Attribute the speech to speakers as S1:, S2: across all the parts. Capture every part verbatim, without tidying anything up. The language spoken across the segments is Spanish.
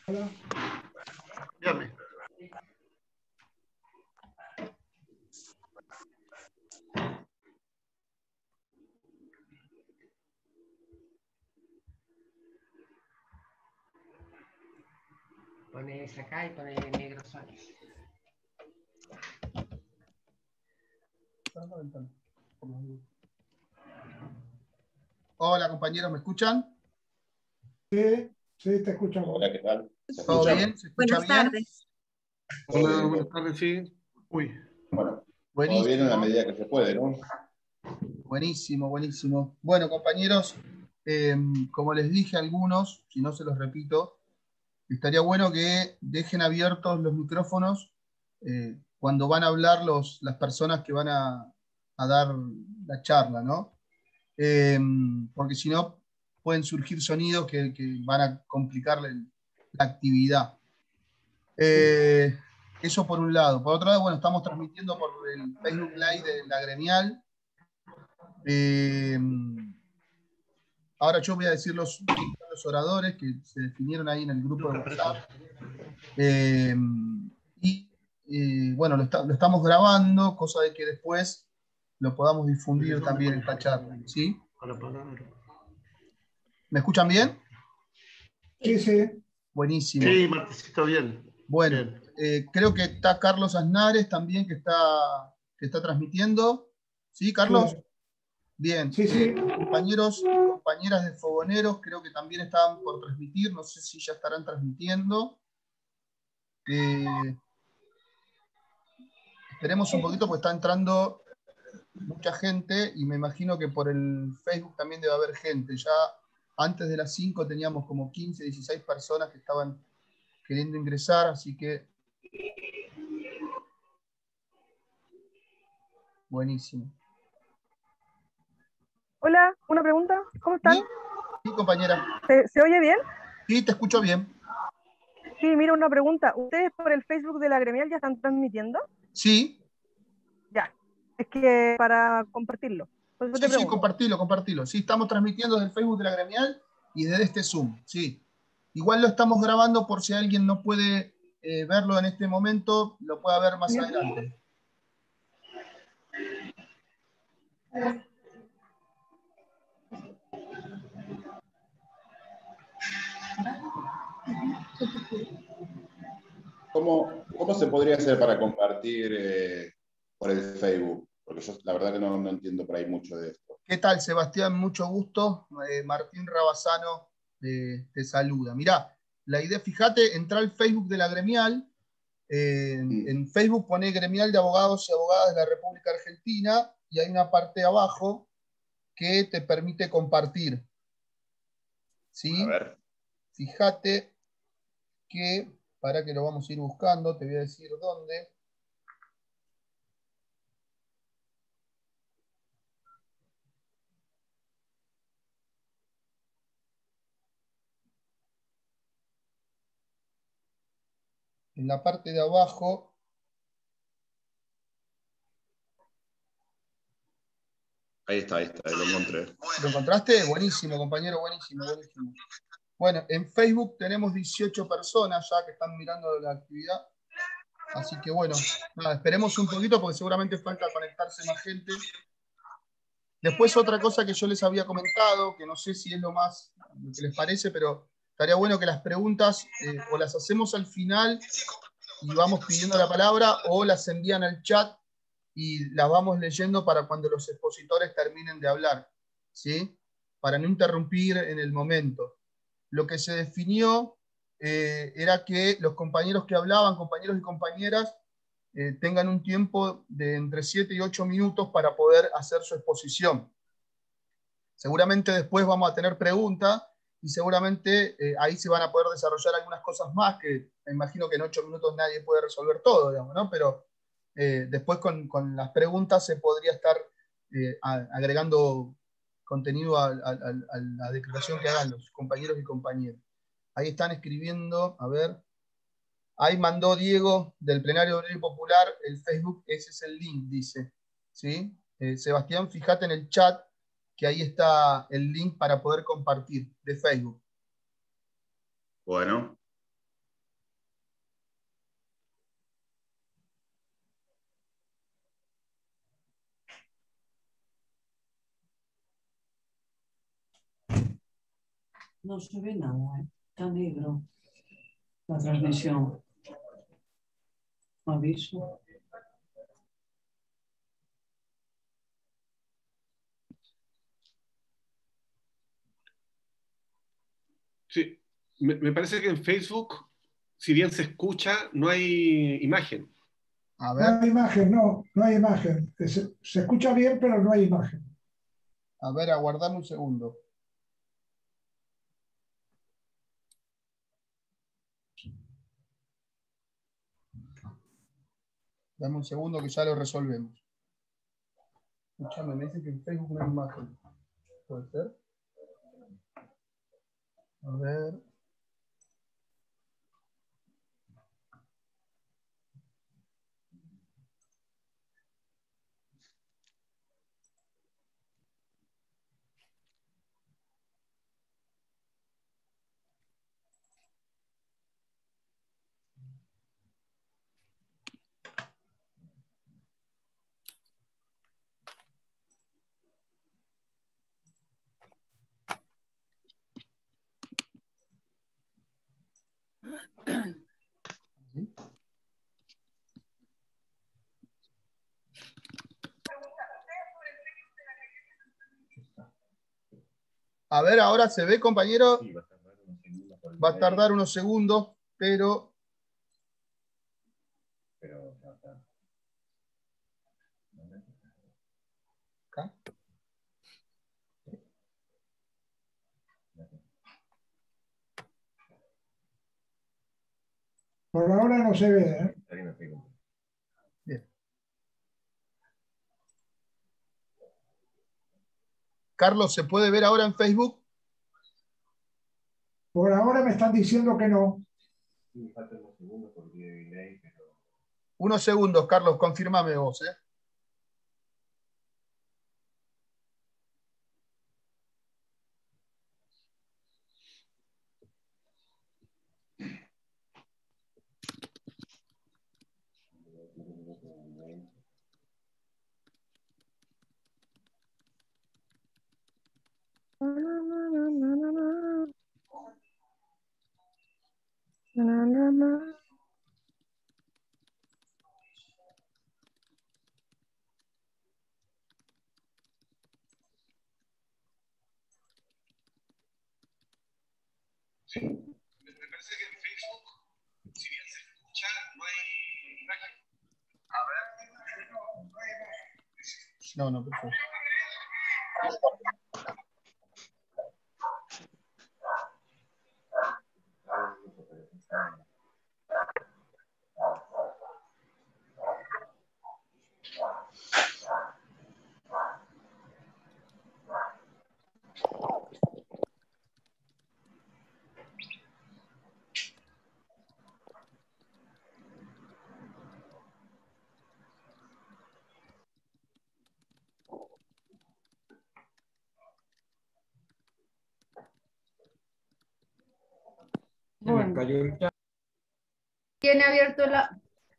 S1: Hola.
S2: Dígame.
S3: Pones acá y pones negro Suárez.
S2: Hola compañeros, ¿me escuchan?
S1: Sí, sí, te escuchamos.
S4: Hola, ¿qué tal? ¿Se
S2: ¿Todo
S4: escucha?
S2: bien? ¿Se escucha
S5: Buenas
S2: bien?
S5: tardes.
S4: Todo
S2: Hola,
S4: bien,
S2: buenas
S4: todo.
S2: tardes, sí. Uy,
S4: Bueno, todo bien en la
S2: buenísimo,
S4: medida que se puede, ¿no?
S2: buenísimo, buenísimo. Bueno, compañeros, eh, como les dije a algunos, si no se los repito, estaría bueno que dejen abiertos los micrófonos eh, cuando van a hablar los, las personas que van a, a dar la charla, ¿no? Eh, porque si no, pueden surgir sonidos que, que van a complicar la, la actividad. Eh, eso por un lado. Por otro lado, bueno, estamos transmitiendo por el Facebook Live de la Gremial. Eh, ahora yo voy a decir los, los oradores que se definieron ahí en el grupo de WhatsApp. Eh, y eh, bueno, lo, está, lo estamos grabando, cosa de que después lo podamos difundir también en esta charla. ¿Sí? ¿Me escuchan bien?
S1: Sí, sí.
S2: Buenísimo.
S6: Sí, Martecito, bien.
S2: Bueno,
S6: Bien.
S2: eh, creo que está Carlos Aznares también que está, que está transmitiendo. ¿Sí, Carlos?
S1: Sí.
S2: Bien.
S1: Sí, sí.
S2: Eh, compañeros y compañeras de Fogoneros creo que también están por transmitir. No sé si ya estarán transmitiendo. Eh, esperemos un poquito porque está entrando mucha gente y me imagino que por el Facebook también debe haber gente. Ya antes de las cinco teníamos como quince, dieciséis personas que estaban queriendo ingresar, así que buenísimo.
S7: Hola, una pregunta. ¿Cómo están?
S2: Sí, sí, compañera.
S7: ¿Se, ¿Se oye bien?
S2: Sí, te escucho bien.
S7: Sí, mira, una pregunta. ¿Ustedes por el Facebook de la Gremial ya están transmitiendo?
S2: Sí,
S7: Ya. Es que para compartirlo. Por eso
S2: sí,
S7: te
S2: sí,
S7: pregunto.
S2: compartilo, compartilo. Sí, estamos transmitiendo desde el Facebook de la Gremial y desde este Zoom, sí. Igual lo estamos grabando por si alguien no puede eh, verlo en este momento, lo pueda ver más
S7: Bien.
S2: adelante.
S4: ¿Cómo, cómo se podría hacer para compartir eh, por el Facebook? Porque yo la verdad que no, no entiendo por ahí mucho de esto.
S2: ¿Qué tal, Sebastián? Mucho gusto. Eh, Martín Rabasano eh, te saluda. Mirá, la idea, fíjate, entra al Facebook de la Gremial. Eh,
S4: Mm.
S2: en Facebook pone Gremial de Abogados y Abogadas de la República Argentina y hay una parte abajo que te permite compartir. ¿Sí?
S4: A ver.
S2: Fíjate que, para que lo vamos a ir buscando, te voy a decir dónde. En la parte de abajo.
S4: Ahí está, ahí está, ahí lo encontré.
S2: ¿Lo encontraste? Buenísimo, compañero, buenísimo, buenísimo. Bueno, en Facebook tenemos dieciocho personas ya que están mirando la actividad. Así que bueno, nada, esperemos un poquito porque seguramente falta conectarse más gente. Después otra cosa que yo les había comentado, que no sé si es lo más lo que les parece, pero estaría bueno que las preguntas eh, o las hacemos al final y vamos pidiendo la palabra o las envían al chat y las vamos leyendo para cuando los expositores terminen de hablar, ¿sí? Para no interrumpir en el momento. Lo que se definió eh, era que los compañeros que hablaban, compañeros y compañeras, eh, tengan un tiempo de entre siete y ocho minutos para poder hacer su exposición. Seguramente después vamos a tener preguntas y seguramente eh, ahí se van a poder desarrollar algunas cosas más que me imagino que en ocho minutos nadie puede resolver todo, digamos, ¿no? Pero eh, después con, con las preguntas se podría estar eh, a, agregando contenido a, a, a, a la declaración que hagan los compañeros y compañeras. Ahí están escribiendo, a ver. Ahí mandó Diego del Plenario Obrero y Popular el Facebook, ese es el link, dice. ¿Sí? Eh, Sebastián, fíjate en el chat que ahí está el link para poder compartir de Facebook.
S4: Bueno.
S5: No se ve nada, ¿eh? Está negro la transmisión. Aviso.
S6: Sí, me, me parece que en Facebook, si bien se escucha, no hay imagen.
S2: A
S1: No
S2: ver,
S1: hay imagen, no, no hay imagen. Se, se escucha bien, pero no hay imagen.
S2: a ver, aguardame un segundo. Dame un segundo que ya lo resolvemos. Escúchame, me dice que en Facebook no hay imagen. ¿Puede ser? A ver. ¿Sí? A ver, ahora se ve, compañero.
S4: Sí, va a tardar unos segundos por
S2: Va a tardar unos segundos, pero
S4: Pero ya está.
S2: acá.
S1: Por ahora no se ve, ¿eh?
S4: Está bien, está bien.
S2: Bien. Carlos, ¿se puede ver ahora en Facebook?
S1: Por ahora me están diciendo que no.
S4: Sí, faltan unos segundos porque delay, pero...
S2: Unos segundos, Carlos, confirmame vos, ¿eh?
S7: Na, na, na, na, na, na. Na, na, na.
S6: Sí, me, me parece que en Facebook, si bien se escucha, no hay imagen.
S2: No, no, por favor.
S5: Bueno,
S8: Tiene abierto la...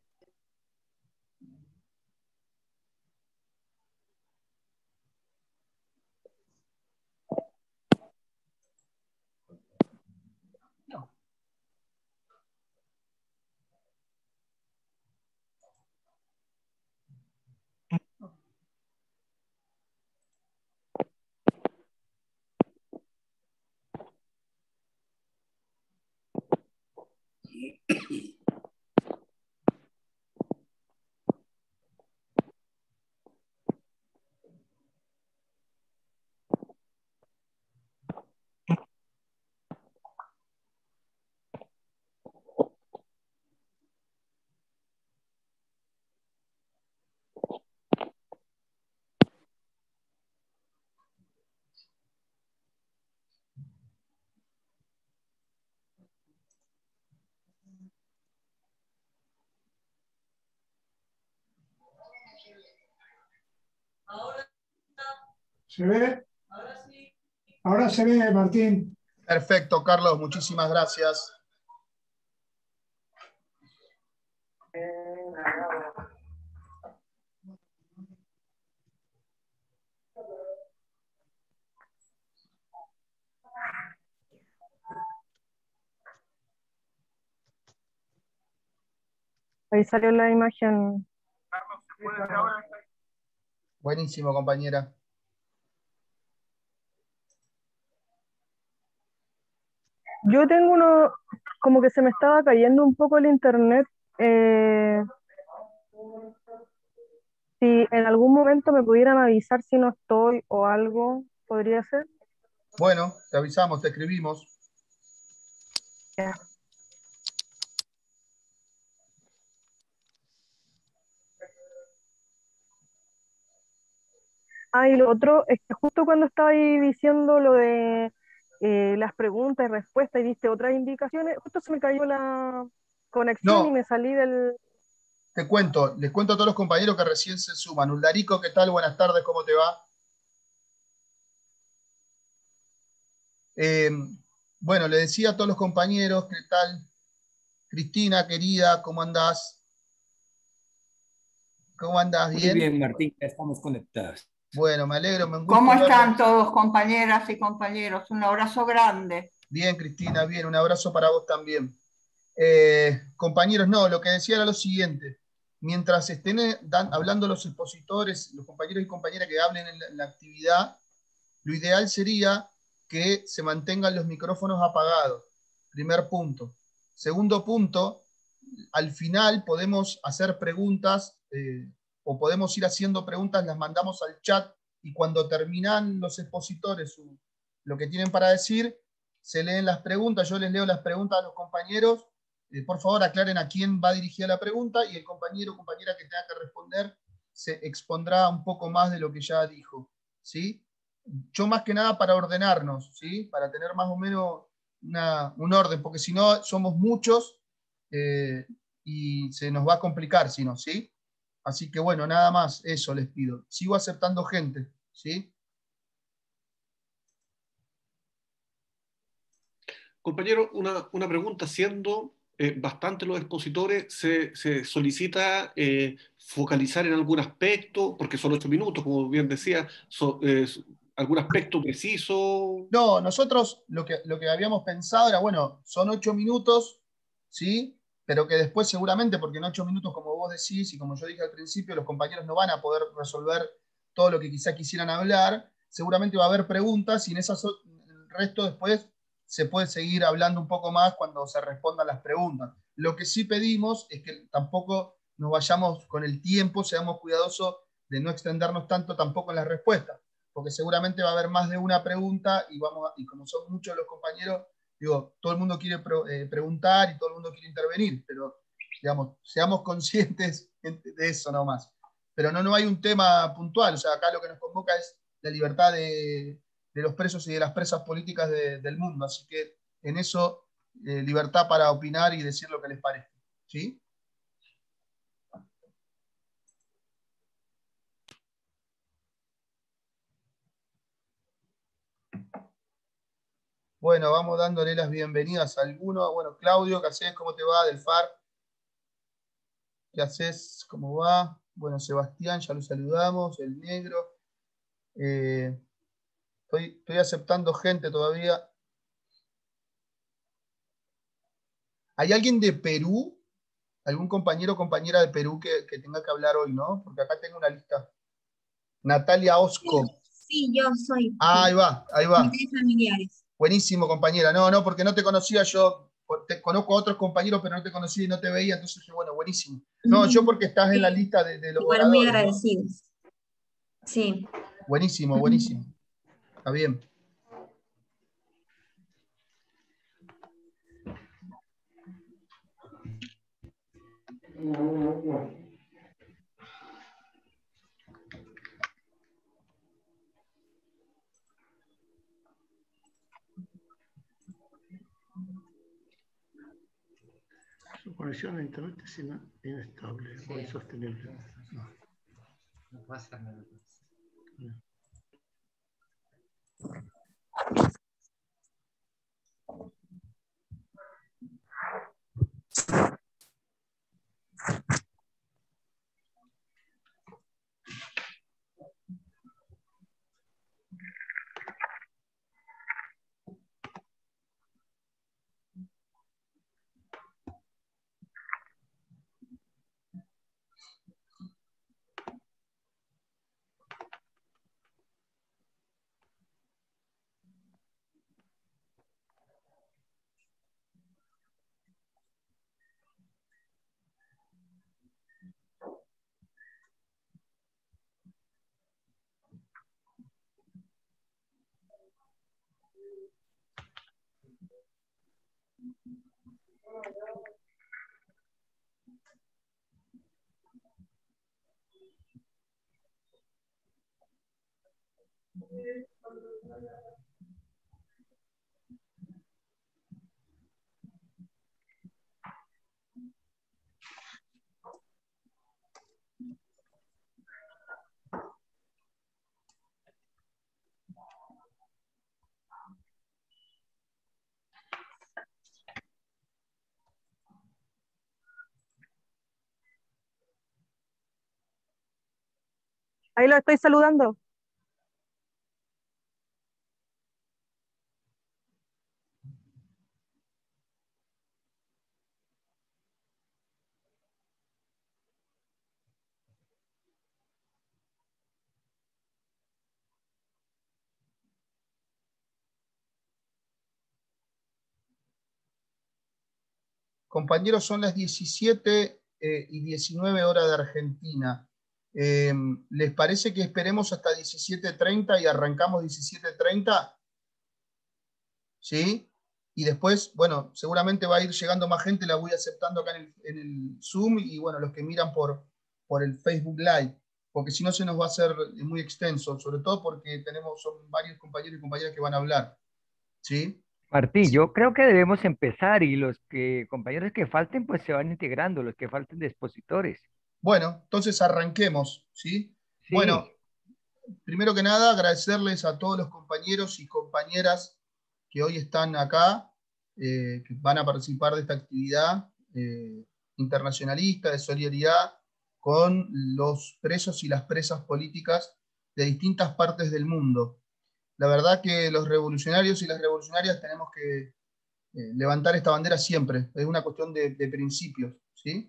S1: ¿Se ve? Ahora se ve, Martín.
S2: Perfecto, Carlos, muchísimas gracias.
S7: Ahí salió la imagen.
S2: Buenísimo, compañera.
S7: Yo tengo uno, como que se me estaba cayendo un poco el internet. eh, si en algún momento me pudieran avisar si no estoy o algo, podría ser.
S2: Bueno, te avisamos, te escribimos.
S7: Ya. Ah, y lo otro es que justo cuando estaba ahí diciendo lo de eh, las preguntas y respuestas y diste otras indicaciones, justo se me cayó la conexión y
S2: No,
S7: me salí del...
S2: te cuento, les cuento a todos los compañeros que recién se suman. Uldarico, ¿qué tal? Buenas tardes, ¿cómo te va? Eh, bueno, le decía a todos los compañeros, ¿qué tal? Cristina, querida, ¿cómo andás? ¿Cómo andás?
S8: Muy
S2: ¿Bien?
S8: bien, Martín, ya estamos conectados.
S2: Bueno, me alegro, me
S9: ¿Cómo
S2: gusta
S9: están
S2: verlos.
S9: todos, compañeras y compañeros? Un abrazo grande.
S2: Bien, Cristina, bien, un abrazo para vos también. Eh, compañeros, no, lo que decía era lo siguiente. Mientras estén eh, dan- hablando los expositores, los compañeros y compañeras que hablen en la, en la actividad, lo ideal sería que se mantengan los micrófonos apagados. Primer punto. Segundo punto, al final podemos hacer preguntas eh, o podemos ir haciendo preguntas, las mandamos al chat y cuando terminan los expositores su- lo que tienen para decir, se leen las preguntas, yo les leo las preguntas a los compañeros, eh, por favor aclaren a quién va dirigida la pregunta y el compañero o compañera que tenga que responder se expondrá un poco más de lo que ya dijo, ¿sí? Yo más que nada para ordenarnos, ¿sí? Para tener más o menos una, un orden, porque si no somos muchos eh, y se nos va a complicar, si no, ¿sí? Así que bueno, nada más, eso les pido. Sigo aceptando gente, ¿sí?
S6: Compañero, una, una pregunta, siendo eh, bastante los expositores, ¿se, se solicita eh, focalizar en algún aspecto, porque son ocho minutos, como bien decía, so- eh, algún aspecto preciso?
S2: No, nosotros lo que, lo que habíamos pensado era, bueno, son ocho minutos, ¿sí? Pero que después seguramente, porque en ocho minutos, como vos decís y como yo dije al principio, los compañeros no van a poder resolver todo lo que quizá quisieran hablar, seguramente va a haber preguntas y en esas, o- el resto después se puede seguir hablando un poco más cuando se respondan las preguntas. Lo que sí pedimos es que tampoco nos vayamos con el tiempo, seamos cuidadosos de no extendernos tanto tampoco en las respuestas porque seguramente va a haber más de una pregunta y, vamos a- y como son muchos los compañeros, digo, todo el mundo quiere pro- eh, preguntar y todo el mundo quiere intervenir, pero digamos, seamos conscientes de eso nomás. Pero no, no hay un tema puntual, o sea, acá lo que nos convoca es la libertad de, de los presos y de las presas políticas de- del mundo, así que en eso, eh, libertad para opinar y decir lo que les parezca. ¿Sí? Bueno, vamos dándole las bienvenidas a algunos. Bueno, Claudio, ¿qué haces? ¿Cómo te va? Del F A R. ¿Qué haces? ¿Cómo va? Bueno, Sebastián, ya lo saludamos, el negro. Eh, estoy, estoy aceptando gente todavía. ¿Hay alguien de Perú? ¿Algún compañero o compañera de Perú que, que tenga que hablar hoy, no? Porque acá tengo una lista. Natalia Osco.
S10: Sí, yo soy.
S2: Ah, ahí va, ahí va.
S10: Mis familiares.
S2: Buenísimo, compañera. No, no, porque no te conocía yo. Te conozco a otros compañeros, pero no te conocía y no te veía, entonces dije, bueno, buenísimo. No, yo porque estás en la
S10: Sí,
S2: lista de, de los
S10: igual muy
S2: oradores, ¿no?
S10: agradecidos. Sí.
S2: Buenísimo, buenísimo. Está bien.
S11: Su conexión a internet es ina- inestable o insostenible.
S3: No puedo hacer nada más.
S7: Ahí lo estoy saludando.
S2: Compañeros, son las diecisiete eh, y diecinueve horas de Argentina. Eh, ¿Les parece que esperemos hasta diecisiete treinta y arrancamos diecisiete treinta? ¿Sí? Y después, bueno, seguramente va a ir llegando más gente, la voy aceptando acá en el, en el Zoom, y bueno, los que miran por, por el Facebook Live, porque si no se nos va a hacer muy extenso, sobre todo porque tenemos, son varios compañeros y compañeras que van a hablar. ¿Sí?
S12: Martín, yo creo que debemos empezar y los que, compañeros que falten, pues se van integrando, los que falten de expositores.
S2: Bueno, entonces arranquemos, ¿sí?
S12: Sí.
S2: Bueno, primero que nada, agradecerles a todos los compañeros y compañeras que hoy están acá, eh, que van a participar de esta actividad eh, internacionalista de solidaridad con los presos y las presas políticas de distintas partes del mundo. La verdad que los revolucionarios y las revolucionarias tenemos que eh, levantar esta bandera siempre, es una cuestión de, de principios, ¿sí?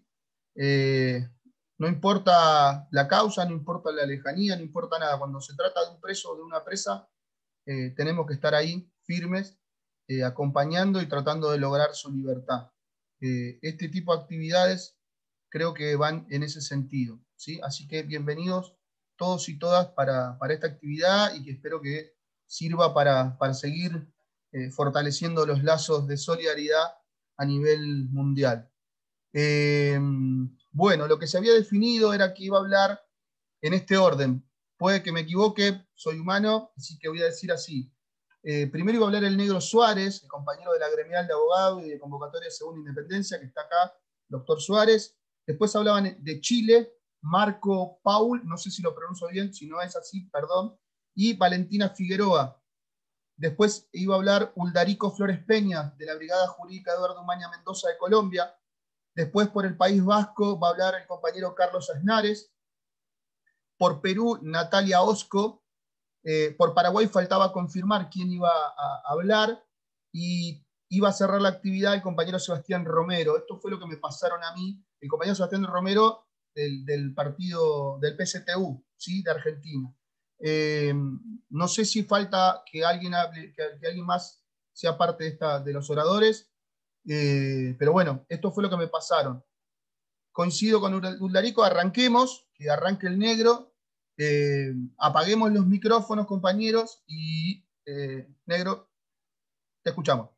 S2: Eh, no importa la causa, no importa la lejanía, no importa nada, cuando se trata de un preso o de una presa, eh, tenemos que estar ahí firmes, eh, acompañando y tratando de lograr su libertad. Eh, este tipo de actividades creo que van en ese sentido, ¿sí? Así que bienvenidos todos y todas para, para esta actividad, y que espero que sirva para, para seguir eh, fortaleciendo los lazos de solidaridad a nivel mundial. Eh, bueno, lo que se había definido era que iba a hablar en este orden. Puede que me equivoque, soy humano, así que voy a decir así. Eh, primero iba a hablar el Negro Suárez, el compañero de la gremial de abogados y de convocatoria según Independencia, que está acá, doctor Suárez. Después hablaban de Chile, Marco Paul, no sé si lo pronuncio bien, si no es así, perdón, y Valentina Figueroa. Después iba a hablar Uldarico Flores Peña, de la Brigada Jurídica Eduardo Umaña Mendoza de Colombia. Después, por el País Vasco, va a hablar el compañero Carlos Aznares. Por Perú, Natalia Osco. Eh, por Paraguay faltaba confirmar quién iba a, a hablar. Y iba a cerrar la actividad el compañero Sebastián Romero. Esto fue lo que me pasaron a mí. El compañero Sebastián Romero del, del partido del P S T U, ¿sí? De Argentina. Eh, no sé si falta que alguien, hable, que, que alguien más sea parte de, esta, de los oradores. Eh, pero bueno, esto fue lo que me pasaron. Coincido con Uldarico, arranquemos, que arranque el Negro, eh, apaguemos los micrófonos, compañeros, y eh, Negro, te escuchamos.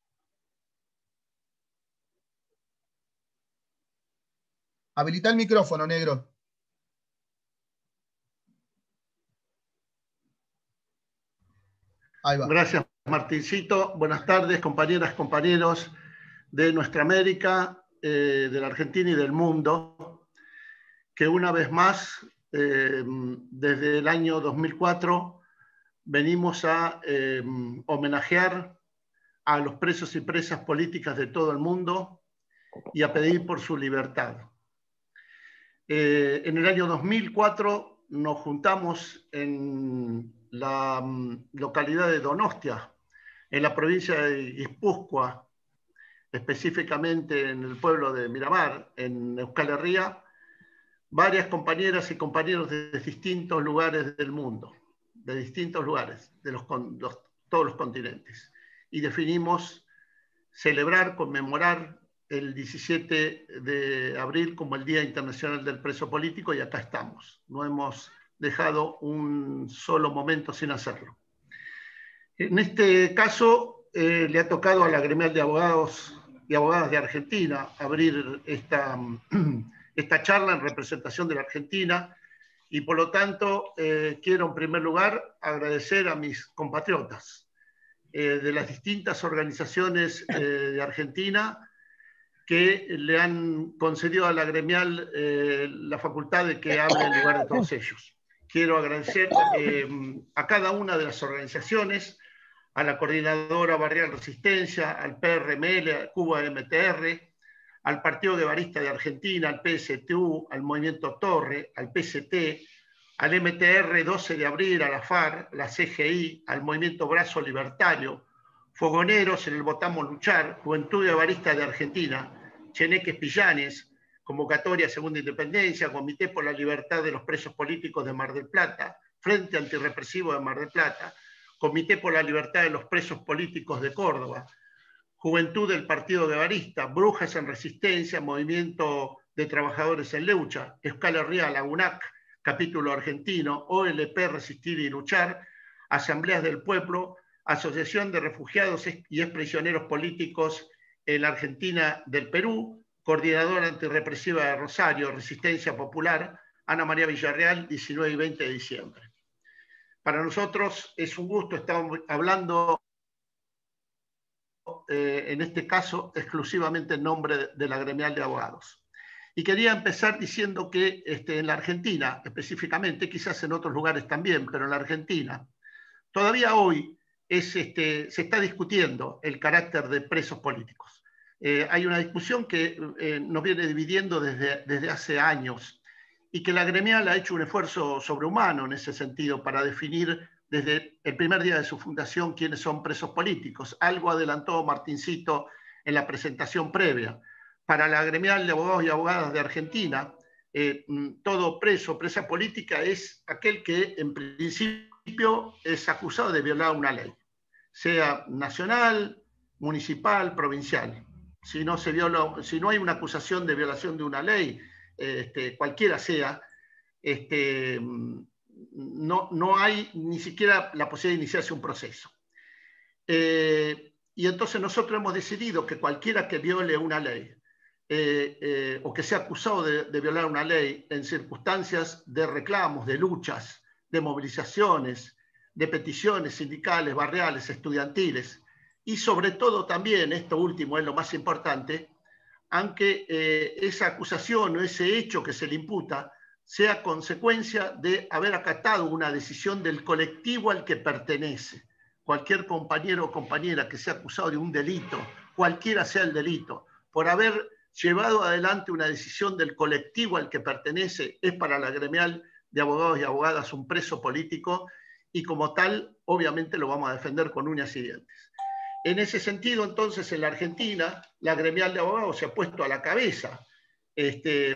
S2: Habilita el micrófono, Negro. Ahí va.
S11: Gracias, Martincito. Buenas tardes, compañeras, compañeros de nuestra América, eh, de la Argentina y del mundo, que una vez más, eh, desde el año dos mil cuatro, venimos a eh, homenajear a los presos y presas políticas de todo el mundo y a pedir por su libertad. Eh, en el año dos mil cuatro nos juntamos en la um, localidad de Donostia, en la provincia de Guipúzcoa, específicamente en el pueblo de Miramar, en Euskal Herria, varias compañeras y compañeros de distintos lugares del mundo, de distintos lugares, de los, los, todos los continentes. Y definimos celebrar, conmemorar el diecisiete de abril como el Día Internacional del Preso Político, y acá estamos. No hemos dejado un solo momento sin hacerlo. En este caso, eh, le ha tocado a la gremial de abogados y abogadas de Argentina abrir esta, esta charla en representación de la Argentina, y por lo tanto eh, quiero en primer lugar agradecer a mis compatriotas eh, de las distintas organizaciones eh, de Argentina que le han concedido a la gremial eh, la facultad de que hable en lugar de todos ellos. Quiero agradecer eh, a cada una de las organizaciones, a la Coordinadora Barrial Resistencia, al P R M L, a Cuba M T R, al Partido Guevarista de Argentina, al P S T U, al Movimiento Torre, al P S T, al M T R doce de abril, a la FARC, la C G I, al Movimiento Brazo Libertario, Fogoneros en el Votamos Luchar, Juventud Guevarista de Argentina, Cheneques Pillanes, Convocatoria Segunda Independencia, Comité por la Libertad de los Presos Políticos de Mar del Plata, Frente Antirrepresivo de Mar del Plata, Comité por la Libertad de los Presos Políticos de Córdoba, Juventud del Partido Guevarista, Brujas en Resistencia, Movimiento de Trabajadores en Lucha, Euskal Herria, la U N A C, Capítulo Argentino, O L P Resistir y Luchar, Asambleas del Pueblo, Asociación de Refugiados y Exprisioneros Políticos en la Argentina del Perú, Coordinadora Antirrepresiva de Rosario, Resistencia Popular, Ana María Villarreal, diecinueve y veinte de diciembre. Para nosotros es un gusto, estamos hablando eh, en este caso exclusivamente en nombre de, de la gremial de abogados. Y quería empezar diciendo que este, en la Argentina, específicamente, quizás en otros lugares también, pero en la Argentina, todavía hoy es, este, se está discutiendo el carácter de presos políticos. Eh, hay una discusión que eh, nos viene dividiendo desde, desde hace años y que la gremial ha hecho un esfuerzo sobrehumano en ese sentido para definir desde el primer día de su fundación quiénes son presos políticos. Algo adelantó Martincito en la presentación previa. Para la gremial de abogados y abogadas de Argentina, eh, todo preso, presa política es aquel que en principio es acusado de violar una ley, sea nacional, municipal, provincial. Si no, se viola, si no hay una acusación de violación de una ley, este, cualquiera sea, este, no, no hay ni siquiera la posibilidad de iniciarse un proceso. Eh, y entonces nosotros hemos decidido que cualquiera que viole una ley eh, eh, o que sea acusado de, de violar una ley en circunstancias de reclamos, de luchas, de movilizaciones, de peticiones sindicales, barriales, estudiantiles, y sobre todo también, esto último es lo más importante, aunque eh, esa acusación o ese hecho que se le imputa sea consecuencia de haber acatado una decisión del colectivo al que pertenece. Cualquier compañero o compañera que sea acusado de un delito, cualquiera sea el delito, por haber llevado adelante una decisión del colectivo al que pertenece, es para la gremial de abogados y abogadas un preso político, y como tal, obviamente lo vamos a defender con uñas y dientes. En ese sentido, entonces, en la Argentina, la gremial de abogados se ha puesto a la cabeza este,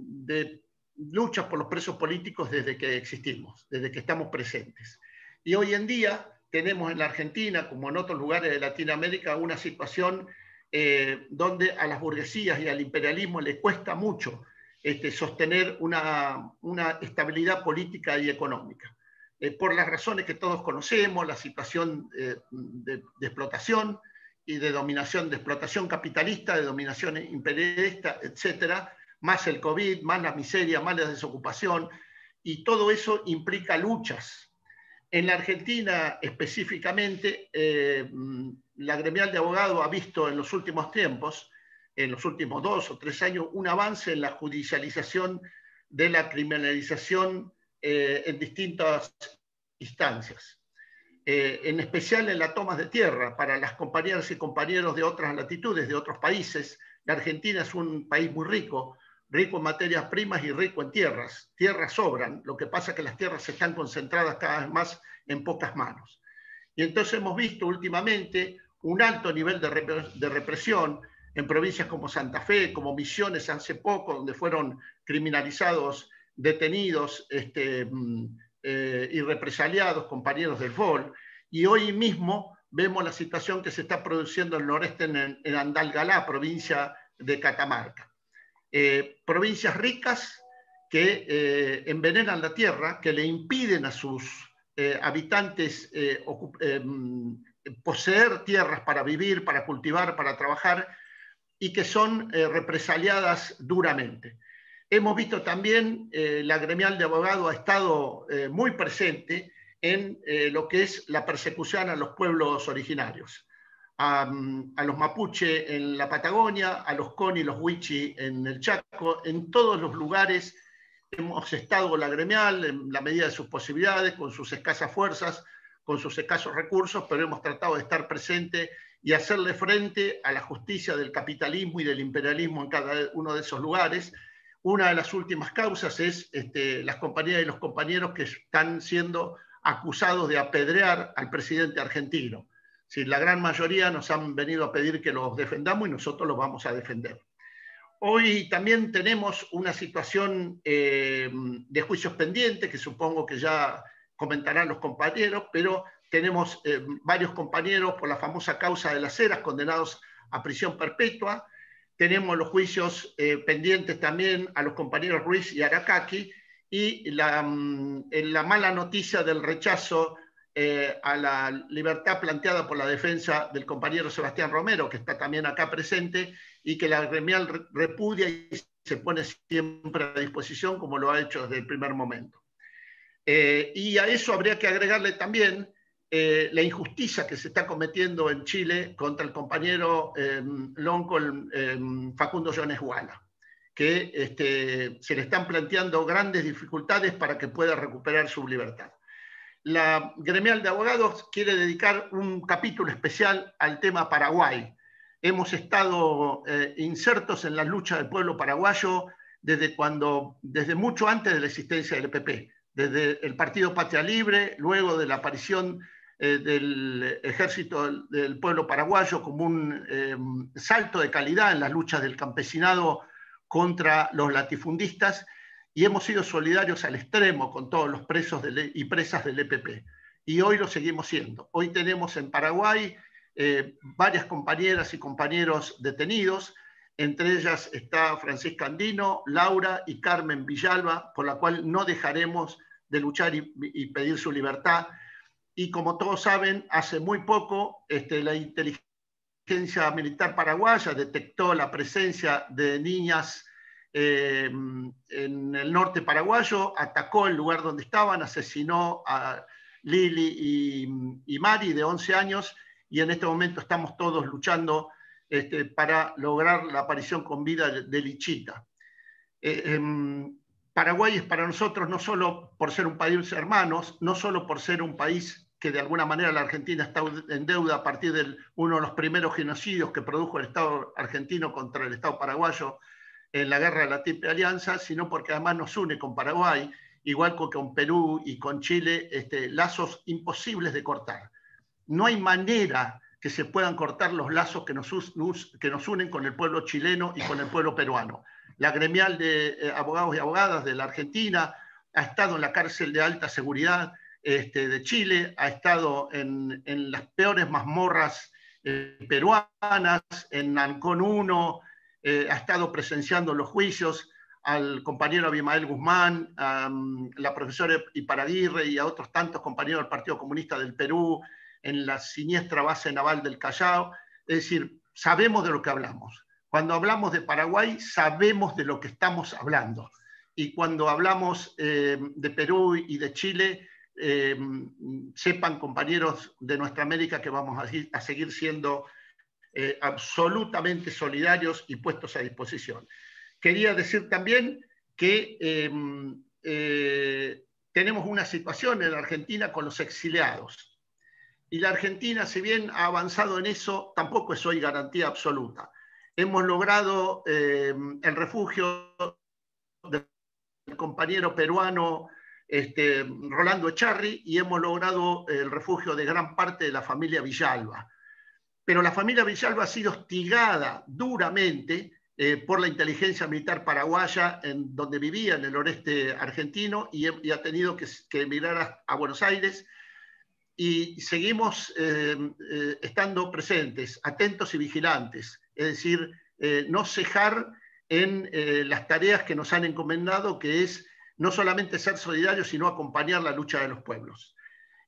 S11: de luchas por los presos políticos desde que existimos, desde que estamos presentes. Y hoy en día tenemos en la Argentina, como en otros lugares de Latinoamérica, una situación eh, donde a las burguesías y al imperialismo les cuesta mucho este, sostener una, una estabilidad política y económica. Eh, por las razones que todos conocemos, la situación eh, de, de explotación y de dominación, de explotación capitalista, de dominación imperialista, etcétera, más el COVID, más la miseria, más la desocupación, y todo eso implica luchas. En la Argentina específicamente, eh, la gremial de abogados ha visto en los últimos tiempos, en los últimos dos o tres años, un avance en la judicialización de la criminalización Eh, en distintas instancias, eh, en especial en las tomas de tierra para las compañeras y compañeros de otras latitudes, de otros países. La Argentina es un país muy rico, rico en materias primas y rico en tierras. Tierras sobran, lo que pasa es que las tierras están concentradas cada vez más en pocas manos. Y entonces hemos visto últimamente un alto nivel de, rep de represión en provincias como Santa Fe, como Misiones hace poco, donde fueron criminalizados, detenidos este, eh, y represaliados compañeros del F O L, y hoy mismo vemos la situación que se está produciendo en el noreste, en, en Andalgalá, provincia de Catamarca. Eh, provincias ricas que eh, envenenan la tierra, que le impiden a sus eh, habitantes eh, eh, poseer tierras para vivir, para cultivar, para trabajar, y que son eh, represaliadas duramente. Hemos visto también, eh, la gremial de abogados ha estado eh, muy presente en eh, lo que es la persecución a los pueblos originarios. A, a los mapuche en la Patagonia, a los coni y los huichi en el Chaco, en todos los lugares hemos estado la gremial en la medida de sus posibilidades, con sus escasas fuerzas, con sus escasos recursos, pero hemos tratado de estar presente y hacerle frente a la justicia del capitalismo y del imperialismo en cada uno de esos lugares. Una de las últimas causas es este, las compañeras y los compañeros que están siendo acusados de apedrear al presidente argentino. Sí, la gran mayoría nos han venido a pedir que los defendamos y nosotros los vamos a defender. Hoy también tenemos una situación eh, de juicios pendientes, que supongo que ya comentarán los compañeros, pero tenemos eh, varios compañeros por la famosa causa de las Heras condenados a prisión perpetua. Tenemos los juicios eh, pendientes también a los compañeros Ruiz y Aracaki, y la, la mala noticia del rechazo eh, a la libertad planteada por la defensa del compañero Sebastián Romero, que está también acá presente, y que la gremial repudia y se pone siempre a disposición, como lo ha hecho desde el primer momento. Eh, y a eso habría que agregarle también eh, la injusticia que se está cometiendo en Chile contra el compañero eh, lonco eh, Facundo Jones Guala, que este, se le están planteando grandes dificultades para que pueda recuperar su libertad. La gremial de abogados quiere dedicar un capítulo especial al tema Paraguay. Hemos estado eh, insertos en la lucha del pueblo paraguayo desde, cuando, desde mucho antes de la existencia del E P P, desde el Partido Patria Libre, luego de la aparición eh, del Ejército del, del Pueblo Paraguayo como un eh, salto de calidad en las luchas del campesinado contra los latifundistas, y hemos sido solidarios al extremo con todos los presos del, y presas del E P P. Y hoy lo seguimos siendo. Hoy tenemos en Paraguay eh, varias compañeras y compañeros detenidos, entre ellas está Francisca Andino, Laura y Carmen Villalba, por la cual no dejaremos de luchar y, y pedir su libertad. Y como todos saben, hace muy poco este, la inteligencia militar paraguaya detectó la presencia de niñas eh, en el norte paraguayo, atacó el lugar donde estaban, asesinó a Lili y, y Mari de once años, y en este momento estamos todos luchando Este, para lograr la aparición con vida de, de Lichita. Eh, eh, Paraguay es para nosotros no solo por ser un país hermanos, no solo por ser un país que de alguna manera la Argentina está en deuda a partir de uno de los primeros genocidios que produjo el Estado argentino contra el Estado paraguayo en la guerra de la Triple Alianza, sino porque además nos une con Paraguay, igual que con Perú y con Chile, este, lazos imposibles de cortar. No hay manera que se puedan cortar los lazos que nos, que nos unen con el pueblo chileno y con el pueblo peruano. La gremial de eh, abogados y abogadas de la Argentina ha estado en la cárcel de alta seguridad este, de Chile, ha estado en, en las peores mazmorras eh, peruanas, en Ancón uno, eh, ha estado presenciando los juicios al compañero Abimael Guzmán, a um, la profesora Iparaguirre y a otros tantos compañeros del Partido Comunista del Perú, en la siniestra base naval del Callao. Es decir, sabemos de lo que hablamos. Cuando hablamos de Paraguay, sabemos de lo que estamos hablando. Y cuando hablamos eh, de Perú y de Chile, eh, sepan, compañeros de nuestra América, que vamos a, a seguir siendo eh, absolutamente solidarios y puestos a disposición. Quería decir también que eh, eh, tenemos una situación en la Argentina con los exiliados. Y la Argentina, si bien ha avanzado en eso, tampoco es hoy garantía absoluta. Hemos logrado eh, el refugio del compañero peruano este, Rolando Echarri, y hemos logrado el refugio de gran parte de la familia Villalba. Pero la familia Villalba ha sido hostigada duramente eh, por la inteligencia militar paraguaya, en donde vivía, en el oeste argentino, y, y ha tenido que, que emigrar a, a Buenos Aires. Y seguimos eh, eh, estando presentes, atentos y vigilantes, es decir, eh, no cejar en eh, las tareas que nos han encomendado, que es no solamente ser solidarios, sino acompañar la lucha de los pueblos.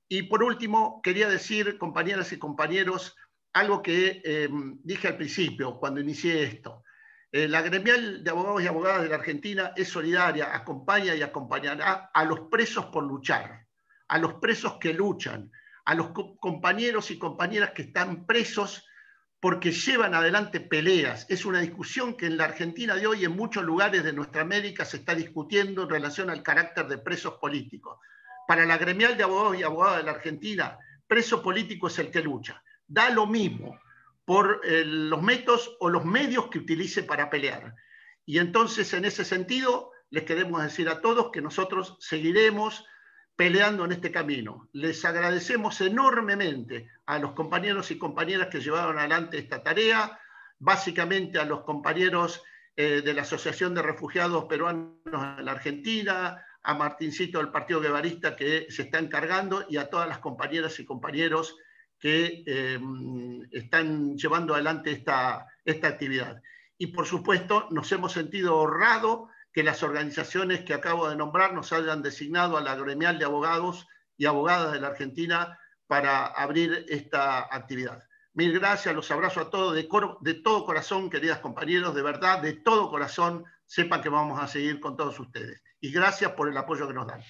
S11: Y por último, quería decir, compañeras y compañeros, algo que eh, dije al principio, cuando inicié esto. Eh, la gremial de abogados y abogadas de la Argentina es solidaria, acompaña y acompañará a los presos por luchar, a los presos que luchan, a los co compañeros y compañeras que están presos porque llevan adelante peleas. Es una discusión que en la Argentina de hoy, en muchos lugares de nuestra América, se está discutiendo en relación al carácter de presos políticos. Para la gremial de abogados y abogadas de la Argentina, preso político es el que lucha. Da lo mismo por eh, los métodos o los medios que utilice para pelear. Y entonces, en ese sentido, les queremos decir a todos que nosotros seguiremos peleando en este camino. Les agradecemos enormemente a los compañeros y compañeras que llevaron adelante esta tarea, básicamente a los compañeros eh, de la Asociación de Refugiados Peruanos en la Argentina, a Martincito del Partido Guevarista que se está encargando, y a todas las compañeras y compañeros que eh, están llevando adelante esta, esta actividad. Y por supuesto nos hemos sentido honrados que las organizaciones que acabo de nombrar nos hayan designado a la gremial de abogados y abogadas de la Argentina para abrir esta actividad. Mil gracias, los abrazo a todos de, de todo corazón, queridas compañeros, de verdad, de todo corazón, sepan que vamos a seguir con todos ustedes. Y gracias por el apoyo que nos dan.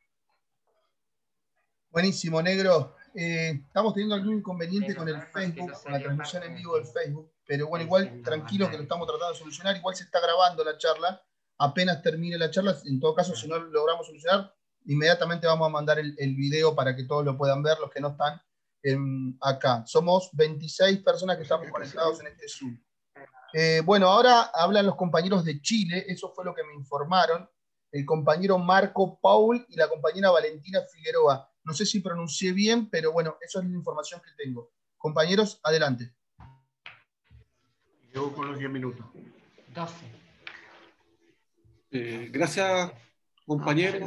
S2: Buenísimo, negro. Eh, estamos teniendo algún inconveniente con el Facebook, con la transmisión en vivo del Facebook, pero bueno, igual tranquilos que lo estamos tratando de solucionar. Igual se está grabando la charla. Apenas termine la charla, en todo caso, si no lo logramos solucionar, inmediatamente vamos a mandar el, el video para que todos lo puedan ver, los que no están eh, acá. Somos veintiséis personas que estamos conectados en este Zoom. Eh, bueno, ahora hablan los compañeros de Chile, eso fue lo que me informaron, el compañero Marco Paul y la compañera Valentina Figueroa. No sé si pronuncié bien, pero bueno, esa es la información que tengo. Compañeros, adelante.
S11: Llevo con los diez minutos.
S3: doce.
S6: Eh, gracias, compañero.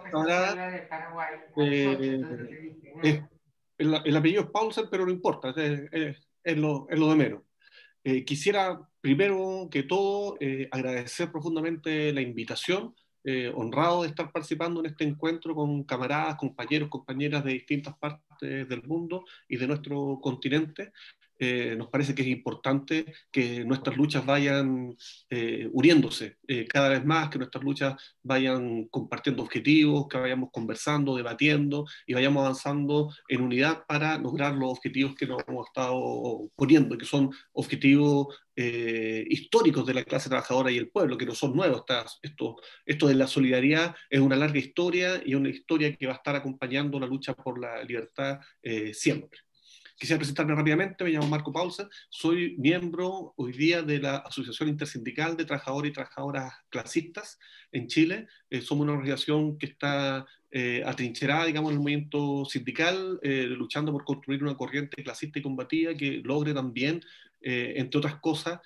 S6: Eh, eh, el, el apellido es Paulsen, pero no importa, es, es, es, lo, es lo de menos. Eh, quisiera, primero que todo, eh, agradecer profundamente la invitación, eh, honrado de estar participando en este encuentro con camaradas, compañeros, compañeras de distintas partes del mundo y de nuestro continente. Eh, nos parece que es importante que nuestras luchas vayan eh, uniéndose eh, cada vez más, que nuestras luchas vayan compartiendo objetivos, que vayamos conversando, debatiendo y vayamos avanzando en unidad para lograr los objetivos que nos hemos estado poniendo, que son objetivos eh, históricos de la clase trabajadora y el pueblo, que no son nuevos. Esto, esto de la solidaridad es una larga historia y una historia que va a estar acompañando la lucha por la libertad eh, siempre. Quisiera presentarme rápidamente, me llamo Marco Paulsen, soy miembro hoy día de la Asociación Intersindical de Trabajadores y Trabajadoras Clasistas en Chile. Eh, somos una organización que está eh, atrincherada, digamos, en el movimiento sindical, eh, luchando por construir una corriente clasista y combativa que logre también, eh, entre otras cosas,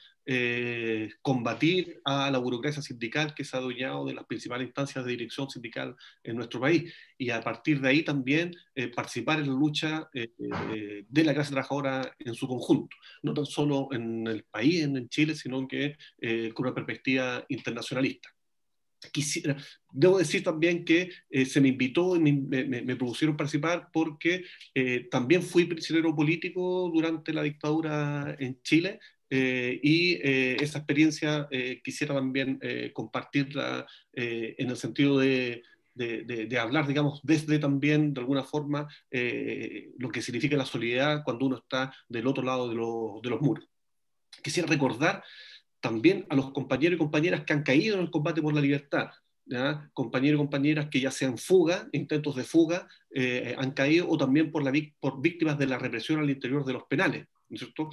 S6: eh, combatir a la burocracia sindical que se ha adueñado de las principales instancias de dirección sindical en nuestro país, y a partir de ahí también eh, participar en la lucha eh, eh, de la clase trabajadora en su conjunto, no tan solo en el país, en, en Chile, sino que eh, con una perspectiva internacionalista. Quisiera, debo decir también que eh, se me invitó y me, me, me propusieron participar porque eh, también fui prisionero político durante la dictadura en Chile. Eh, y eh, esa experiencia eh, quisiera también eh, compartirla eh, en el sentido de, de, de, de hablar, digamos, desde también, de alguna forma, eh, lo que significa la solidaridad cuando uno está del otro lado de, lo, de los muros. Quisiera recordar también a los compañeros y compañeras que han caído en el combate por la libertad, ¿ya? Compañeros y compañeras que ya sean fuga, intentos de fuga, eh, han caído, o también por, la, por víctimas de la represión al interior de los penales. ¿No es cierto?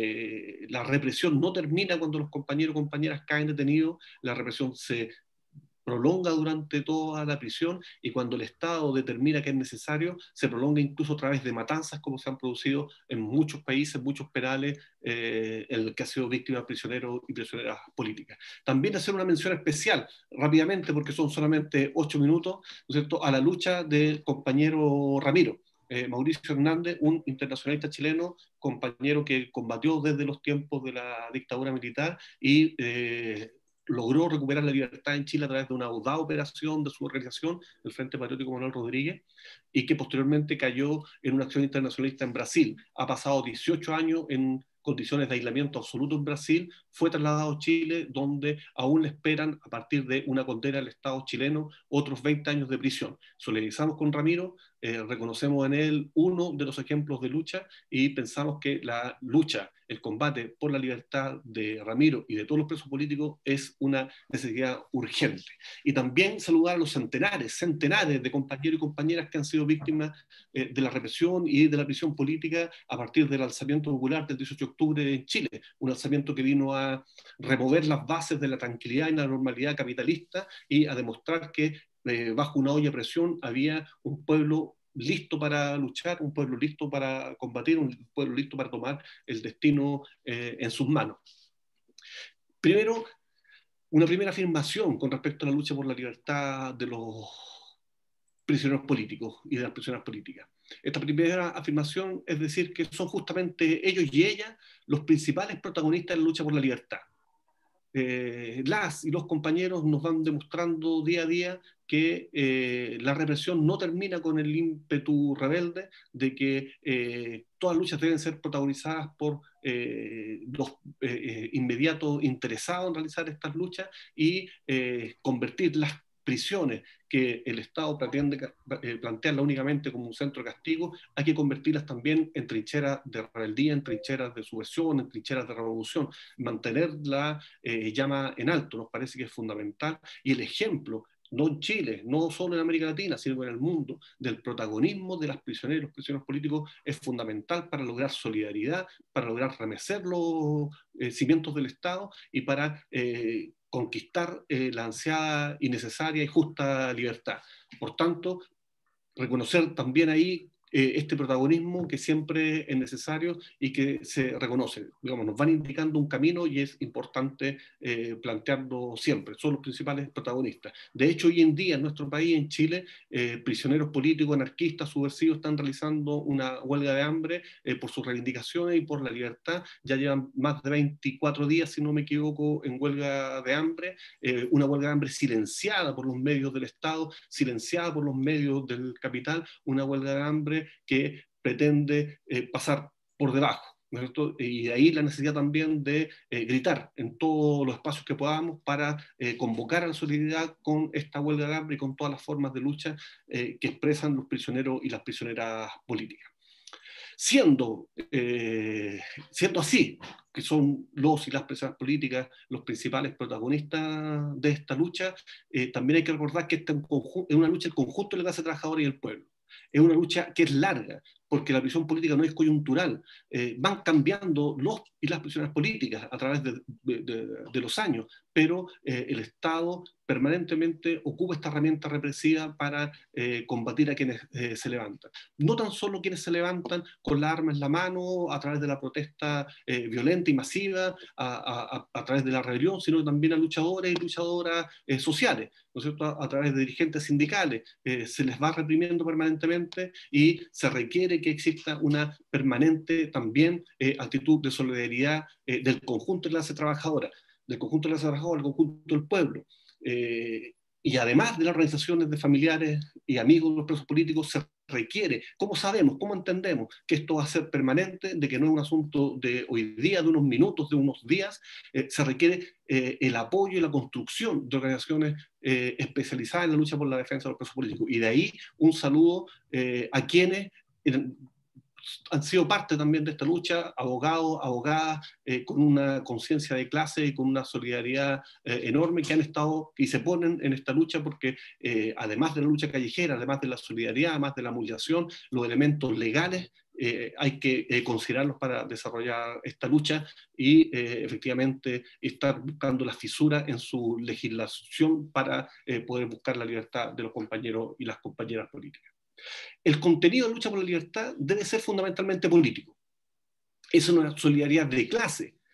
S6: Eh, la represión no termina cuando los compañeros y compañeras caen detenidos, la represión se prolonga durante toda la prisión, y cuando el Estado determina que es necesario, se prolonga incluso a través de matanzas, como se han producido en muchos países, muchos penales, eh, el que ha sido víctima de prisioneros y prisioneras políticas. También hacer una mención especial, rápidamente, porque son solamente ocho minutos, ¿no es cierto?, a la lucha del compañero Ramiro. Eh, Mauricio Hernández, un internacionalista chileno, compañero que combatió desde los tiempos de la dictadura militar y eh, logró recuperar la libertad en Chile a través de una audaz operación de su organización, el Frente Patriótico Manuel Rodríguez, y que posteriormente cayó en una acción internacionalista en Brasil. Ha pasado dieciocho años en condiciones de aislamiento absoluto en Brasil, fue trasladado a Chile, donde aún le esperan, a partir de una condena del Estado chileno, otros veinte años de prisión. Solidarizamos con Ramiro, eh, reconocemos en él uno de los ejemplos de lucha y pensamos que la lucha, el combate por la libertad de Ramiro y de todos los presos políticos es una necesidad urgente. Y también saludar a los centenares, centenares de compañeros y compañeras que han sido víctimas eh, de la represión y de la prisión política a partir del alzamiento popular del dieciocho de octubre en Chile, un alzamiento que vino a remover las bases de la tranquilidad y la normalidad capitalista y a demostrar que eh, bajo una olla de presión había un pueblo listo para luchar, un pueblo listo para combatir, un pueblo listo para tomar el destino eh, en sus manos. Primero, una primera afirmación con respecto a la lucha por la libertad de los prisioneros políticos y de las prisioneras políticas. Esta primera afirmación es decir que son justamente ellos y ellas los principales protagonistas de la lucha por la libertad. Eh, las y los compañeros nos van demostrando día a día que eh, la represión no termina con el ímpetu rebelde, de que eh, todas las luchas deben ser protagonizadas por eh, los eh, inmediatos interesados en realizar estas luchas y eh, convertir las prisiones que el Estado pretende eh, plantearla únicamente como un centro de castigo, hay que convertirlas también en trincheras de rebeldía, en trincheras de subversión, en trincheras de revolución. Mantener la eh, llama en alto nos parece que es fundamental, y el ejemplo, no en Chile, no solo en América Latina, sino en el mundo, del protagonismo de las prisioneras y los prisioneros políticos es fundamental para lograr solidaridad, para lograr remecer los eh, cimientos del Estado y para eh, conquistar eh, la ansiada y necesaria y justa libertad. Por tanto, reconocer también ahí eh, este protagonismo que siempre es necesario y que se reconoce. Digamos, nos van indicando un camino y es importante eh, plantearlo siempre. Son los principales protagonistas. De hecho, hoy en día en nuestro país, en Chile, eh, prisioneros políticos, anarquistas, subversivos están realizando una huelga de hambre eh, por sus reivindicaciones y por la libertad. Ya llevan más de veinticuatro días, si no me equivoco, en huelga de hambre. Eh, una huelga de hambre silenciada por los medios del Estado, silenciada por los medios del capital, una huelga de hambre que pretende eh, pasar por debajo, ¿no es cierto? Y de ahí la necesidad también de eh, gritar en todos los espacios que podamos para eh, convocar a la solidaridad con esta huelga de hambre y con todas las formas de lucha eh, que expresan los prisioneros y las prisioneras políticas. Siendo, eh, siendo así, que son los y las prisioneras políticas los principales protagonistas de esta lucha, eh, también hay que recordar que esta es una lucha del conjunto de la clase trabajadora y el pueblo. Es una lucha que es larga, porque la prisión política no es coyuntural. Eh, van cambiando los y las prisioneras políticas a través de, de, de, de los años, pero eh, el Estado permanentemente ocupa esta herramienta represiva para eh, combatir a quienes eh, se levantan. No tan solo quienes se levantan con la arma en la mano a través de la protesta eh, violenta y masiva, a, a, a través de la rebelión, sino también a luchadores y luchadoras eh, sociales, ¿no es cierto? A, a través de dirigentes sindicales. Eh, se les va reprimiendo permanentemente y se requiere que exista una permanente también eh, actitud de solidaridad eh, del conjunto de la clase trabajadora, del conjunto de la clase trabajadora, del conjunto del pueblo. Eh, y además de las organizaciones de familiares y amigos de los presos políticos, se requiere, ¿cómo sabemos, cómo entendemos que esto va a ser permanente, de que no es un asunto de hoy día, de unos minutos, de unos días? Eh, se requiere eh, el apoyo y la construcción de organizaciones eh, especializadas en la lucha por la defensa de los presos políticos. Y de ahí un saludo eh, a quienes eh, han sido parte también de esta lucha, abogados, abogadas, eh, con una conciencia de clase y con una solidaridad eh, enorme, que han estado y se ponen en esta lucha porque eh, además de la lucha callejera, además de la solidaridad, además de la movilización, los elementos legales eh, hay que eh, considerarlos para desarrollar esta lucha y eh, efectivamente estar buscando las fisuras en su legislación para eh, poder buscar la libertad de los compañeros y las compañeras políticas. El contenido de la lucha por la libertad debe ser fundamentalmente político. Es una solidaridad de clase,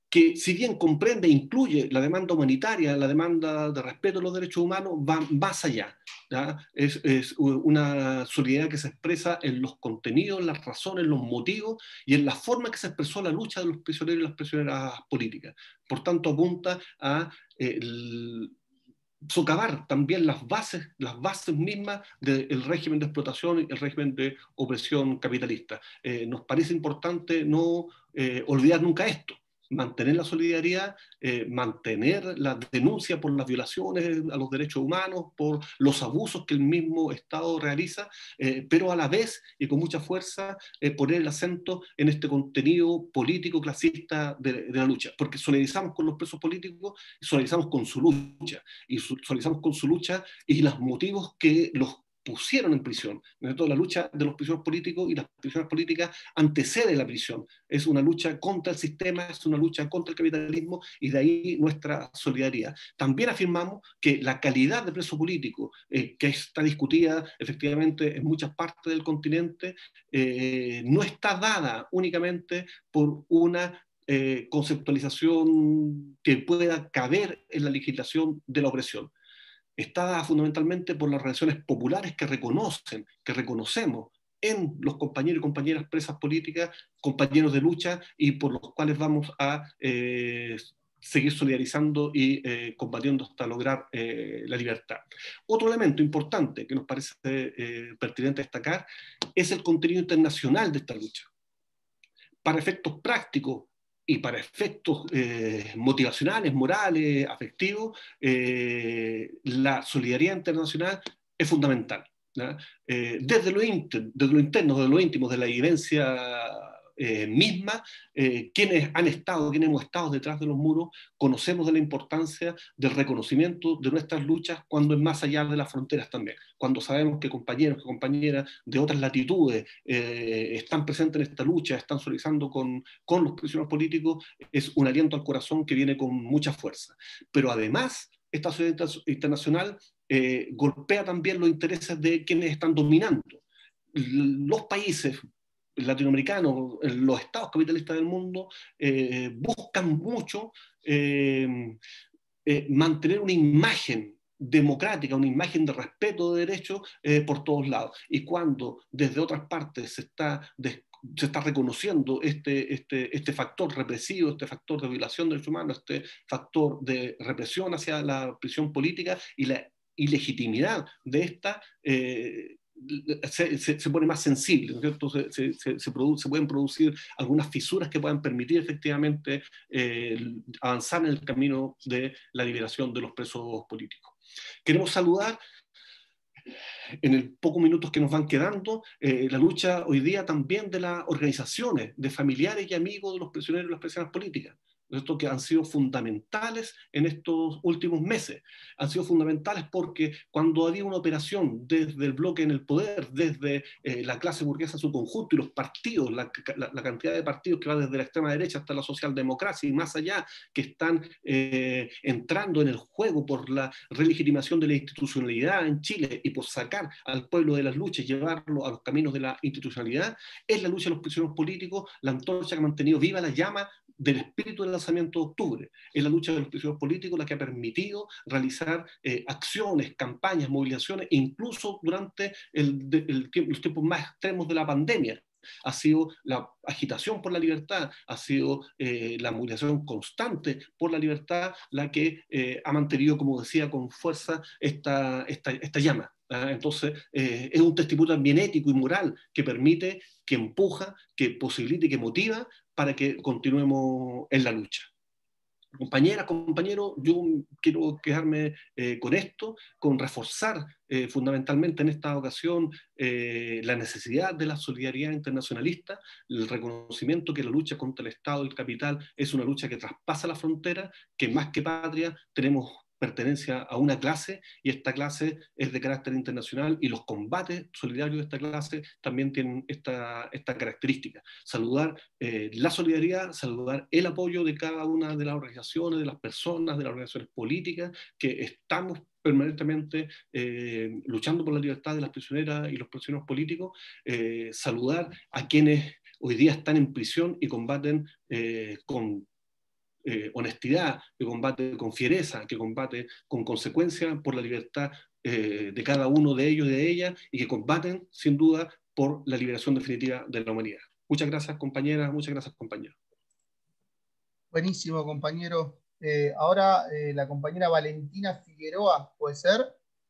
S6: que si bien comprende e incluye la demanda humanitaria, la demanda de respeto a los derechos humanos, va más allá. ¿Ya? Es, es una solidaridad que se expresa en los contenidos, en las razones, en los motivos y en la forma que se expresó la lucha de los prisioneros y las prisioneras políticas. Por tanto, apunta a eh, el, socavar también las bases, las bases mismas del régimen de explotación y el régimen de opresión capitalista. Eh, nos parece importante no eh, olvidar nunca esto. Mantener la solidaridad, eh, mantener la denuncia por las violaciones a los derechos humanos, por los abusos que el mismo Estado realiza, eh, pero a la vez y con mucha fuerza eh, poner el acento en este contenido político clasista de, de la lucha, porque solidarizamos con los presos políticos, solidarizamos con su lucha, y solidarizamos con su lucha y los motivos que los pusieron en prisión. La lucha de los prisioneros políticos y las prisioneras políticas antecede la prisión. Es una lucha contra el sistema, es una lucha contra el capitalismo y de ahí nuestra solidaridad. También afirmamos que la calidad de preso político, eh, que está discutida efectivamente en muchas partes del continente, eh, no está dada únicamente por una eh, conceptualización que pueda caber en la legislación de la opresión. Está dada fundamentalmente por las relaciones populares que reconocen, que reconocemos en los compañeros y compañeras presas políticas, compañeros de lucha, y por los cuales vamos a eh, seguir solidarizando y eh, combatiendo hasta lograr eh, la libertad. Otro elemento importante que nos parece eh, pertinente destacar es el contenido internacional de esta lucha. Para efectos prácticos, y para efectos eh, motivacionales, morales, afectivos, eh, la solidaridad internacional es fundamental. Eh, desde, lo inter, desde lo interno, desde lo íntimo, de la evidencia eh, misma, eh, quienes han estado, quienes hemos estado detrás de los muros, conocemos de la importancia del reconocimiento de nuestras luchas cuando es más allá de las fronteras también. Cuando sabemos que compañeros y compañeras de otras latitudes eh, están presentes en esta lucha, están solidarizando con, con los prisioneros políticos, es un aliento al corazón que viene con mucha fuerza. Pero además, esta solidaridad internacional eh, golpea también los intereses de quienes están dominando. Los países latinoamericanos, los estados capitalistas del mundo, eh, buscan mucho eh, eh, mantener una imagen democrática, una imagen de respeto de derechos eh, por todos lados. Y cuando desde otras partes se está, de, se está reconociendo este, este, este factor represivo, este factor de violación de derechos humanos, este factor de represión hacia la prisión política y la ilegitimidad de esta, eh, Se, se, se pone más sensible, ¿no es cierto? Se, se, se, se, produce, se pueden producir algunas fisuras que puedan permitir efectivamente eh, avanzar en el camino de la liberación de los presos políticos. Queremos saludar, en el pocos minutos que nos van quedando, eh, la lucha hoy día también de las organizaciones, de familiares y amigos de los prisioneros y las prisioneras políticas. Esto que han sido fundamentales en estos últimos meses. Han sido fundamentales porque cuando había una operación desde el bloque en el poder, desde eh, la clase burguesa en su conjunto y los partidos, la, la, la cantidad de partidos que va desde la extrema derecha hasta la socialdemocracia y más allá, que están eh, entrando en el juego por la relegitimación de la institucionalidad en Chile y por sacar al pueblo de las luchas y llevarlo a los caminos de la institucionalidad, es la lucha de los prisioneros políticos, la antorcha que ha mantenido viva la llama del espíritu del lanzamiento de octubre. Es la lucha de los prisioneros políticos la que ha permitido realizar eh, acciones, campañas, movilizaciones, incluso durante el, el, el, los tiempos más extremos de la pandemia. Ha sido la agitación por la libertad, ha sido eh, la movilización constante por la libertad la que eh, ha mantenido, como decía, con fuerza esta, esta, esta llama. ¿Ah? Entonces, eh, es un testimonio también ético y moral que permite, que empuja, que posibilita y que motiva para que continuemos en la lucha. Compañeras, compañeros, yo quiero quedarme eh, con esto, con reforzar eh, fundamentalmente en esta ocasión eh, la necesidad de la solidaridad internacionalista, el reconocimiento que la lucha contra el Estado y el capital es una lucha que traspasa la frontera, que más que patria tenemos pertenencia a una clase y esta clase es de carácter internacional y los combates solidarios de esta clase también tienen esta, esta característica. Saludar eh, la solidaridad, saludar el apoyo de cada una de las organizaciones, de las personas, de las organizaciones políticas que estamos permanentemente eh, luchando por la libertad de las prisioneras y los prisioneros políticos, eh, saludar a quienes hoy día están en prisión y combaten eh, con eh, honestidad, que combate con fiereza, que combate con consecuencia por la libertad eh, de cada uno de ellos y de ellas, y que combaten, sin duda, por la liberación definitiva de la humanidad. Muchas gracias, compañeras, muchas gracias, compañeros.
S2: Buenísimo, compañero. Eh, ahora eh, la compañera Valentina Figueroa, ¿puede ser?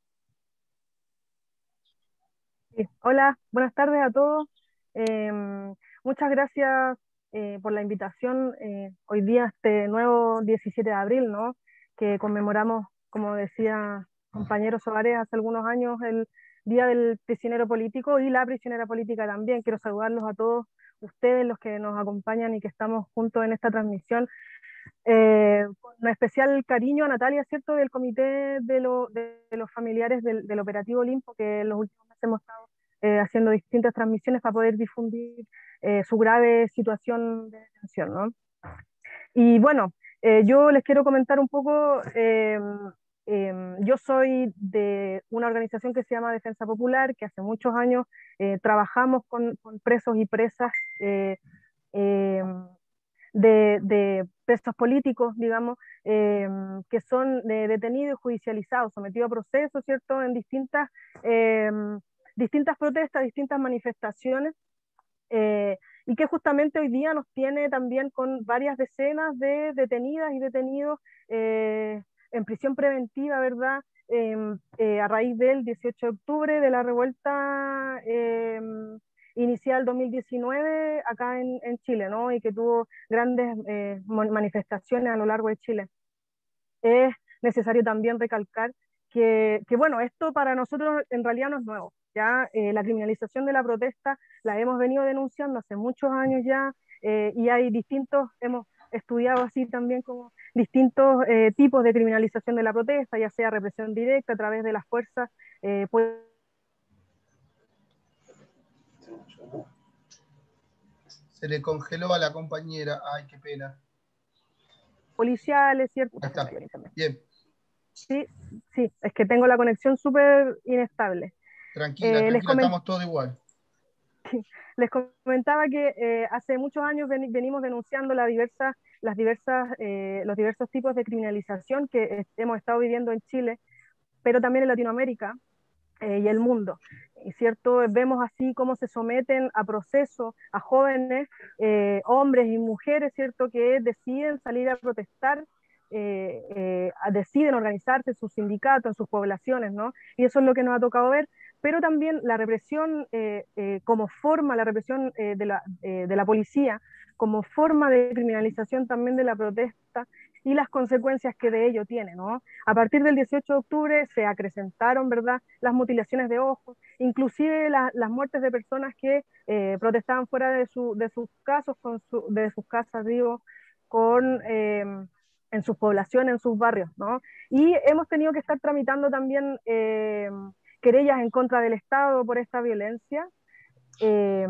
S7: Sí. Hola, buenas tardes a todos. Eh, muchas gracias eh, por la invitación eh, hoy día, este nuevo diecisiete de abril, ¿no? Que conmemoramos, como decía compañero Soares, hace algunos años, el Día del Prisionero Político y la prisionera política también. Quiero saludarlos a todos ustedes, los que nos acompañan y que estamos juntos en esta transmisión. Eh, con un especial cariño a Natalia, ¿cierto?, del Comité de, lo, de, de los Familiares del, del Operativo Olimpo, que en los últimos meses hemos estado eh, haciendo distintas transmisiones para poder difundir eh, su grave situación de detención, ¿no? Y bueno, eh, yo les quiero comentar un poco, eh, eh, yo soy de una organización que se llama Defensa Popular, que hace muchos años eh, trabajamos con, con presos y presas eh, eh, de, de presos políticos, digamos, eh, que son de, detenidos y judicializados, sometidos a procesos, ¿cierto?, en distintas, eh, distintas protestas, distintas manifestaciones, eh, y que justamente hoy día nos tiene también con varias decenas de detenidas y detenidos eh, en prisión preventiva, ¿verdad?, eh, eh, a raíz del dieciocho de octubre, de la revuelta eh, inicial dos mil diecinueve acá en, en Chile, ¿no? Y que tuvo grandes eh, manifestaciones a lo largo de Chile. Es necesario también recalcar que, que bueno, esto para nosotros en realidad no es nuevo, ya eh, la criminalización de la protesta la hemos venido denunciando hace muchos años ya, eh, y hay distintos, hemos estudiado así también como distintos eh, tipos de criminalización de la protesta, ya sea represión directa a través de las fuerzas eh, pues,
S2: Se le congeló a la compañera. Ay, qué pena.
S7: policiales, ¿cierto?
S2: Ahí está. Bien.
S7: Sí, sí, es que tengo la conexión súper inestable.
S2: Tranquila,
S7: Eh, les
S2: tranquila,
S7: coment-
S2: estamos todos igual.
S7: Les comentaba que eh, hace muchos años ven- venimos denunciando la diversa, las diversas, eh, los diversos tipos de criminalización que eh, hemos estado viviendo en Chile, pero también en Latinoamérica eh, y el mundo. Y cierto, vemos así cómo se someten a procesos a jóvenes, eh, hombres y mujeres, cierto, que deciden salir a protestar, eh, eh, deciden organizarse en sus sindicatos, en sus poblaciones, ¿no? Y eso es lo que nos ha tocado ver, pero también la represión eh, eh, como forma, la represión eh, de, la, eh, de la policía, como forma de criminalización también de la protesta y las consecuencias que de ello tiene, ¿no? A partir del dieciocho de octubre se acrecentaron, ¿verdad?, las mutilaciones de ojos, inclusive la, las muertes de personas que eh, protestaban fuera de, su, de sus casos, con su, de sus casas, digo, con, eh, en sus poblaciones, en sus barrios, ¿no? Y hemos tenido que estar tramitando también eh, querellas en contra del Estado por esta violencia, eh,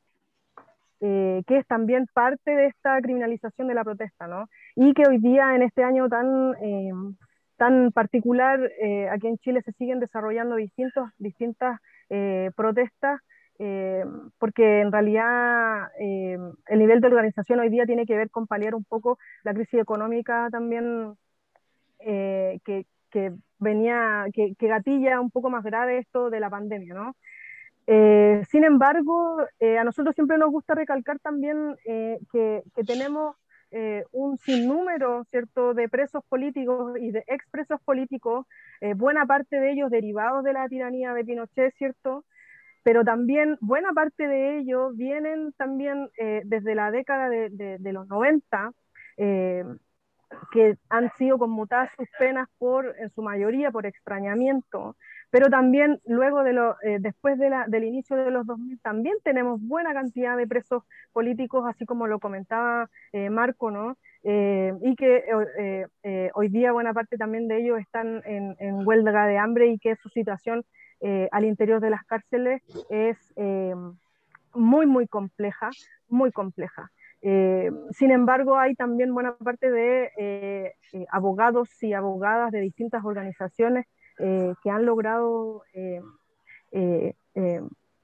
S7: eh, que es también parte de esta criminalización de la protesta, ¿no? Y que hoy día, en este año tan, eh, tan particular, eh, aquí en Chile se siguen desarrollando distintos, distintas eh, protestas, eh, porque en realidad eh, el nivel de organización hoy día tiene que ver con paliar un poco la crisis económica también eh, que, que venía, que, que gatilla un poco más grave esto de la pandemia, ¿no? Eh, sin embargo, eh, a nosotros siempre nos gusta recalcar también eh, que, que tenemos eh, un sinnúmero, ¿cierto?, de presos políticos y de expresos políticos, eh, buena parte de ellos derivados de la tiranía de Pinochet, ¿cierto?, pero también buena parte de ellos vienen también eh, desde la década de, de, de los noventa, eh, que han sido conmutadas sus penas por, en su mayoría, por extrañamiento, pero también luego de lo, eh, después de la, del inicio de los dos mil también tenemos buena cantidad de presos políticos, así como lo comentaba eh, Marco, ¿no? Eh, y que eh, eh, hoy día buena parte también de ellos están en, en huelga de hambre y que su situación eh, al interior de las cárceles es eh, muy, muy compleja, muy compleja. Eh, sin embargo, hay también buena parte de eh, eh, abogados y abogadas de distintas organizaciones eh, que han logrado eh, eh, eh,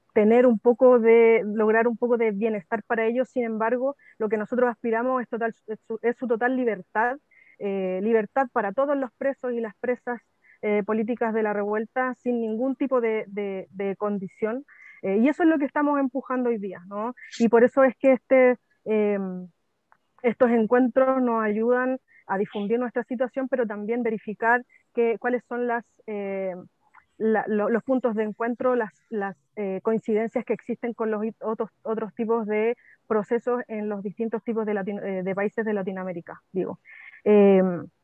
S7: tener un poco de, lograr un poco de bienestar para ellos. Sin embargo, lo que nosotros aspiramos es, total, es, su, es su total libertad, eh, libertad para todos los presos y las presas eh, políticas de la revuelta, sin ningún tipo de, de, de condición. Eh, y eso es lo que estamos empujando hoy día, ¿no? Y por eso es que este, eh, estos encuentros nos ayudan a difundir nuestra situación, pero también verificar que, cuáles son las... Eh, La, lo, los puntos de encuentro, las, las eh, coincidencias que existen con los otros, otros tipos de procesos en los distintos tipos de, Latino, eh, de países de Latinoamérica, digo. Eh,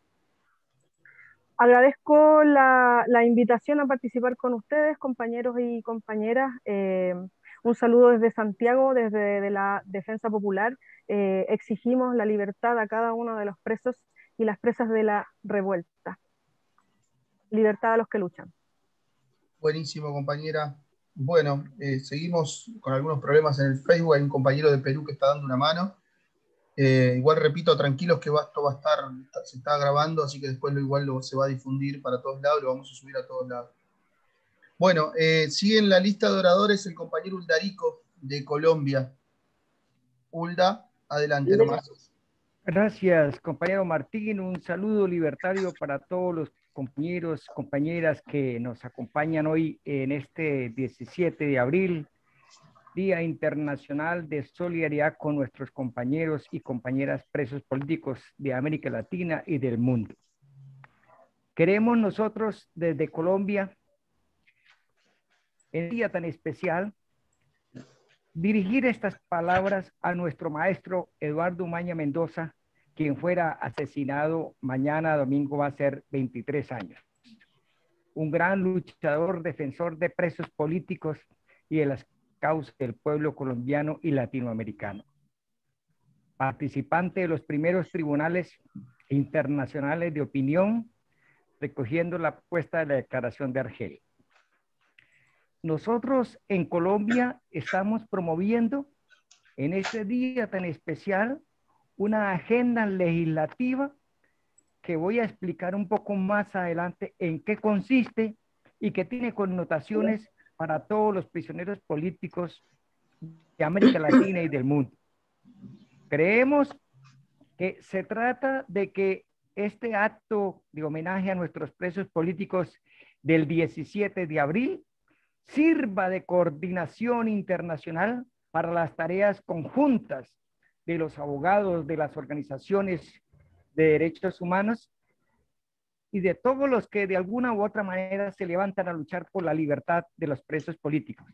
S7: agradezco la, la, invitación a participar con ustedes, compañeros y compañeras. Eh, un saludo desde Santiago, desde de la Defensa Popular. Eh, exigimos la libertad a cada uno de los presos y las presas de la revuelta. Libertad a los que luchan.
S2: Buenísimo, compañera. Bueno, eh, seguimos con algunos problemas en el Facebook. Hay un compañero de Perú que está dando una mano. Eh, igual repito, tranquilos que va, esto va a estar, se está grabando, así que después lo igual lo, se va a difundir para todos lados, lo vamos a subir a todos lados. Bueno, eh, sigue en la lista de oradores el compañero Uldarico de Colombia. Ulda, adelante nomás.
S12: Gracias, compañero Martín. Un saludo libertario para todos los compañeros, compañeras que nos acompañan hoy en este diecisiete de abril, Día Internacional de Solidaridad con nuestros compañeros y compañeras presos políticos de América Latina y del mundo. Queremos nosotros desde Colombia, en un día tan especial, dirigir estas palabras a nuestro maestro Eduardo Maña Mendoza, quien fuera asesinado mañana domingo va a ser veintitrés años. Un gran luchador, defensor de presos políticos y de las causas del pueblo colombiano y latinoamericano. Participante de los primeros tribunales internacionales de opinión, recogiendo la propuesta de la Declaración de Argel. Nosotros en Colombia estamos promoviendo en este día tan especial una agenda legislativa que voy a explicar un poco más adelante en qué consiste y que tiene connotaciones para todos los prisioneros políticos de América Latina y del mundo. Creemos que se trata de que este acto de homenaje a nuestros presos políticos del diecisiete de abril sirva de coordinación internacional para las tareas conjuntas de los abogados de las organizaciones de derechos humanos y de todos los que de alguna u otra manera se levantan a luchar por la libertad de los presos políticos.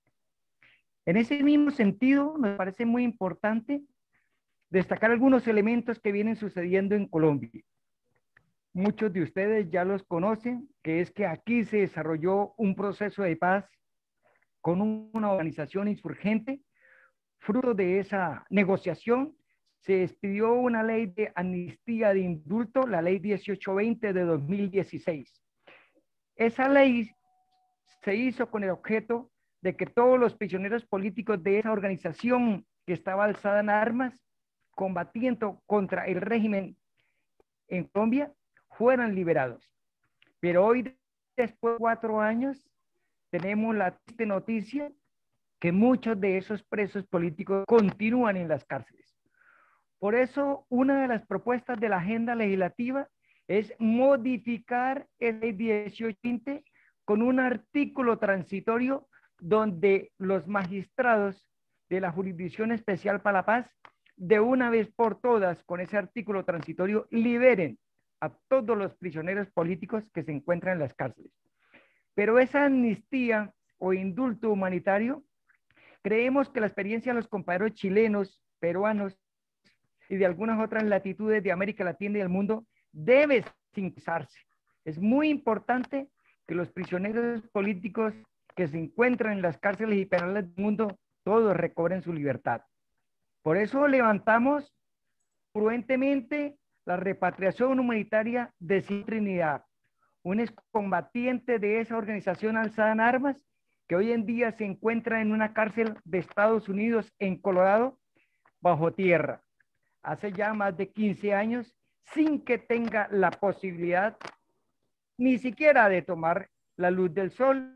S12: En ese mismo sentido, me parece muy importante destacar algunos elementos que vienen sucediendo en Colombia. Muchos de ustedes ya los conocen, que es que aquí se desarrolló un proceso de paz con una organización insurgente. Fruto de esa negociación, se expidió una ley de amnistía de indulto, la ley dieciocho veinte de dos mil dieciséis. Esa ley se hizo con el objeto de que todos los prisioneros políticos de esa organización que estaba alzada en armas, combatiendo contra el régimen en Colombia, fueran liberados. Pero hoy, después de cuatro años, tenemos la triste noticia que muchos de esos presos políticos continúan en las cárceles. Por eso, una de las propuestas de la agenda legislativa es modificar el ley dieciocho veinte con un artículo transitorio donde los magistrados de la Jurisdicción Especial para la Paz, de una vez por todas, con ese artículo transitorio, liberen a todos los prisioneros políticos que se encuentran en las cárceles. Pero esa amnistía o indulto humanitario, creemos que la experiencia de los compañeros chilenos, peruanos y de algunas otras latitudes de América Latina y del mundo debe sintetizarse. Es muy importante que los prisioneros políticos que se encuentran en las cárceles y penales del mundo, todos recobren su libertad. Por eso levantamos prudentemente la repatriación humanitaria de Simón Trinidad, un excombatiente de esa organización alzada en armas que hoy en día se encuentra en una cárcel de Estados Unidos en Colorado, bajo tierra, hace ya más de quince años, sin que tenga la posibilidad ni siquiera de tomar la luz del sol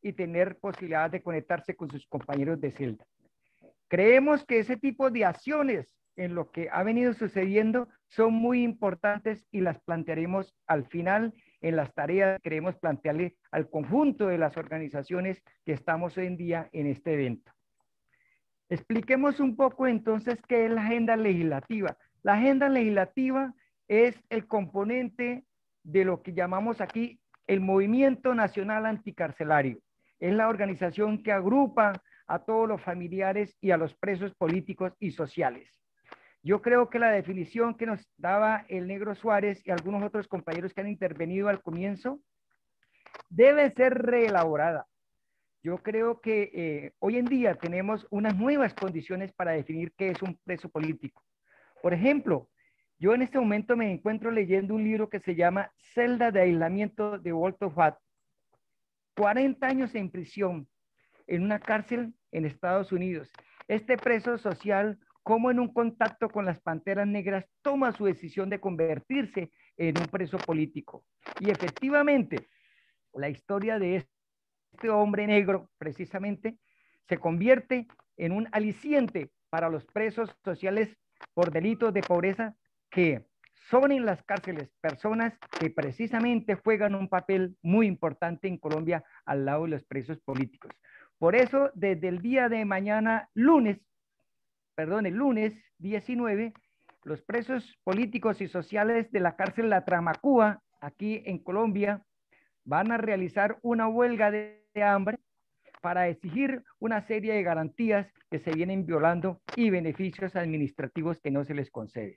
S12: y tener posibilidad de conectarse con sus compañeros de celda. Creemos que ese tipo de acciones en lo que ha venido sucediendo son muy importantes y las plantearemos al final en las tareas que queremos plantearle al conjunto de las organizaciones que estamos hoy en día en este evento. Expliquemos un poco entonces qué es la agenda legislativa. La agenda legislativa es el componente de lo que llamamos aquí el Movimiento Nacional Anticarcelario. Es la organización que agrupa a todos los familiares y a los presos políticos y sociales. Yo creo que la definición que nos daba el Negro Suárez y algunos otros compañeros que han intervenido al comienzo debe ser reelaborada. Yo creo que eh, hoy en día tenemos unas nuevas condiciones para definir qué es un preso político. Por ejemplo, yo en este momento me encuentro leyendo un libro que se llama Celda de aislamiento de Walter Watt. cuarenta años en prisión en una cárcel en Estados Unidos. Este preso social, como en un contacto con las Panteras Negras, toma su decisión de convertirse en un preso político. Y efectivamente, la historia de este Este hombre negro, precisamente, se convierte en un aliciente para los presos sociales por delitos de pobreza que son en las cárceles personas que precisamente juegan un papel muy importante en Colombia al lado de los presos políticos. Por eso, desde el día de mañana, lunes, perdón, el lunes diecinueve, los presos políticos y sociales de la cárcel La Tramacúa, aquí en Colombia, van a realizar una huelga de de hambre para exigir una serie de garantías que se vienen violando y beneficios administrativos que no se les concede.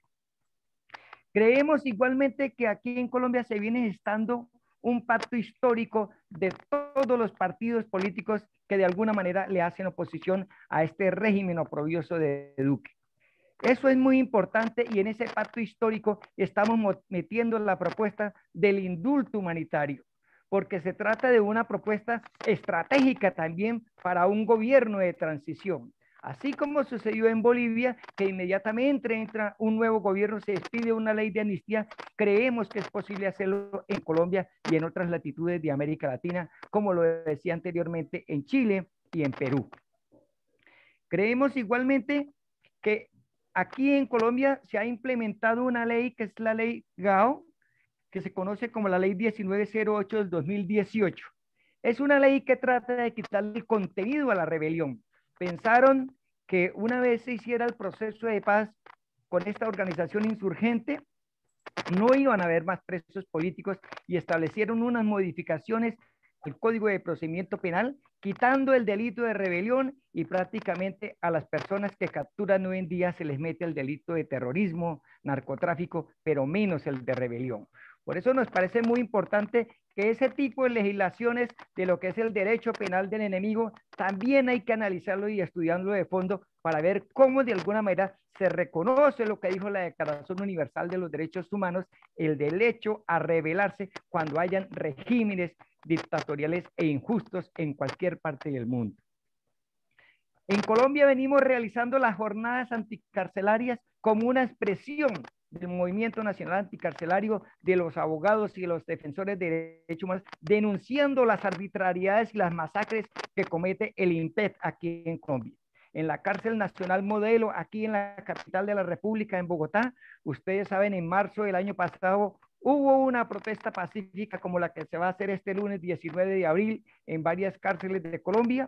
S12: Creemos igualmente que aquí en Colombia se viene gestando un pacto histórico de todos los partidos políticos que de alguna manera le hacen oposición a este régimen oprobioso de Duque. Eso es muy importante y en ese pacto histórico estamos metiendo la propuesta del indulto humanitario, porque se trata de una propuesta estratégica también para un gobierno de transición. Así como sucedió en Bolivia, que inmediatamente entra un nuevo gobierno, se despide una ley de amnistía, creemos que es posible hacerlo en Colombia y en otras latitudes de América Latina, como lo decía anteriormente en Chile y en Perú. Creemos igualmente que aquí en Colombia se ha implementado una ley que es la ley Gao, que se conoce como la ley diecinueve cero ocho del dos mil dieciocho. Es una ley que trata de quitarle el contenido a la rebelión. Pensaron que una vez se hiciera el proceso de paz con esta organización insurgente, no iban a haber más presos políticos y establecieron unas modificaciones al Código de Procedimiento Penal, quitando el delito de rebelión y prácticamente a las personas que capturan hoy en día se les mete el delito de terrorismo, narcotráfico, pero menos el de rebelión. Por eso nos parece muy importante que ese tipo de legislaciones de lo que es el derecho penal del enemigo también hay que analizarlo y estudiarlo de fondo para ver cómo de alguna manera se reconoce lo que dijo la Declaración Universal de los Derechos Humanos, el derecho a rebelarse cuando hayan regímenes dictatoriales e injustos en cualquier parte del mundo. En Colombia venimos realizando las jornadas anticarcelarias como una expresión del Movimiento Nacional Anticarcelario, de los abogados y de los defensores de derechos humanos, denunciando las arbitrariedades y las masacres que comete el INPET aquí en Colombia. En la cárcel nacional Modelo, aquí en la capital de la República, en Bogotá, ustedes saben, en marzo del año pasado hubo una protesta pacífica como la que se va a hacer este lunes diecinueve de abril en varias cárceles de Colombia,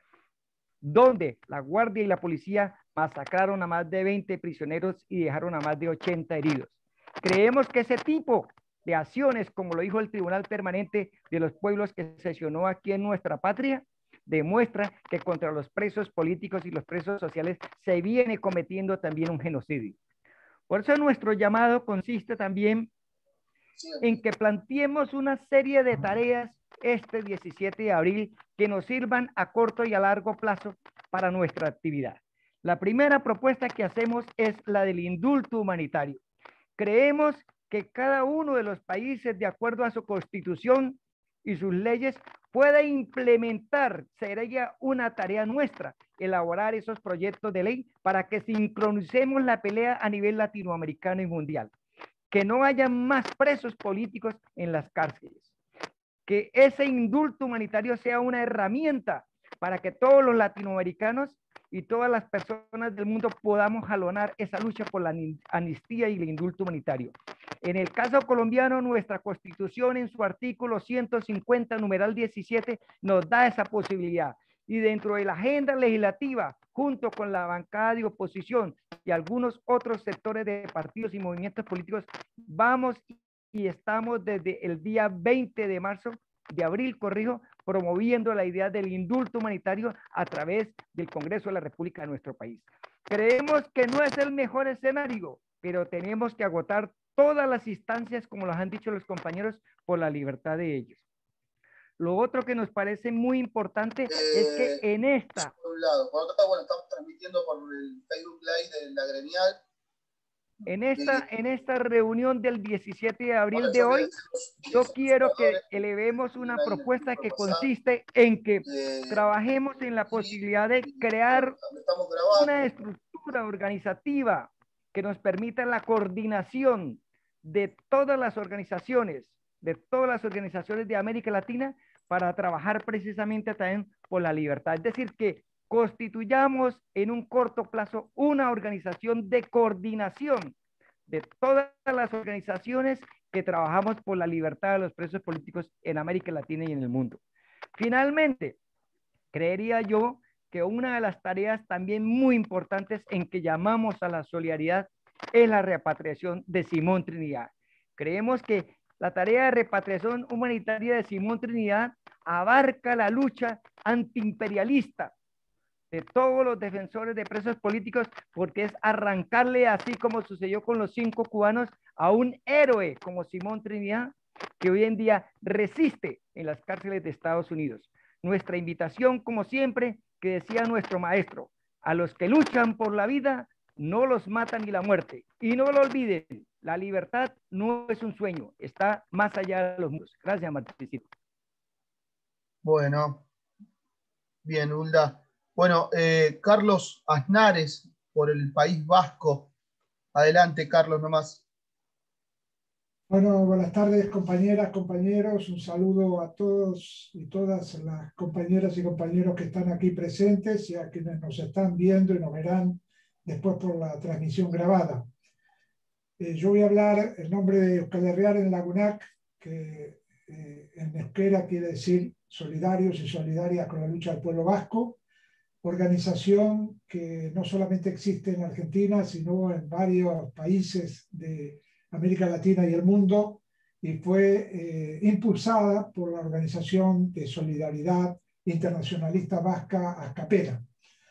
S12: donde la guardia y la policía masacraron a más de veinte prisioneros y dejaron a más de ochenta heridos. Creemos que ese tipo de acciones, como lo dijo el Tribunal Permanente de los Pueblos que sesionó aquí en nuestra patria, demuestra que contra los presos políticos y los presos sociales se viene cometiendo también un genocidio. Por eso nuestro llamado consiste también en que planteemos una serie de tareas este diecisiete de abril que nos sirvan a corto y a largo plazo para nuestra actividad. La primera propuesta que hacemos es la del indulto humanitario. Creemos que cada uno de los países, de acuerdo a su constitución y sus leyes, puede implementar, sería una tarea nuestra, elaborar esos proyectos de ley para que sincronicemos la pelea a nivel latinoamericano y mundial. Que no haya más presos políticos en las cárceles. que ese indulto humanitario sea una herramienta para que todos los latinoamericanos y todas las personas del mundo podamos jalonar esa lucha por la amnistía y el indulto humanitario. En el caso colombiano, nuestra Constitución en su artículo ciento cincuenta, numeral diecisiete, nos da esa posibilidad. Y dentro de la agenda legislativa, junto con la bancada de oposición y algunos otros sectores de partidos y movimientos políticos, vamos y estamos desde el día veinte de marzo, de abril, corrijo, promoviendo la idea del indulto humanitario a través del Congreso de la República de nuestro país. Creemos que no es el mejor escenario, pero tenemos que agotar todas las instancias, como los han dicho los compañeros, por la libertad de ellos. Lo otro que nos parece muy importante eh, es que en esta...
S2: Por un lado, por otro lado, bueno, estamos transmitiendo por el Facebook Live de la gremial.
S12: En esta, en esta reunión del diecisiete de abril de hoy, yo quiero que elevemos una propuesta que consiste en que trabajemos en la posibilidad de crear una estructura organizativa que nos permita la coordinación de todas las organizaciones, de todas las organizaciones de América Latina para trabajar precisamente también por la libertad. Es decir, que constituyamos en un corto plazo una organización de coordinación de todas las organizaciones que trabajamos por la libertad de los presos políticos en América Latina y en el mundo. Finalmente, creería yo que una de las tareas también muy importantes en que llamamos a la solidaridad es la repatriación de Simón Trinidad. Creemos que la tarea de repatriación humanitaria de Simón Trinidad abarca la lucha antiimperialista de todos los defensores de presos políticos, porque es arrancarle, así como sucedió con los cinco cubanos, a un héroe como Simón Trinidad, que hoy en día resiste en las cárceles de Estados Unidos. Nuestra invitación, como siempre, que decía nuestro maestro, a los que luchan por la vida, no los mata ni la muerte. Y no lo olviden, la libertad no es un sueño, está más allá de los muros. Gracias, Martín.
S2: Bueno, bien, Hulda. Bueno, eh, Carlos Aznares, por el País Vasco. Adelante, Carlos, nomás.
S1: Bueno, buenas tardes, compañeras, compañeros. Un saludo a todos y todas las compañeras y compañeros que están aquí presentes y a quienes nos están viendo y nos verán después por la transmisión grabada. Eh, yo voy a hablar en nombre de Euskal Herriaren Lagunak, que eh, en euskera quiere decir solidarios y solidarias con la lucha del pueblo vasco, organización que no solamente existe en Argentina, sino en varios países de América Latina y el mundo, y fue eh, impulsada por la Organización de Solidaridad Internacionalista Vasca, ASCAPENA.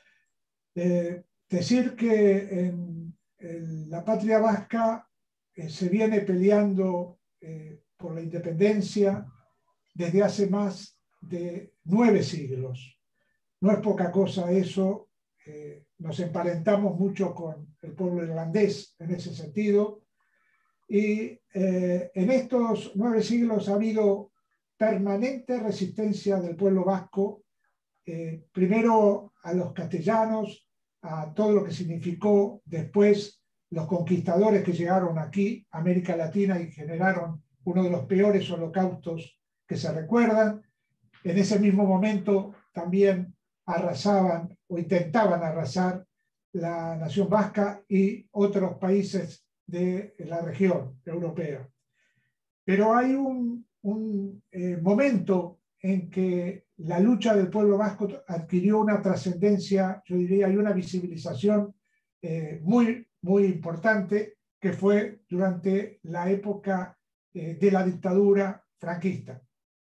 S1: Eh, decir que en, en la patria vasca eh, se viene peleando eh, por la independencia desde hace más de nueve siglos. No es poca cosa eso, eh, nos emparentamos mucho con el pueblo irlandés en ese sentido, y eh, en estos nueve siglos ha habido permanente resistencia del pueblo vasco, eh, primero a los castellanos, a todo lo que significó después los conquistadores que llegaron aquí, a América Latina, y generaron uno de los peores holocaustos que se recuerdan. En ese mismo momento también arrasaban o intentaban arrasar la nación vasca y otros países de la región europea. Pero hay un, un eh, momento en que la lucha del pueblo vasco adquirió una trascendencia, yo diría, y una visibilización eh, muy, muy importante, que fue durante la época eh, de la dictadura franquista.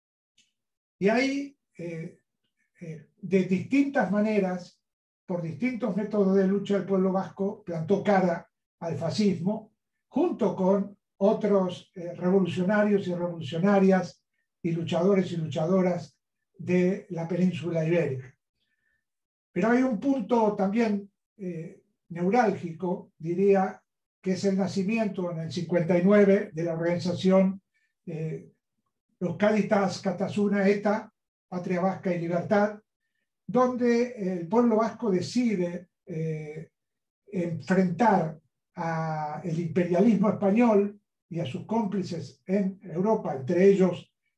S1: Y ahí, eh, eh, de distintas maneras, por distintos métodos de lucha, el pueblo vasco plantó cara al fascismo, junto con otros eh, revolucionarios y revolucionarias y luchadores y luchadoras de la península ibérica. Pero hay un punto también eh, neurálgico, diría, que es el nacimiento en el cincuenta y nueve de la organización eh, Euskaditas Katasuna Eta, Patria Vasca y Libertad, donde el pueblo vasco decide eh, enfrentar al imperialismo español y a sus cómplices en Europa, entre ellos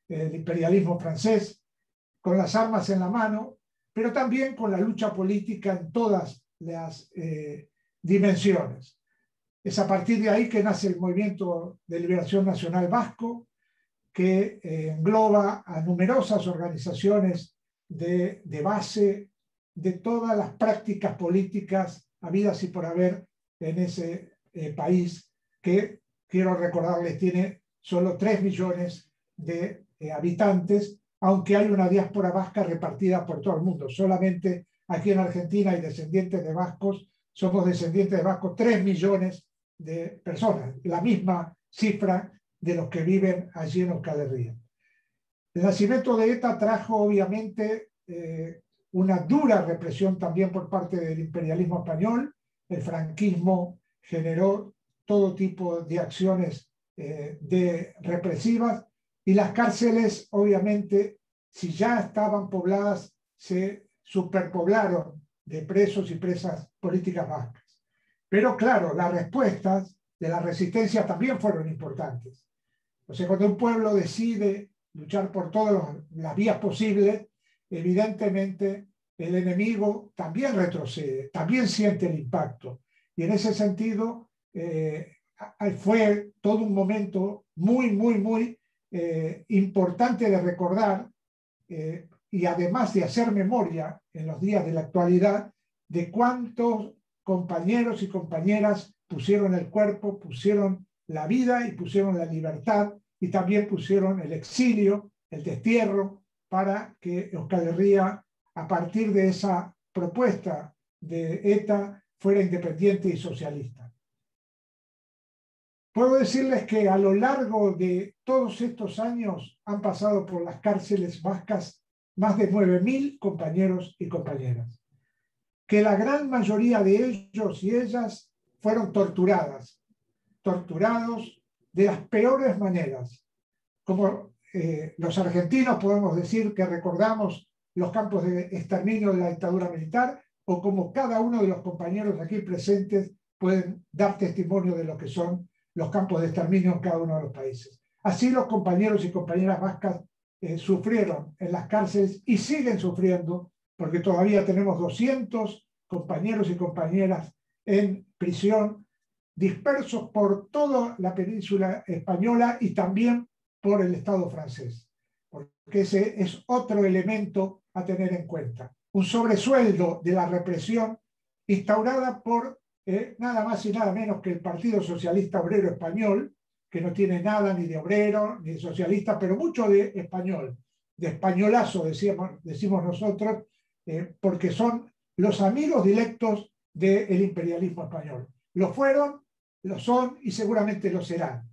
S1: el imperialismo francés, con las armas en la mano, pero también con la lucha política en todas las eh, dimensiones. Es a partir de ahí que nace el Movimiento de Liberación Nacional Vasco, que eh, engloba a numerosas organizaciones de, de base de todas las prácticas políticas habidas y por haber en ese eh, país que, quiero recordarles, tiene solo tres millones de eh, habitantes, aunque hay una diáspora vasca repartida por todo el mundo. Solamente aquí en Argentina hay descendientes de vascos, somos descendientes de vascos, tres millones de personas, la misma cifra de los que viven allí en Euskal Herria. El nacimiento de ETA trajo obviamente eh, una dura represión también por parte del imperialismo español. El franquismo generó todo tipo de acciones eh, de represivas y las cárceles, obviamente, si ya estaban pobladas, se superpoblaron de presos y presas políticas vascas. Pero claro, las respuestas de la resistencia también fueron importantes. O sea, cuando un pueblo decide luchar por todas las vías posibles, evidentemente el enemigo también retrocede, también siente el impacto. Y en ese sentido eh, fue todo un momento muy, muy, muy eh, importante de recordar eh, y además de hacer memoria en los días de la actualidad de cuántos compañeros y compañeras pusieron el cuerpo, pusieron la vida y pusieron la libertad y también pusieron el exilio, el destierro, para que Euskal Herria, a partir de esa propuesta de ETA, fuera independiente y socialista. Puedo decirles que a lo largo de todos estos años han pasado por las cárceles vascas más de nueve mil compañeros y compañeras, que la gran mayoría de ellos y ellas fueron torturadas, torturados de las peores maneras. Como eh, los argentinos podemos decir que recordamos los campos de exterminio de la dictadura militar, o como cada uno de los compañeros aquí presentes pueden dar testimonio de lo que son los campos de exterminio en cada uno de los países. Así los compañeros y compañeras vascas eh, sufrieron en las cárceles y siguen sufriendo, porque todavía tenemos doscientos compañeros y compañeras en prisión, dispersos por toda la península española y también por el Estado francés, porque ese es otro elemento a tener en cuenta. Un sobresueldo de la represión instaurada por eh, nada más y nada menos que el Partido Socialista Obrero Español, que no tiene nada ni de obrero ni de socialista, pero mucho de español, de españolazo, decíamos, decimos nosotros, eh, porque son los amigos directos del imperialismo español. Lo fueron, lo son y seguramente lo serán.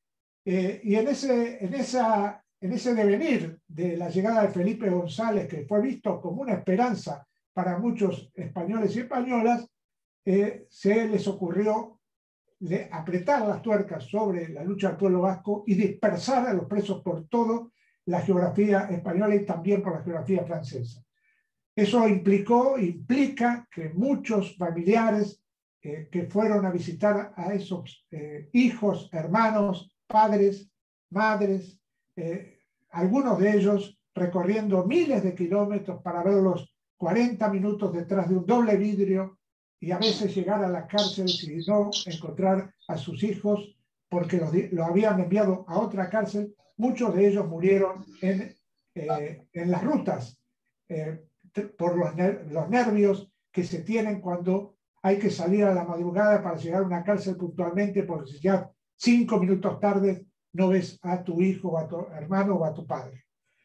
S1: Eh, y en ese, en, esa, en ese devenir de la llegada de Felipe González, que fue visto como una esperanza para muchos españoles y españolas, eh, se les ocurrió de apretar las tuercas sobre la lucha del pueblo vasco y dispersar a los presos por toda la geografía española y también por la geografía francesa. Eso implicó, implica que muchos familiares eh, que fueron a visitar a esos eh, hijos, hermanos, padres, madres, eh, algunos de ellos recorriendo miles de kilómetros para verlos cuarenta minutos detrás de un doble vidrio y a veces llegar a las cárceles y no encontrar a sus hijos porque los, los habían enviado a otra cárcel. Muchos de ellos murieron en, eh, en las rutas eh, por los, ner los nervios que se tienen cuando hay que salir a la madrugada para llegar a una cárcel puntualmente, porque si ya cinco minutos tarde no ves a tu hijo, o a tu hermano o a tu padre.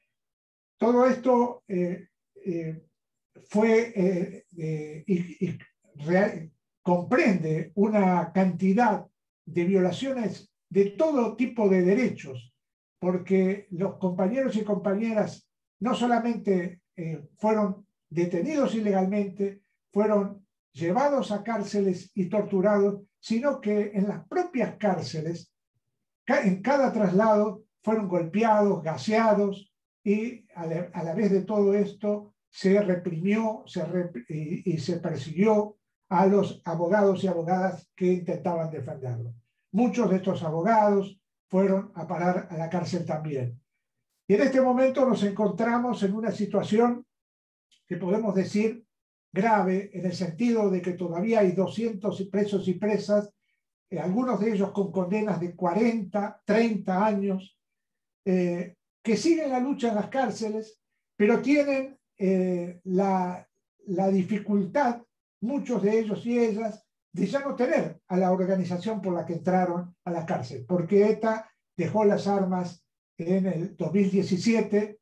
S1: Todo esto eh, eh, fue eh, eh, y, y real, comprende una cantidad de violaciones de todo tipo de derechos, porque los compañeros y compañeras no solamente eh, fueron detenidos ilegalmente, fueron llevados a cárceles y torturados, sino que en las propias cárceles, en cada traslado, fueron golpeados, gaseados, y a la, a la vez de todo esto se reprimió se rep y, y se persiguió a los abogados y abogadas que intentaban defenderlo. Muchos de estos abogados fueron a parar a la cárcel también. Y en este momento nos encontramos en una situación que podemos decir grave, en el sentido de que todavía hay doscientos presos y presas, eh, algunos de ellos con condenas de cuarenta, treinta años, eh, que siguen la lucha en las cárceles, pero tienen eh, la, la dificultad, muchos de ellos y ellas, de ya no tener a la organización por la que entraron a la cárcel, porque ETA dejó las armas en el dos mil diecisiete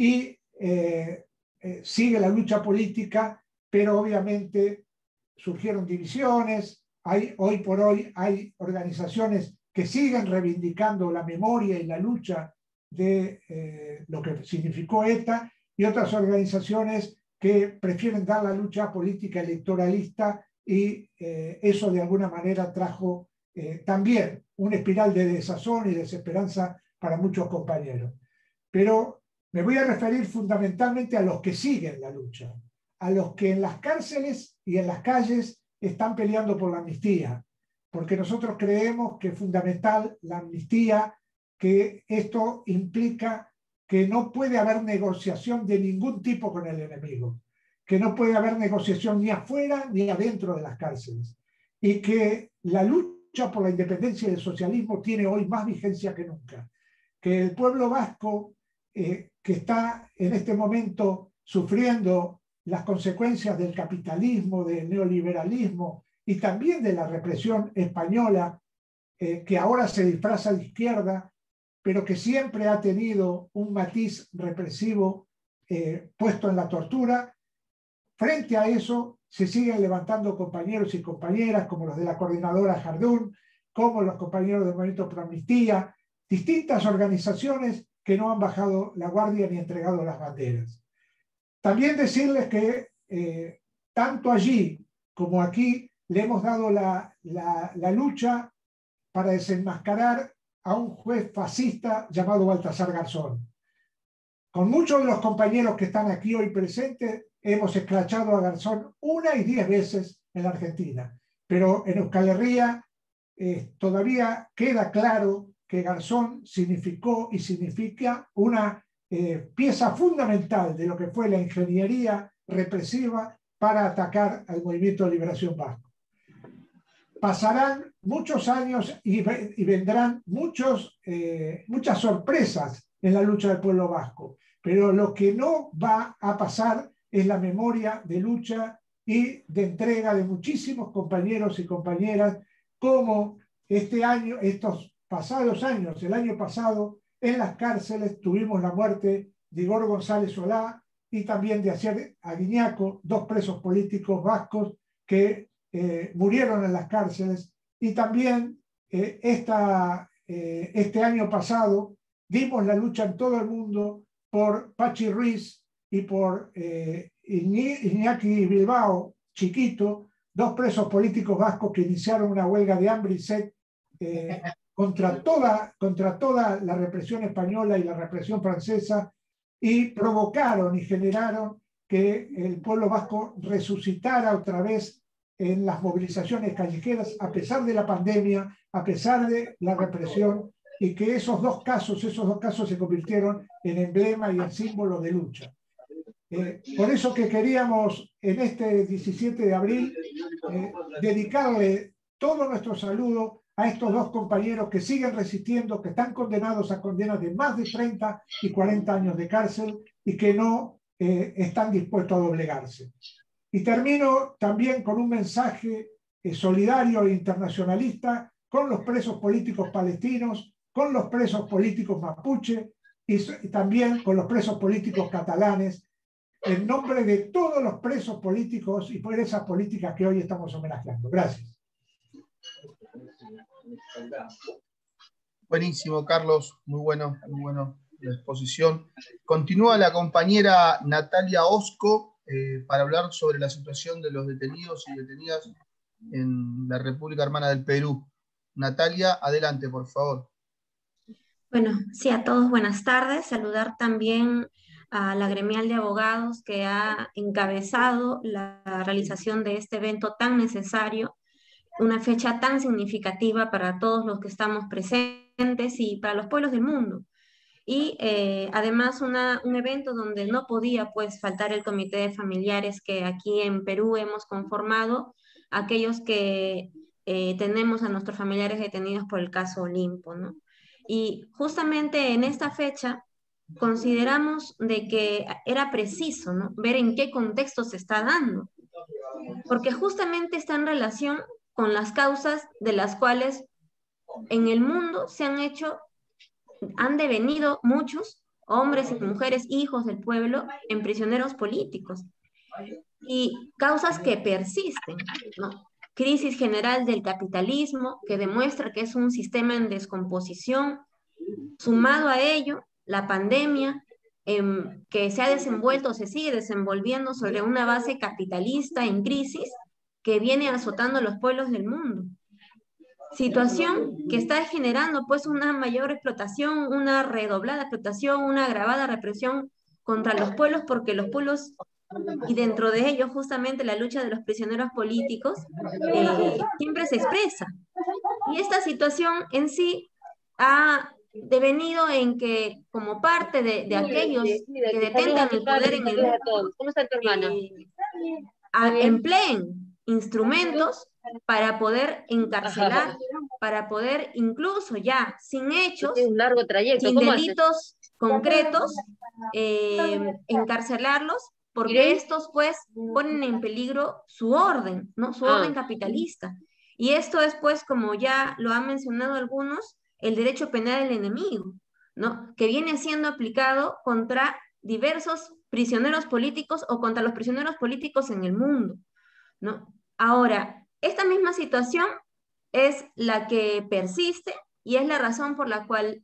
S1: y eh, eh, sigue la lucha política, pero obviamente surgieron divisiones. Hay, hoy por hoy hay organizaciones que siguen reivindicando la memoria y la lucha de eh, lo que significó ETA, y otras organizaciones que prefieren dar la lucha política electoralista, y eh, eso de alguna manera trajo eh, también una espiral de desazón y desesperanza para muchos compañeros. Pero me voy a referir fundamentalmente a los que siguen la lucha, a los que en las cárceles y en las calles están peleando por la amnistía, porque nosotros creemos que es fundamental la amnistía, que esto implica que no puede haber negociación de ningún tipo con el enemigo, que no puede haber negociación ni afuera ni adentro de las cárceles, y que la lucha por la independencia y el socialismo tiene hoy más vigencia que nunca, que el pueblo vasco, eh, que está en este momento sufriendo las consecuencias del capitalismo, del neoliberalismo y también de la represión española, eh, que ahora se disfraza de izquierda, pero que siempre ha tenido un matiz represivo eh, puesto en la tortura. Frente a eso se siguen levantando compañeros y compañeras como los de la coordinadora Jardún, como los compañeros del Movimiento Pro Amnistía, distintas organizaciones que no han bajado la guardia ni entregado las banderas. También decirles que eh, tanto allí como aquí le hemos dado la, la, la lucha para desenmascarar a un juez fascista llamado Baltasar Garzón. Con muchos de los compañeros que están aquí hoy presentes hemos escrachado a Garzón una y diez veces en la Argentina, pero en Euskal Herria eh, todavía queda claro que Garzón significó y significa una eh, pieza fundamental de lo que fue la ingeniería represiva para atacar al Movimiento de Liberación Vasco. Pasarán muchos años y, y vendrán muchos, eh, muchas sorpresas en la lucha del pueblo vasco, pero lo que no va a pasar es la memoria de lucha y de entrega de muchísimos compañeros y compañeras, como este año, estos pasados años, el año pasado, en las cárceles tuvimos la muerte de Igor González Solá y también de Asier Aguiñaco, dos presos políticos vascos que eh, murieron en las cárceles. Y también eh, esta, eh, este año pasado dimos la lucha en todo el mundo por Pachi Ruiz y por eh, Iñaki Bilbao, Chiquito, dos presos políticos vascos que iniciaron una huelga de hambre y sed eh, contra, toda, contra toda la represión española y la represión francesa, y provocaron y generaron que el pueblo vasco resucitara otra vez en las movilizaciones callejeras, a pesar de la pandemia, a pesar de la represión, y que esos dos casos, esos dos casos se convirtieron en emblema y en símbolo de lucha. Eh, por eso que queríamos en este diecisiete de abril eh, dedicarle todo nuestro saludo a estos dos compañeros que siguen resistiendo, que están condenados a condenas de más de treinta y cuarenta años de cárcel y que no eh, están dispuestos a doblegarse. Y termino también con un mensaje eh, solidario e internacionalista con los presos políticos palestinos, con los presos políticos mapuche y, y también con los presos políticos catalanes, en nombre de todos los presos políticos y por esas políticas que hoy estamos homenajeando. Gracias.
S2: Buenísimo, Carlos. Muy bueno, muy bueno la exposición. Continúa la compañera Natalia Osco eh, para hablar sobre la situación de los detenidos y detenidas en la República Hermana del Perú. Natalia, adelante, por favor.
S10: Bueno, sí, a todos buenas tardes. Saludar también a la gremial de abogados que ha encabezado la realización de este evento tan necesario, una fecha tan significativa para todos los que estamos presentes y para los pueblos del mundo. y eh, además una, un evento donde no podía pues faltar el comité de familiares que aquí en Perú hemos conformado, aquellos que eh, tenemos a nuestros familiares detenidos por el caso Olimpo, ¿no? Y justamente en esta fecha consideramos de que era preciso, ¿no?, ver en qué contexto se está dando, porque justamente está en relación con las causas de las cuales en el mundo se han hecho, han devenido muchos hombres y mujeres, hijos del pueblo, en prisioneros políticos. Y causas que persisten, ¿no? Crisis general del capitalismo, que demuestra que es un sistema en descomposición. Sumado a ello, la pandemia, eh, que se ha desenvuelto, se sigue desenvolviendo sobre una base capitalista en crisis, que viene azotando a los pueblos del mundo. Situación que está generando pues una mayor explotación, una redoblada explotación, una agravada represión contra los pueblos, porque los pueblos, y dentro de ellos justamente la lucha de los prisioneros políticos, eh, siempre se expresa. Y esta situación en sí ha devenido en que, como parte de, de aquellos que detentan el poder en el mundo, eh, a, empleen instrumentos para poder encarcelar, para poder incluso ya sin hechos,
S13: un largo trayecto.
S10: sin delitos concretos, eh, encarcelarlos, porque
S13: ¿Irene?
S10: estos pues ponen en peligro su orden, ¿no? Su orden
S13: Ah.
S10: capitalista. Y esto es pues, como ya lo han mencionado algunos, el derecho penal del enemigo, ¿no?, que viene siendo aplicado contra diversos prisioneros políticos o contra los prisioneros políticos en el mundo, ¿no? Ahora, esta misma situación es la que persiste y es la razón por la cual,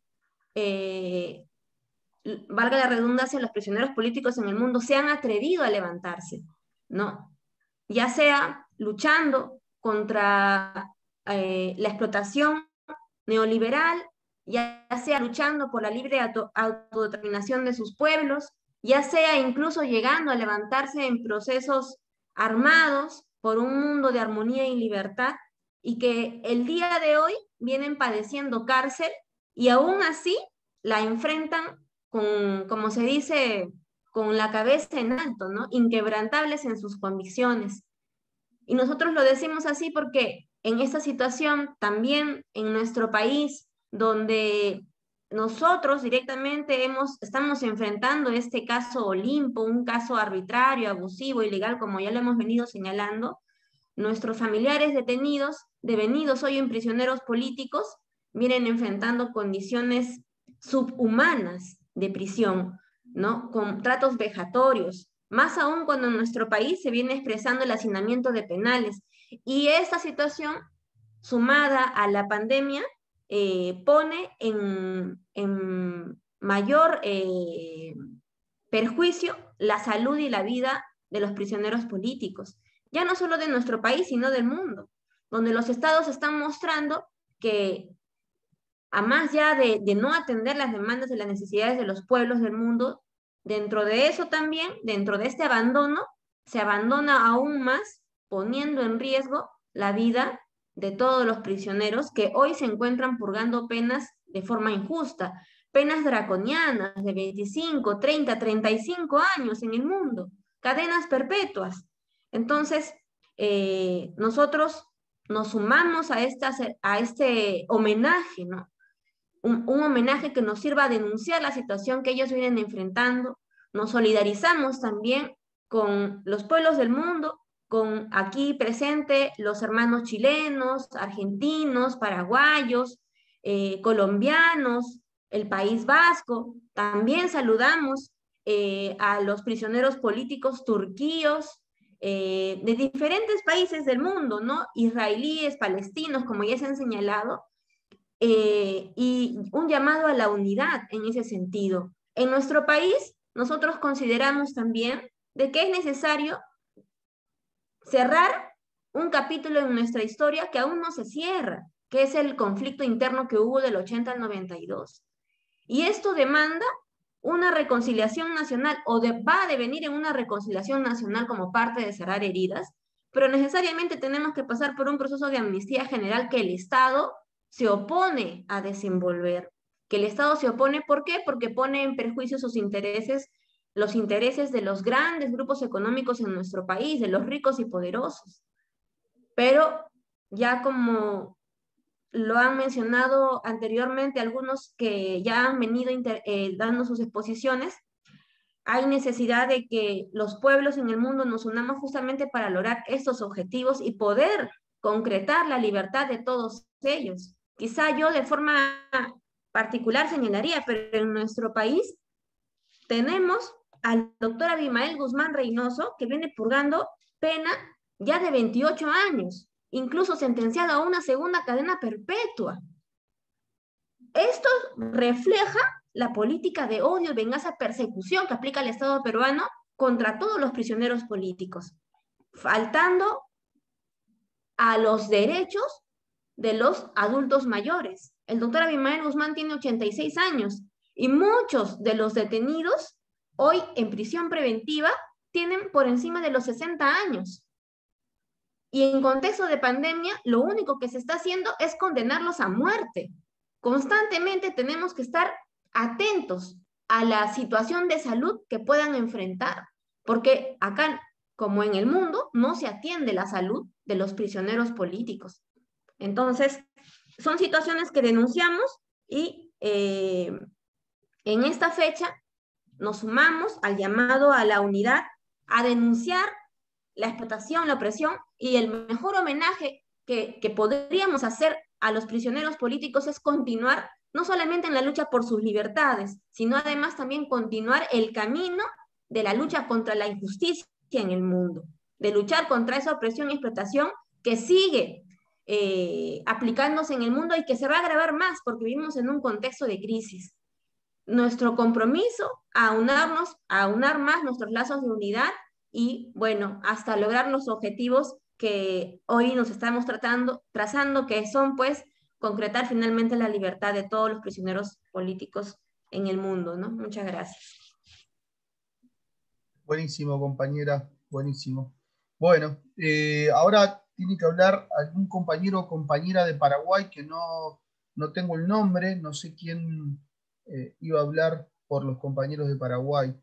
S10: eh, valga la redundancia, los prisioneros políticos en el mundo se han atrevido a levantarse, ¿no? Ya sea luchando contra eh, la explotación neoliberal, ya sea luchando por la libre auto, autodeterminación de sus pueblos, ya sea incluso llegando a levantarse en procesos armados por un mundo de armonía y libertad, y que el día de hoy vienen padeciendo cárcel y aún así la enfrentan con, como se dice, con la cabeza en alto, ¿no?, inquebrantables en sus convicciones. Y nosotros lo decimos así porque en esta situación también en nuestro país, donde nosotros directamente hemos, estamos enfrentando este caso Olimpo, un caso arbitrario, abusivo, ilegal, como ya lo hemos venido señalando, nuestros familiares detenidos, devenidos hoy en prisioneros políticos, vienen enfrentando condiciones subhumanas de prisión, ¿no?, con tratos vejatorios, más aún cuando en nuestro país se viene expresando el hacinamiento de penales. Y esta situación, sumada a la pandemia, eh, pone en, en mayor eh, perjuicio la salud y la vida de los prisioneros políticos, ya no solo de nuestro país, sino del mundo, donde los estados están mostrando que, a más ya de, de no atender las demandas y las necesidades de los pueblos del mundo, dentro de eso también, dentro de este abandono, se abandona aún más, poniendo en riesgo la vida de todos los prisioneros que hoy se encuentran purgando penas de forma injusta, penas draconianas de veinticinco, treinta, treinta y cinco años en el mundo, cadenas perpetuas. Entonces, eh, nosotros nos sumamos a, esta, a este homenaje, ¿no? Un, un homenaje que nos sirva a denunciar la situación que ellos vienen enfrentando. Nos solidarizamos también con los pueblos del mundo, con aquí presente los hermanos chilenos, argentinos, paraguayos, eh, colombianos, el País Vasco. También saludamos eh, a los prisioneros políticos turquíos, eh, de diferentes países del mundo, ¿no? Israelíes, palestinos, como ya se han señalado, eh, y un llamado a la unidad en ese sentido. En nuestro país, nosotros consideramos también de que es necesario cerrar un capítulo en nuestra historia que aún no se cierra, que es el conflicto interno que hubo del ochenta al noventa y dos. Y esto demanda una reconciliación nacional, o de, va a devenir en una reconciliación nacional como parte de cerrar heridas, pero necesariamente tenemos que pasar por un proceso de amnistía general que el Estado se opone a desenvolver. que el Estado se opone. ¿Por qué? Porque pone en perjuicio sus intereses, los intereses de los grandes grupos económicos en nuestro país, de los ricos y poderosos. Pero ya como lo han mencionado anteriormente algunos que ya han venido eh, dando sus exposiciones, hay necesidad de que los pueblos en el mundo nos unamos justamente para lograr estos objetivos y poder concretar la libertad de todos ellos. Quizá yo de forma particular señalaría, pero en nuestro país tenemos al doctor Abimael Guzmán Reynoso, que viene purgando pena ya de veintiocho años, incluso sentenciado a una segunda cadena perpetua. Esto refleja la política de odio, venganza, persecución que aplica el Estado peruano contra todos los prisioneros políticos, faltando a los derechos de los adultos mayores. El doctor Abimael Guzmán tiene ochenta y seis años y muchos de los detenidos hoy en prisión preventiva tienen por encima de los sesenta años. Y en contexto de pandemia, lo único que se está haciendo es condenarlos a muerte. Constantemente tenemos que estar atentos a la situación de salud que puedan enfrentar, porque acá, como en el mundo, no se atiende la salud de los prisioneros políticos. Entonces, son situaciones que denunciamos y eh, en esta fecha nos sumamos al llamado a la unidad, a denunciar la explotación, la opresión, y el mejor homenaje que, que podríamos hacer a los prisioneros políticos es continuar no solamente en la lucha por sus libertades, sino además también continuar el camino de la lucha contra la injusticia en el mundo, de luchar contra esa opresión y explotación que sigue eh, aplicándose en el mundo y que se va a agravar más porque vivimos en un contexto de crisis. Nuestro compromiso a unarnos, a unar más nuestros lazos de unidad y, bueno, hasta lograr los objetivos que hoy nos estamos tratando, trazando, que son, pues, concretar finalmente la libertad de todos los prisioneros políticos en el mundo, ¿no? Muchas gracias.
S2: Buenísimo, compañera, buenísimo. Bueno, eh, ahora tiene que hablar algún compañero o compañera de Paraguay que no, no tengo el nombre, no sé quién eh, iba a hablar por los compañeros de Paraguay.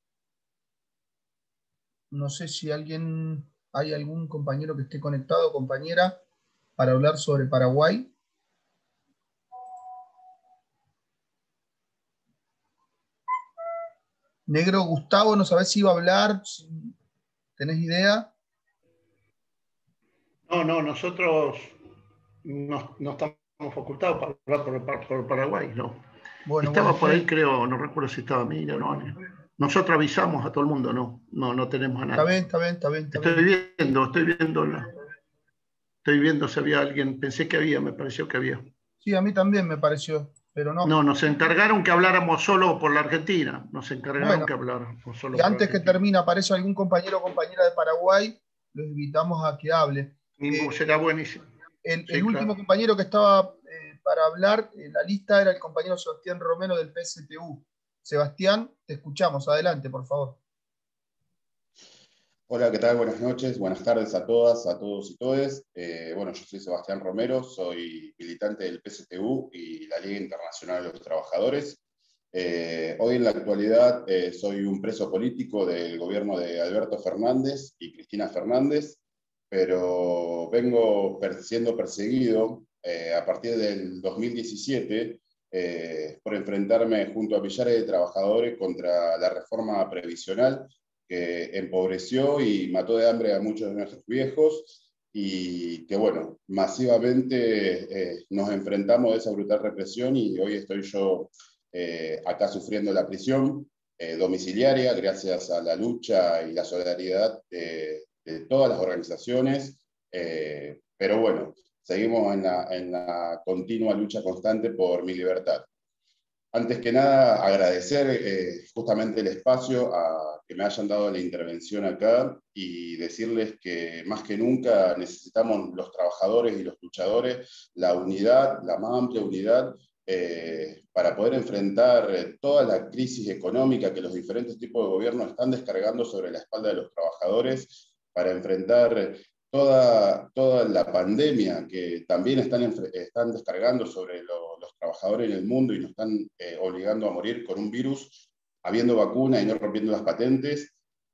S2: No sé si alguien, hay algún compañero que esté conectado, compañera, para hablar sobre Paraguay. Negro Gustavo, no sabés si iba a hablar, ¿tenés idea?
S11: No, no, nosotros no, no estamos facultados para hablar por, por, por Paraguay, no.
S2: Bueno,
S11: estaba
S2: bueno,
S11: por ahí,
S2: sí.
S11: creo, no recuerdo si estaba Mira, no. Nosotros avisamos a todo el mundo, no, no, no tenemos a nadie.
S2: Está bien, está bien, está bien. Está
S11: estoy
S2: bien.
S11: viendo, estoy viendo, la, estoy viendo si había alguien, pensé que había, me pareció que había.
S2: Sí, a mí también me pareció, pero no.
S11: No, nos encargaron que habláramos solo por la Argentina, nos encargaron
S2: bueno,
S11: que habláramos solo
S2: y
S11: por
S2: antes
S11: la
S2: que termine, aparece algún compañero o compañera de Paraguay, los invitamos a que hable.
S11: Eh, será buenísimo.
S2: El,
S11: sí,
S2: el último
S11: claro.
S2: compañero que estaba eh, para hablar en la lista era el compañero Sebastián Romero del P S T U. Sebastián, te escuchamos. Adelante, por favor.
S4: Hola, ¿qué tal? Buenas noches, buenas tardes a todas, a todos y todes. Eh, bueno, yo soy Sebastián Romero, soy militante del P S T U y la Liga Internacional de los Trabajadores. Eh, hoy en la actualidad eh, soy un preso político del gobierno de Alberto Fernández y Cristina Fernández, pero vengo per- siendo perseguido eh, a partir del dos mil diecisiete eh, por enfrentarme junto a millares de trabajadores contra la reforma previsional que empobreció y mató de hambre a muchos de nuestros viejos y que, bueno, masivamente eh, nos enfrentamos a esa brutal represión y hoy estoy yo eh, acá sufriendo la prisión eh, domiciliaria gracias a la lucha y la solidaridad de, de todas las organizaciones, eh, pero bueno, seguimos en la, en la continua lucha constante por mi libertad. Antes que nada, agradecer eh, justamente el espacio a que me hayan dado la intervención acá y decirles que más que nunca necesitamos los trabajadores y los luchadores la unidad, la más amplia unidad, eh, para poder enfrentar toda la crisis económica que los diferentes tipos de gobiernos están descargando sobre la espalda de los trabajadores, para enfrentar toda, toda la pandemia que también están, están descargando sobre lo, los los trabajadores en el mundo y nos están eh, obligando a morir con un virus, habiendo vacuna y no rompiendo las patentes,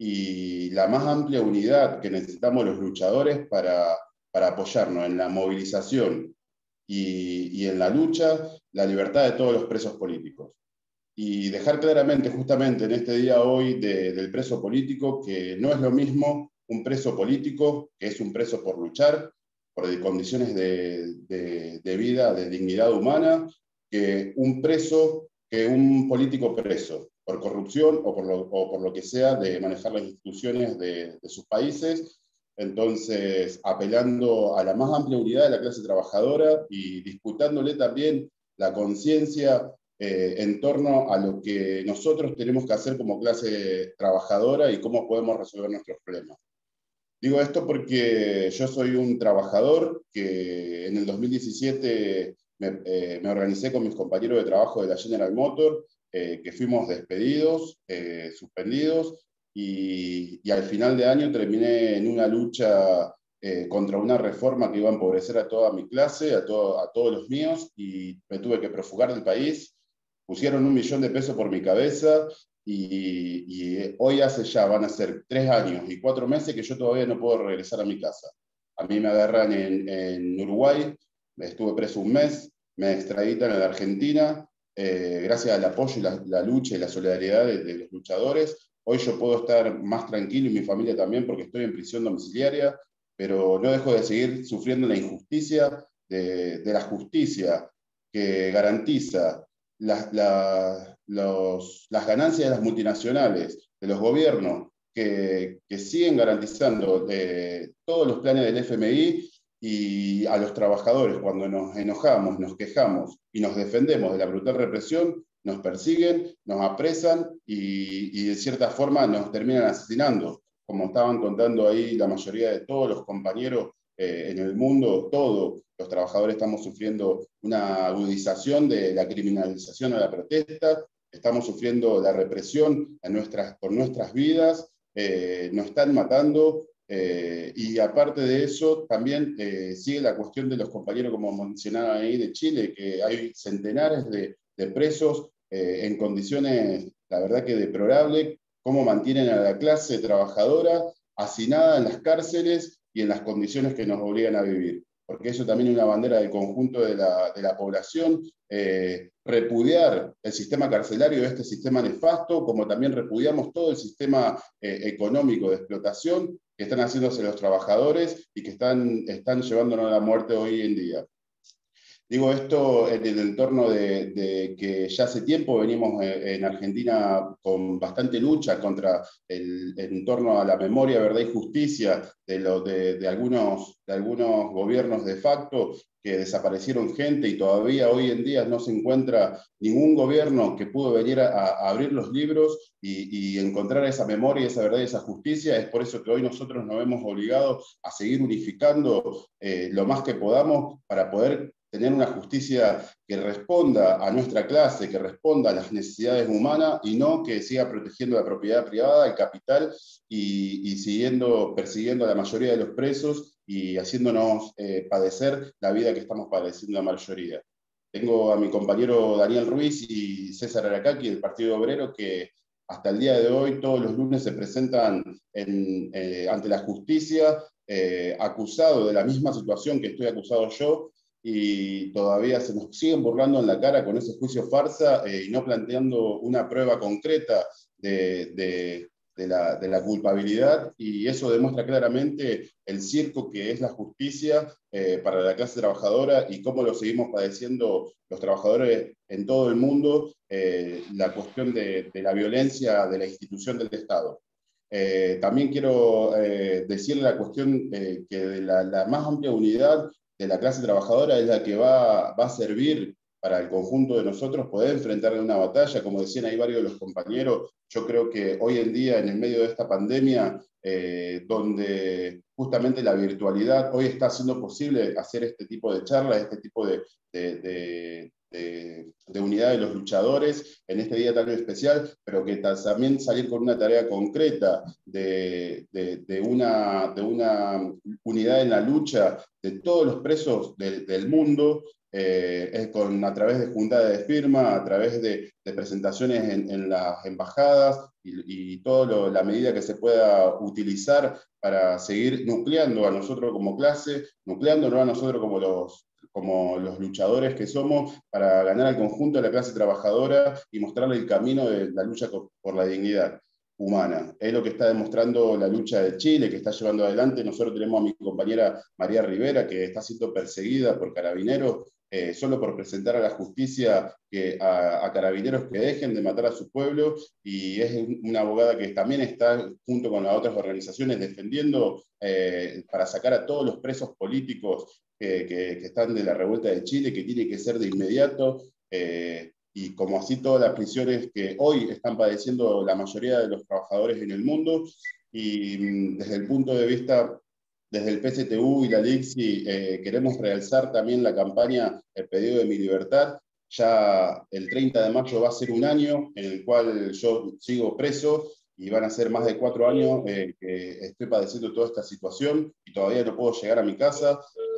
S4: y la más amplia unidad que necesitamos los luchadores para, para apoyarnos en la movilización y, y en la lucha, la libertad de todos los presos políticos. Y dejar claramente, justamente en este día hoy de, del preso político, que no es lo mismo un preso político, que es un preso por luchar, por condiciones de, de, de vida, de dignidad humana, que un preso, que un político preso, por corrupción o por lo, o por lo que sea, de manejar las instituciones de, de sus países. Entonces, apelando a la más amplia unidad de la clase trabajadora y disputándole también la conciencia eh, en torno a lo que nosotros tenemos que hacer como clase trabajadora y cómo podemos resolver nuestros problemas. Digo esto porque yo soy un trabajador que en el dos mil diecisiete me, eh, me organicé con mis compañeros de trabajo de la General Motors, eh, que fuimos despedidos, eh, suspendidos, y, y al final de año terminé en una lucha eh, contra una reforma que iba a empobrecer a toda mi clase, a, todo, a todos los míos, y me tuve que profugar del país. Pusieron un millón de pesos por mi cabeza, y, y hoy hace ya, van a ser tres años y cuatro meses que yo todavía no puedo regresar a mi casa. A mí me agarran en, en Uruguay, estuve preso un mes, me extraditan en la Argentina, eh, gracias al apoyo y la, la lucha y la solidaridad de, de los luchadores. Hoy yo puedo estar más tranquilo, y mi familia también, porque estoy en prisión domiciliaria, pero no dejo de seguir sufriendo la injusticia de, de la justicia que garantiza la, la, los, las ganancias de las multinacionales, de los gobiernos, que, que siguen garantizando de todos los planes del F M I, y a los trabajadores, cuando nos enojamos, nos quejamos y nos defendemos de la brutal represión, nos persiguen, nos apresan y, y de cierta forma nos terminan asesinando. Como estaban contando ahí la mayoría de todos los compañeros eh, en el mundo, todos los trabajadores estamos sufriendo una agudización de la criminalización de la protesta, estamos sufriendo la represión en nuestras, por nuestras vidas, eh, nos están matando. Eh, y aparte de eso, también eh, sigue la cuestión de los compañeros, como mencionaban ahí, de Chile, que hay centenares de, de presos eh, en condiciones, la verdad que deplorables, cómo mantienen a la clase trabajadora hacinada en las cárceles y en las condiciones que nos obligan a vivir. Porque eso también es una bandera del conjunto de la, de la población, eh, repudiar el sistema carcelario de este sistema nefasto, como también repudiamos todo el sistema eh, económico de explotación que están haciéndose los trabajadores y que están, están llevándonos a la muerte hoy en día. Digo esto en el entorno de, de que ya hace tiempo venimos en Argentina con bastante lucha contra el, en torno a la memoria, verdad y justicia de, lo, de, de, algunos, de algunos gobiernos de facto que desaparecieron gente, y todavía hoy en día no se encuentra ningún gobierno que pudo venir a, a abrir los libros y, y encontrar esa memoria, esa verdad y esa justicia. Es por eso que hoy nosotros nos vemos obligados a seguir unificando eh, lo más que podamos para poder tener una justicia que responda a nuestra clase, que responda a las necesidades humanas, y no que siga protegiendo la propiedad privada, el capital, y, y siguiendo, persiguiendo a la mayoría de los presos y haciéndonos eh, padecer la vida que estamos padeciendo la mayoría. Tengo a mi compañero Daniel Ruiz y César Aracaki del Partido Obrero, que hasta el día de hoy todos los lunes se presentan en, eh, ante la justicia, eh, acusado de la misma situación que estoy acusado yo, y todavía se nos siguen burlando en la cara con ese juicio farsa eh, y no planteando una prueba concreta de, de, de, la, de la culpabilidad, y eso demuestra claramente el circo que es la justicia eh, para la clase trabajadora y cómo lo seguimos padeciendo los trabajadores en todo el mundo, eh, la cuestión de, de la violencia de la institución del Estado. Eh, también quiero eh, decirle la cuestión eh, que de la, la más amplia unidad de la clase trabajadora es la que va, va a servir para el conjunto de nosotros poder enfrentar una batalla. Como decían ahí varios de los compañeros, yo creo que hoy en día, en el medio de esta pandemia, eh, donde justamente la virtualidad hoy está haciendo posible hacer este tipo de charlas, este tipo de, de, de, de, de unidad de los luchadores en este día tan especial, pero que también salir con una tarea concreta de, de, de, una, de una unidad en la lucha de todos los presos de, del mundo, eh, es con, a través de juntas de firma, a través de, de presentaciones en, en las embajadas y, y toda la medida que se pueda utilizar para seguir nucleando a nosotros como clase, nucleándonos a nosotros como los, como los luchadores que somos, para ganar al conjunto de la clase trabajadora y mostrarle el camino de la lucha por la dignidad humana. Es lo que está demostrando la lucha de Chile, que está llevando adelante. Nosotros tenemos a mi compañera María Rivera, que está siendo perseguida por carabineros, eh, solo por presentar a la justicia que, a, a carabineros que dejen de matar a su pueblo, y es una abogada que también está junto con las otras organizaciones defendiendo eh, para sacar a todos los presos políticos que, que, que están de la revuelta de Chile, que tiene que ser de inmediato. Eh, y como así todas las prisiones que hoy están padeciendo la mayoría de los trabajadores en el mundo. Y desde el punto de vista, desde el P C T U y la L I C S I, eh, queremos realzar también la campaña El pedido de mi libertad. Ya el treinta de mayo va a ser un año en el cual yo sigo preso, y van a ser más de cuatro años eh, que estoy padeciendo toda esta situación y todavía no puedo llegar a mi casa.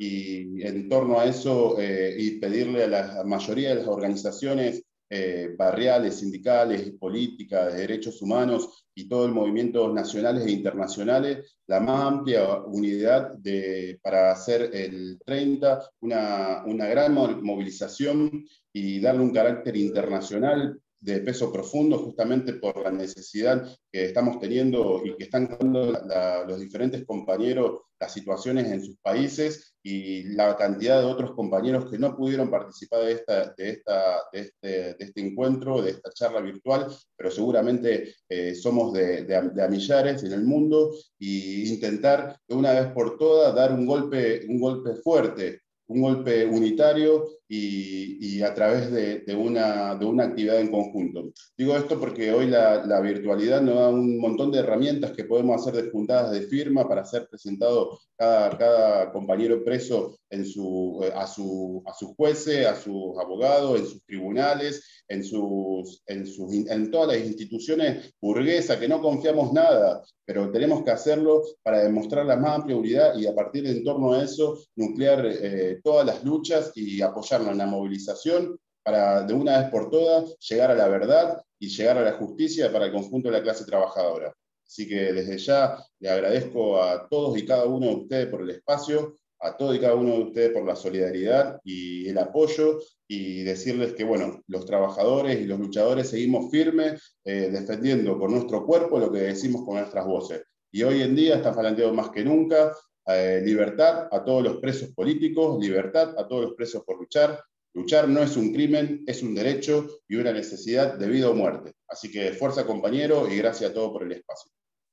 S4: Y en torno a eso, eh, y pedirle a la mayoría de las organizaciones eh, barriales, sindicales, políticas, de derechos humanos y todo el movimiento nacionales e internacionales, la más amplia unidad de, para hacer el treinta una, una gran movilización y darle un carácter internacional de peso profundo, justamente por la necesidad que estamos teniendo y que están dando la, los diferentes compañeros, las situaciones en sus países, y la cantidad de otros compañeros que no pudieron participar de, esta, de, esta, de, este, de este encuentro, de esta charla virtual, pero seguramente eh, somos de, de, de a millares en el mundo, y intentar de una vez por todas dar un golpe, un golpe fuerte, un golpe unitario, y, y a través de, de, una, de una actividad en conjunto. Digo esto porque hoy la, la virtualidad nos da un montón de herramientas que podemos hacer de juntadas de firma para ser presentado cada, cada compañero preso en su, a, su, a sus jueces, a sus abogados, en sus tribunales, en, sus, en, sus, en todas las instituciones burguesas, que no confiamos nada, pero tenemos que hacerlo para demostrar la más amplia unidad, y a partir de en torno a eso nuclear eh, todas las luchas y apoyarnos en la movilización para de una vez por todas llegar a la verdad y llegar a la justicia para el conjunto de la clase trabajadora. Así que desde ya le agradezco a todos y cada uno de ustedes por el espacio, a todos y cada uno de ustedes por la solidaridad y el apoyo, y decirles que bueno, los trabajadores y los luchadores seguimos firmes, eh, defendiendo con nuestro cuerpo lo que decimos con nuestras voces. Y hoy en día está faltando más que nunca eh, libertad a todos los presos políticos, libertad a todos los presos por luchar. Luchar no es un crimen, es un derecho y una necesidad de vida o muerte. Así que fuerza, compañero, y gracias a todos por el espacio.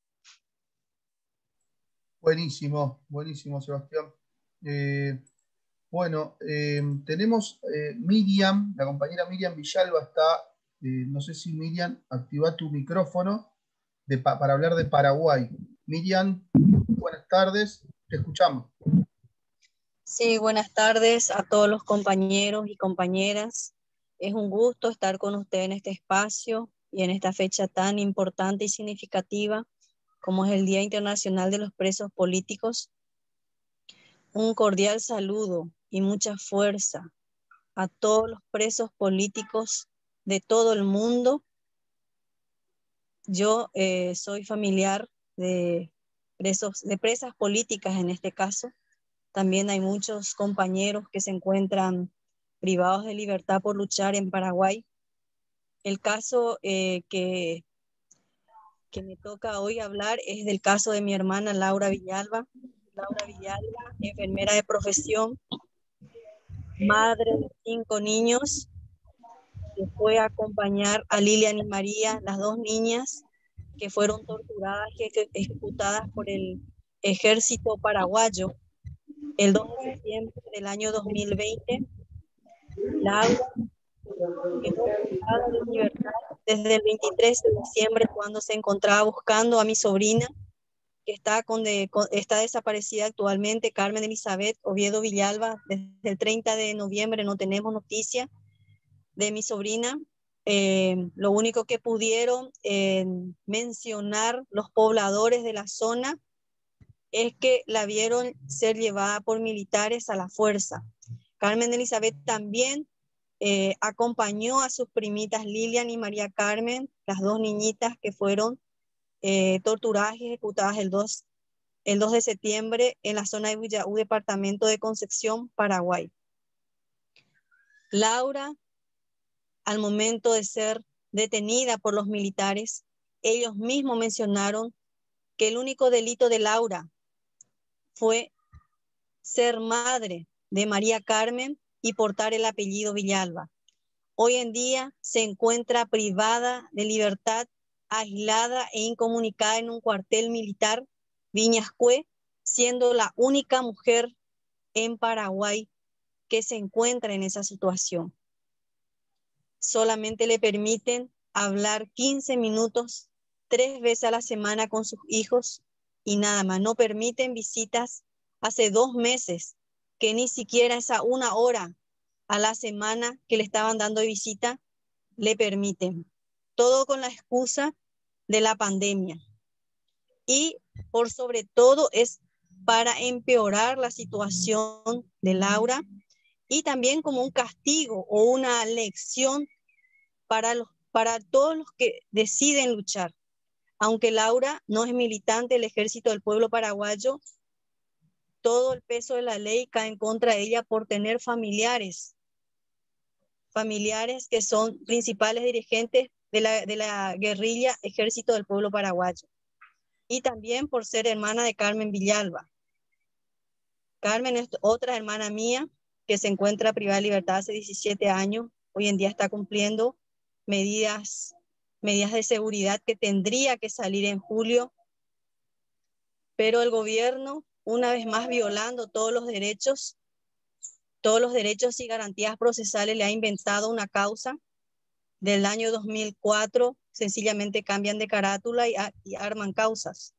S2: Buenísimo, buenísimo, Sebastián. Eh, bueno, eh, tenemos eh, Miriam, la compañera Miriam Villalba está, eh, no sé si Miriam, activa tu micrófono de, pa, para hablar de Paraguay. Miriam, buenas tardes, te escuchamos.
S13: Sí, buenas tardes a todos los compañeros y compañeras. Es un gusto estar con ustedes en este espacio y en esta fecha tan importante y significativa como es el Día Internacional de los Presos Políticos. Un cordial saludo y mucha fuerza a todos los presos políticos de todo el mundo. Yo eh, soy familiar de, presos, de presas políticas en este caso. También hay muchos compañeros que se encuentran privados de libertad por luchar en Paraguay. El caso eh, que, que me toca hoy hablar es del caso de mi hermana Laura Villalba. Laura Villalba, enfermera de profesión, madre de cinco niños, que fue a acompañar a Lilian y María, las dos niñas que fueron torturadas y ejecutadas por el ejército paraguayo el dos de septiembre del año dos mil veinte. Laura quedó privada de libertad desde el veintitrés de diciembre, cuando se encontraba buscando a mi sobrina, que está, con de, con, está desaparecida actualmente, Carmen Elizabeth Oviedo Villalba. Desde el treinta de noviembre no tenemos noticia de mi sobrina. Eh, lo único que pudieron eh, mencionar los pobladores de la zona es que la vieron ser llevada por militares a la fuerza. Carmen Elizabeth también eh, acompañó a sus primitas Lilian y María Carmen, las dos niñitas que fueron eh, torturadas y ejecutadas el dos, el dos de septiembre en la zona de Villaú, departamento de Concepción, Paraguay. Laura, al momento de ser detenida por los militares, ellos mismos mencionaron que el único delito de Laura fue ser madre de María Carmen y portar el apellido Villalba. Hoy en día se encuentra privada de libertad, aislada e incomunicada en un cuartel militar, Viñascue, siendo la única mujer en Paraguay que se encuentra en esa situación. Solamente le permiten hablar quince minutos, tres veces a la semana con sus hijos y nada más. No permiten visitas. Hace dos meses que ni siquiera esa una hora a la semana que le estaban dando de visita le permiten. Todo con la excusa de la pandemia. Y por sobre todo es para empeorar la situación de Laura y también como un castigo o una lección para, los, para todos los que deciden luchar. Aunque Laura no es militante del Ejército del Pueblo Paraguayo, todo el peso de la ley cae en contra de ella por tener familiares, familiares que son principales dirigentes de la, de la guerrilla Ejército del Pueblo Paraguayo. Y también por ser hermana de Carmen Villalba. Carmen es otra hermana mía que se encuentra privada de libertad hace diecisiete años. Hoy en día está cumpliendo medidas, medidas de seguridad que tendría que salir en julio. Pero el gobierno, una vez más violando todos los derechos, todos los derechos y garantías procesales, le ha inventado una causa del año dos mil cuatro, sencillamente cambian de carátula y, y arman causas.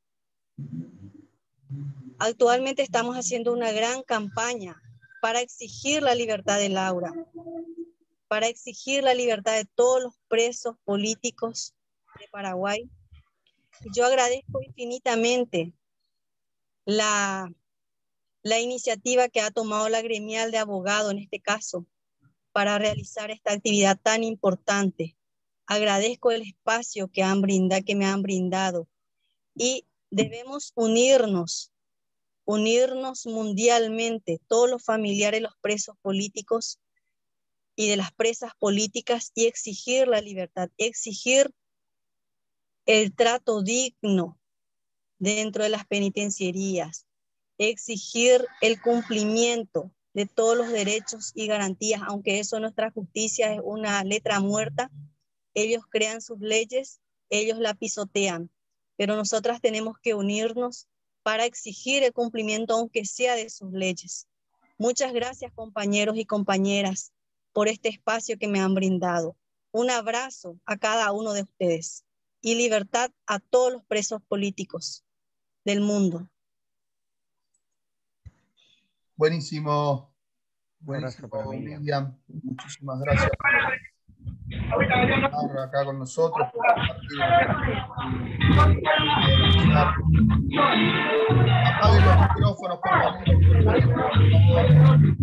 S13: Actualmente estamos haciendo una gran campaña para exigir la libertad de Laura, para exigir la libertad de todos los presos políticos de Paraguay. Yo agradezco infinitamente la, la iniciativa que ha tomado la gremial de abogados en este caso para realizar esta actividad tan importante. Agradezco el espacio que, han brindado, que me han brindado y debemos unirnos, unirnos mundialmente, todos los familiares de los presos políticos y de las presas políticas y exigir la libertad, exigir el trato digno dentro de las penitenciarías, exigir el cumplimiento de todos los derechos y garantías, aunque eso nuestra justicia es una letra muerta. Ellos crean sus leyes, ellos la pisotean, pero nosotras tenemos que unirnos para exigir el cumplimiento, aunque sea de sus leyes. Muchas gracias, compañeros y compañeras, por este espacio que me han brindado. Un abrazo a cada uno de ustedes y libertad a todos los presos políticos del mundo.
S2: Buenísimo, buenísimo, Miriam. Muchísimas gracias por estar acá con nosotros. Por apaguen los micrófonos, compañeros, por favor.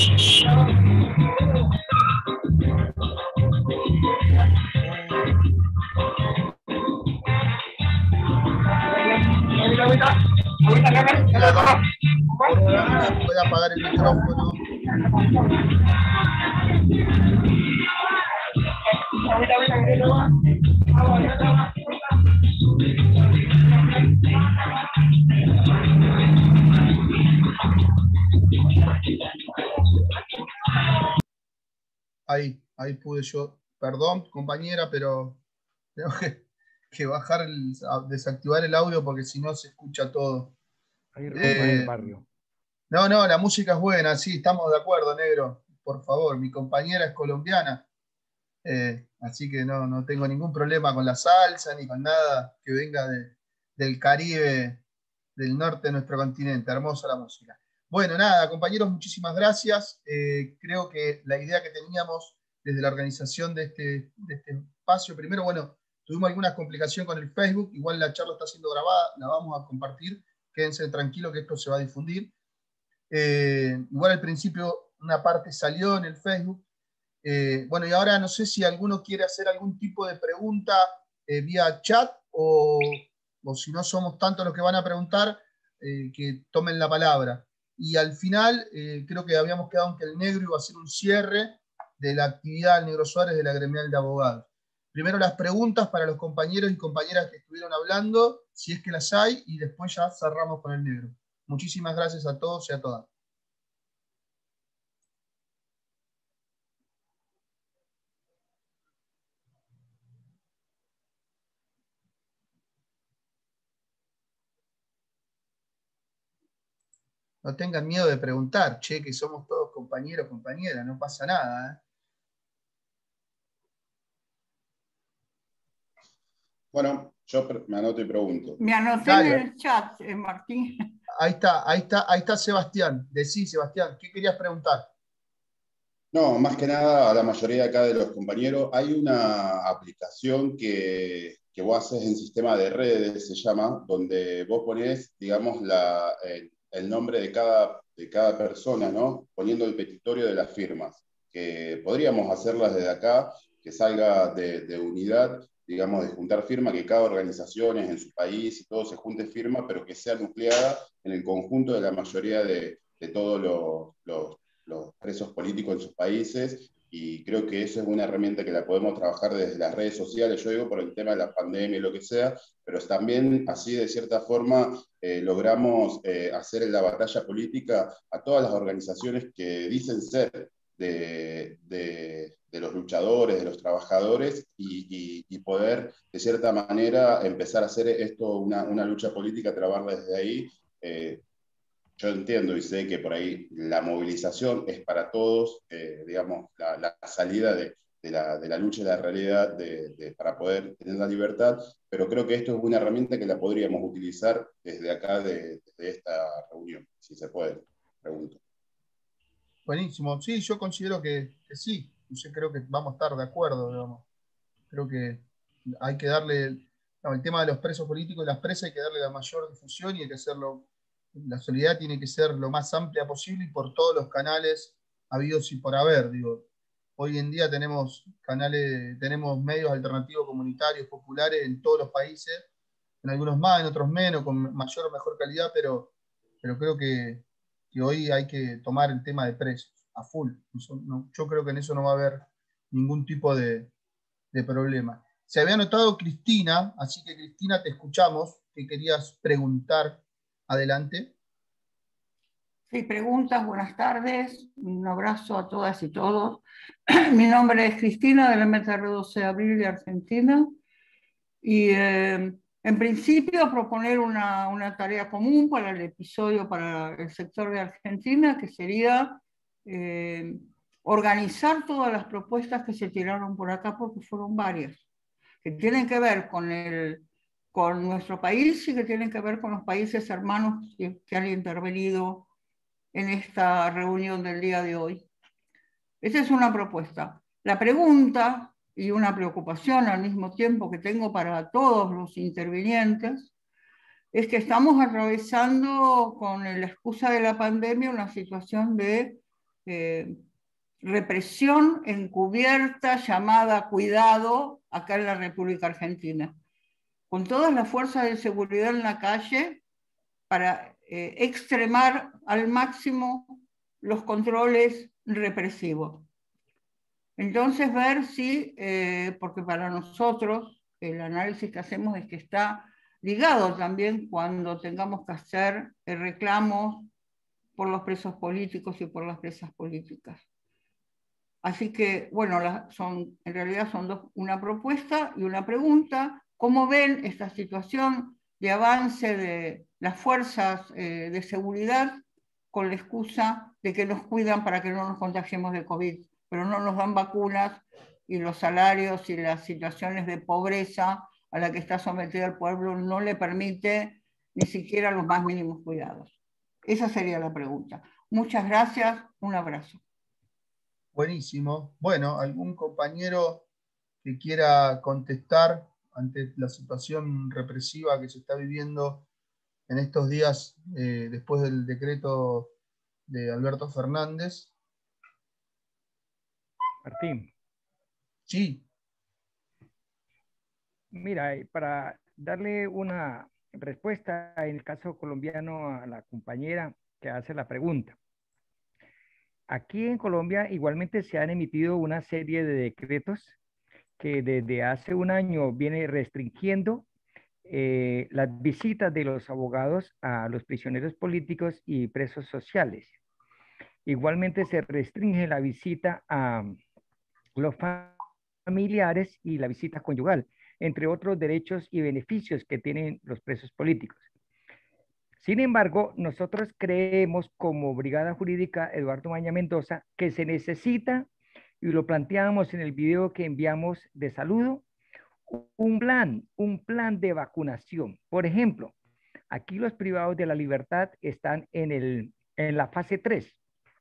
S2: Puede apagar el micrófono. Ahí, ahí pude yo. Perdón, compañera, pero tengo que, que bajar, el, desactivar el audio porque si no se escucha todo.
S12: Ahí eh, en el barrio.
S2: No, no, la música es buena, sí, estamos de acuerdo, negro. Por favor, mi compañera es colombiana, eh, así que no, no tengo ningún problema con la salsa ni con nada que venga de, del Caribe, del norte de nuestro continente. Hermosa la música. Bueno, nada, compañeros, muchísimas gracias. Eh, creo que la idea que teníamos desde la organización de este, de este espacio, primero, bueno, tuvimos alguna complicación con el Facebook, igual la charla está siendo grabada, la vamos a compartir, quédense tranquilos que esto se va a difundir. Eh, igual al principio una parte salió en el Facebook. Eh, bueno, y ahora no sé si alguno quiere hacer algún tipo de pregunta eh, vía chat, o, o si no somos tantos los que van a preguntar, eh, que tomen la palabra. Y al final, eh, creo que habíamos quedado en que el negro iba a hacer un cierre de la actividad del Negro Suárez de la gremial de abogados. Primero las preguntas para los compañeros y compañeras que estuvieron hablando, si es que las hay, y después ya cerramos con el negro. Muchísimas gracias a todos y a todas. No tengan miedo de preguntar, che, que somos todos compañeros, compañeras, no pasa nada, ¿eh?
S4: Bueno, yo me anoto y pregunto.
S9: Me anoté
S2: Dale.
S9: en el chat, eh, Martín.
S2: Ahí está, ahí está, ahí está Sebastián. Decí, Sebastián, ¿qué querías preguntar?
S4: No, más que nada a la mayoría acá de los compañeros, hay una aplicación que, que vos haces en sistema de redes, se llama, donde vos ponés, digamos, la, el, el nombre de cada, de cada persona, ¿no? Poniendo el petitorio de las firmas, que podríamos hacerlas desde acá, que salga de, de unidad, digamos, de juntar firma, que cada organización en su país y todo se junte firma, pero que sea nucleada en el conjunto de la mayoría de, de todos los, los, los presos políticos en sus países, y creo que eso es una herramienta que la podemos trabajar desde las redes sociales, yo digo por el tema de la pandemia y lo que sea, pero también así de cierta forma eh, logramos eh, hacer la batalla política a todas las organizaciones que dicen ser de, de, de los luchadores, de los trabajadores, y, y, y poder de cierta manera empezar a hacer esto una, una lucha política, trabajarla desde ahí. Eh, yo entiendo y sé que por ahí la movilización es para todos, eh, digamos, la, la salida de, de, la, de la lucha y la realidad de, de, para poder tener la libertad, pero creo que esto es una herramienta que la podríamos utilizar desde acá, de, desde esta reunión, si se puede, pregunto.
S2: Buenísimo, sí, yo considero que, que sí, yo creo que vamos a estar de acuerdo, digamos. Creo que hay que darle, no, el tema de los presos políticos y las presas hay que darle la mayor difusión, y hay que hacerlo, la solidaridad tiene que ser lo más amplia posible y por todos los canales habidos y por haber, digo. Hoy en día tenemos canales, tenemos medios alternativos comunitarios, populares en todos los países, en algunos más, en otros menos, con mayor o mejor calidad, pero, pero creo que, que hoy hay que tomar el tema de presos a full. Eso, no, yo creo que en eso no va a haber ningún tipo de, de problema. Se había anotado Cristina, así que Cristina, te escuchamos. ¿Qué querías preguntar? Adelante.
S9: Sí, preguntas, buenas tardes. Un abrazo a todas y todos. Mi nombre es Cristina, del M T R doce de abril de Argentina. Y eh, en principio proponer una, una tarea común para el episodio para el sector de Argentina, que sería eh, organizar todas las propuestas que se tiraron por acá, porque fueron varias, que tienen que ver con, el, con nuestro país y que tienen que ver con los países hermanos que, que han intervenido en esta reunión del día de hoy. Esa es una propuesta. La pregunta y una preocupación al mismo tiempo que tengo para todos los intervinientes es que estamos atravesando con la excusa de la pandemia una situación de eh, represión encubierta llamada cuidado acá en la República Argentina, con todas las fuerzas de seguridad en la calle para eh, extremar al máximo los controles represivos. Entonces ver si, eh, porque para nosotros el análisis que hacemos es que está ligado también cuando tengamos que hacer reclamos por los presos políticos y por las presas políticas. Así que, bueno, la, son, en realidad son dos, una propuesta y una pregunta. ¿Cómo ven esta situación de avance de las fuerzas eh, de seguridad con la excusa de que nos cuidan para que no nos contagiemos de COVID, pero no nos dan vacunas, y los salarios y las situaciones de pobreza a la que está sometido el pueblo no le permite ni siquiera los más mínimos cuidados? Esa sería la pregunta. Muchas gracias, un abrazo.
S2: Buenísimo. Bueno, ¿algún compañero que quiera contestar ante la situación represiva que se está viviendo en estos días eh, después del decreto de Alberto Fernández?
S12: Martín.
S2: Sí.
S12: Mira, para darle una respuesta en el caso colombiano a la compañera que hace la pregunta. Aquí en Colombia igualmente se han emitido una serie de decretos que desde hace un año viene restringiendo eh, las visitas de los abogados a los prisioneros políticos y presos sociales. Igualmente se restringe la visita a los familiares y la visita conyugal, entre otros derechos y beneficios que tienen los presos políticos. Sin embargo, nosotros creemos como Brigada Jurídica Eduardo Maña Mendoza que se necesita, y lo planteamos en el video que enviamos de saludo, un plan, un plan de vacunación. Por ejemplo, aquí los privados de la libertad están en, el, en la fase tres.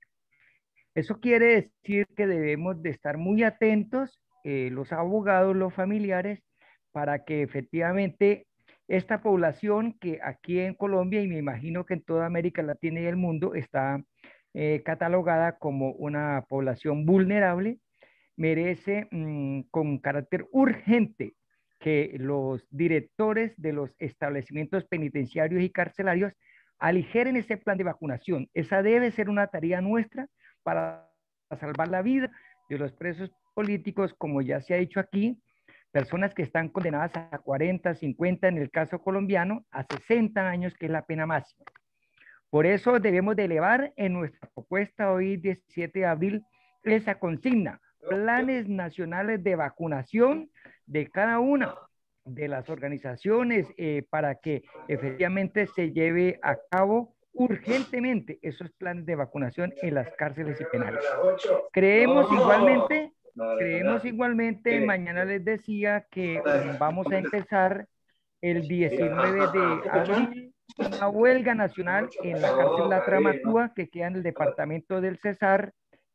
S12: Eso quiere decir que debemos de estar muy atentos, eh, los abogados, los familiares, para que efectivamente esta población que aquí en Colombia y me imagino que en toda América Latina y el mundo está eh, catalogada como una población vulnerable, merece mmm, con carácter urgente que los directores de los establecimientos penitenciarios y carcelarios aligeren ese plan de vacunación. Esa debe ser una tarea nuestra para salvar la vida de los presos políticos, como ya se ha dicho aquí, personas que están condenadas a cuarenta, cincuenta, en el caso colombiano, a sesenta años, que es la pena máxima. Por eso debemos de elevar en nuestra propuesta hoy, diecisiete de abril, esa consigna, planes nacionales de vacunación de cada una de las organizaciones eh, para que efectivamente se lleve a cabo urgentemente esos planes de vacunación en las cárceles y penales. Creemos igualmente, creemos igualmente, mañana les decía que vamos a empezar el diecinueve de abril una huelga nacional en la cárcel La Tramatúa, que queda en el departamento del Cesar,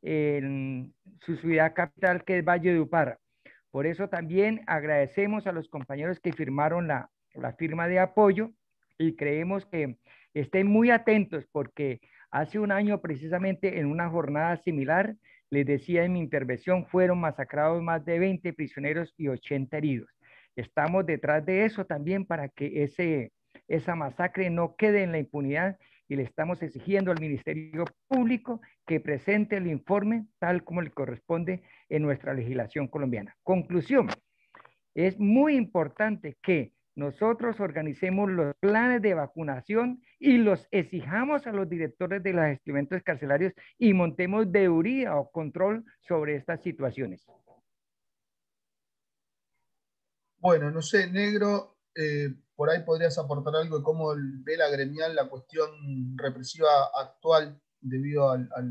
S12: en su ciudad capital, que es Valle de Upar. Por eso también agradecemos a los compañeros que firmaron la, la firma de apoyo y creemos que estén muy atentos porque hace un año precisamente en una jornada similar, les decía en mi intervención, fueron masacrados más de veinte prisioneros y ochenta heridos. Estamos detrás de eso también para que ese, esa masacre no quede en la impunidad y le estamos exigiendo al Ministerio Público que presente el informe tal como le corresponde en nuestra legislación colombiana. Conclusión, es muy importante que nosotros organicemos los planes de vacunación y los exijamos a los directores de los establecimientos carcelarios y montemos deuría o control sobre estas situaciones.
S2: Bueno, no sé, Negro, eh, por ahí podrías aportar algo de cómo ve la gremial la cuestión represiva actual debido al, al,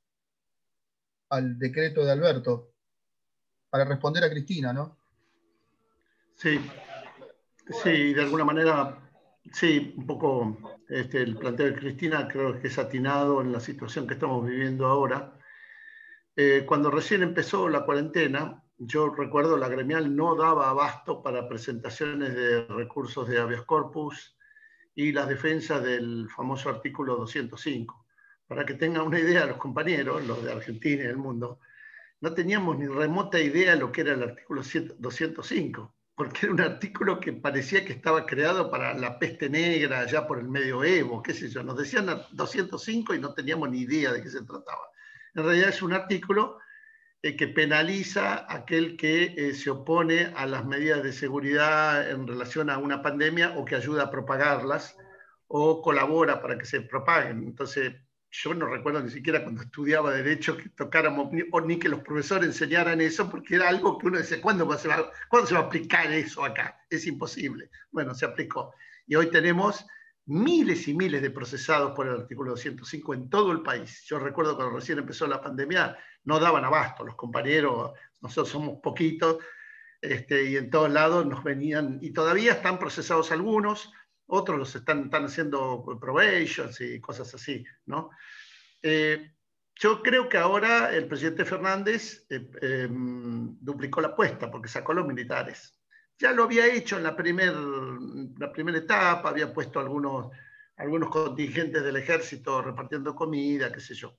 S2: al decreto de Alberto, para responder a Cristina, ¿no?
S11: Sí, sí, de alguna manera, sí, un poco este, el planteo de Cristina creo que es atinado en la situación que estamos viviendo ahora. Eh, cuando recién empezó la cuarentena, yo recuerdo la gremial no daba abasto para presentaciones de recursos de habeas corpus y las defensas del famoso artículo doscientos cinco. Para que tengan una idea los compañeros, los de Argentina y el mundo, no teníamos ni remota idea de lo que era el artículo doscientos cinco, porque era un artículo que parecía que estaba creado para la peste negra, allá por el medioevo, qué sé yo. Nos decían doscientos cinco y no teníamos ni idea de qué se trataba. En realidad es un artículo eh, que penaliza a aquel que eh, se opone a las medidas de seguridad en relación a una pandemia o que ayuda a propagarlas o colabora para que se propaguen. Entonces, yo no recuerdo ni siquiera cuando estudiaba Derecho que tocáramos, ni, o ni que los profesores enseñaran eso, porque era algo que uno decía, ¿cuándo se va, ¿cuándo se va a aplicar eso acá? Es imposible. Bueno, se aplicó. Y hoy tenemos miles y miles de procesados por el artículo doscientos cinco en todo el país. Yo recuerdo cuando recién empezó la pandemia, no daban abasto los compañeros, nosotros somos poquitos, este, y en todos lados nos venían, y todavía están procesados algunos, otros los están, están haciendo probations y cosas así, ¿no? Eh, yo creo que ahora el presidente Fernández eh, eh, duplicó la apuesta porque sacó a los militares. Ya lo había hecho en la, primer, la primera etapa, había puesto algunos, algunos contingentes del ejército repartiendo comida, qué sé yo.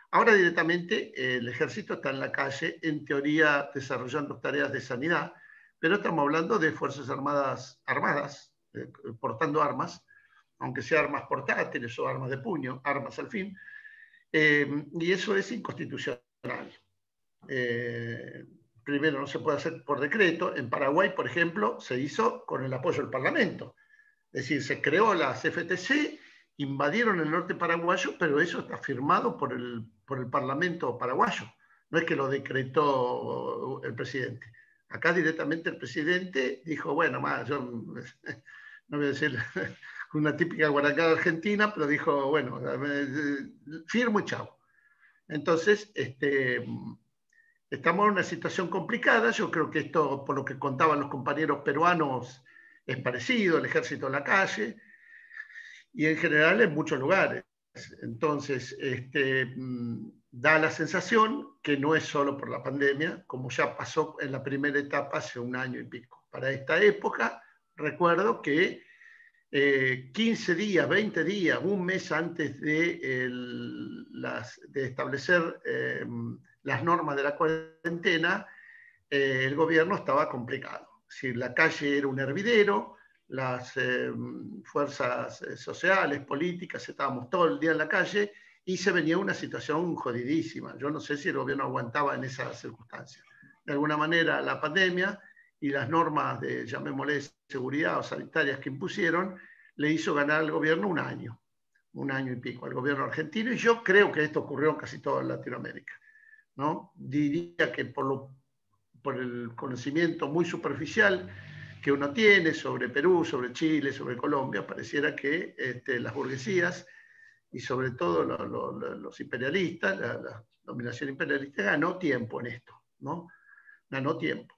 S11: Ahora directamente eh, el ejército está en la calle, en teoría desarrollando tareas de sanidad, pero estamos hablando de Fuerzas Armadas, armadas eh, portando armas, aunque sea armas portátiles o armas de puño, armas al fin, eh, y eso es inconstitucional. Eh, primero, no se puede hacer por decreto. En Paraguay, por ejemplo, se hizo con el apoyo del Parlamento. Es decir, se creó la C F T C, invadieron el norte paraguayo, pero eso está firmado por el, por el Parlamento paraguayo. No es que lo decretó el presidente. Acá directamente el presidente dijo, bueno, más, yo no voy a decir una típica guaracada argentina, pero dijo, bueno, firmo y chao. Entonces, este, estamos en una situación complicada. Yo creo que esto, por lo que contaban los compañeros peruanos, es parecido, el ejército en la calle, y en general en muchos lugares. Entonces, este, da la sensación que no es solo por la pandemia, como ya pasó en la primera etapa hace un año y pico. Para esta época, recuerdo que eh, quince días, veinte días, un mes antes de, el, las, de establecer eh, las normas de la cuarentena, eh, el gobierno estaba complicado. Es decir, la calle era un hervidero, las eh, fuerzas sociales, políticas, estábamos todo el día en la calle y se venía una situación jodidísima. Yo no sé si el gobierno aguantaba en esas circunstancias. De alguna manera, la pandemia y las normas de, llamémosle, seguridad o sanitarias que impusieron, le hizo ganar al gobierno un año, un año y pico, al gobierno argentino, y yo creo que esto ocurrió en casi toda Latinoamérica, ¿no? Diría que por, lo, por el conocimiento muy superficial que uno tiene sobre Perú, sobre Chile, sobre Colombia, pareciera que este, las burguesías y sobre todo lo, lo, lo, los imperialistas, la, la dominación imperialista ganó tiempo en esto, ¿no? Ganó tiempo.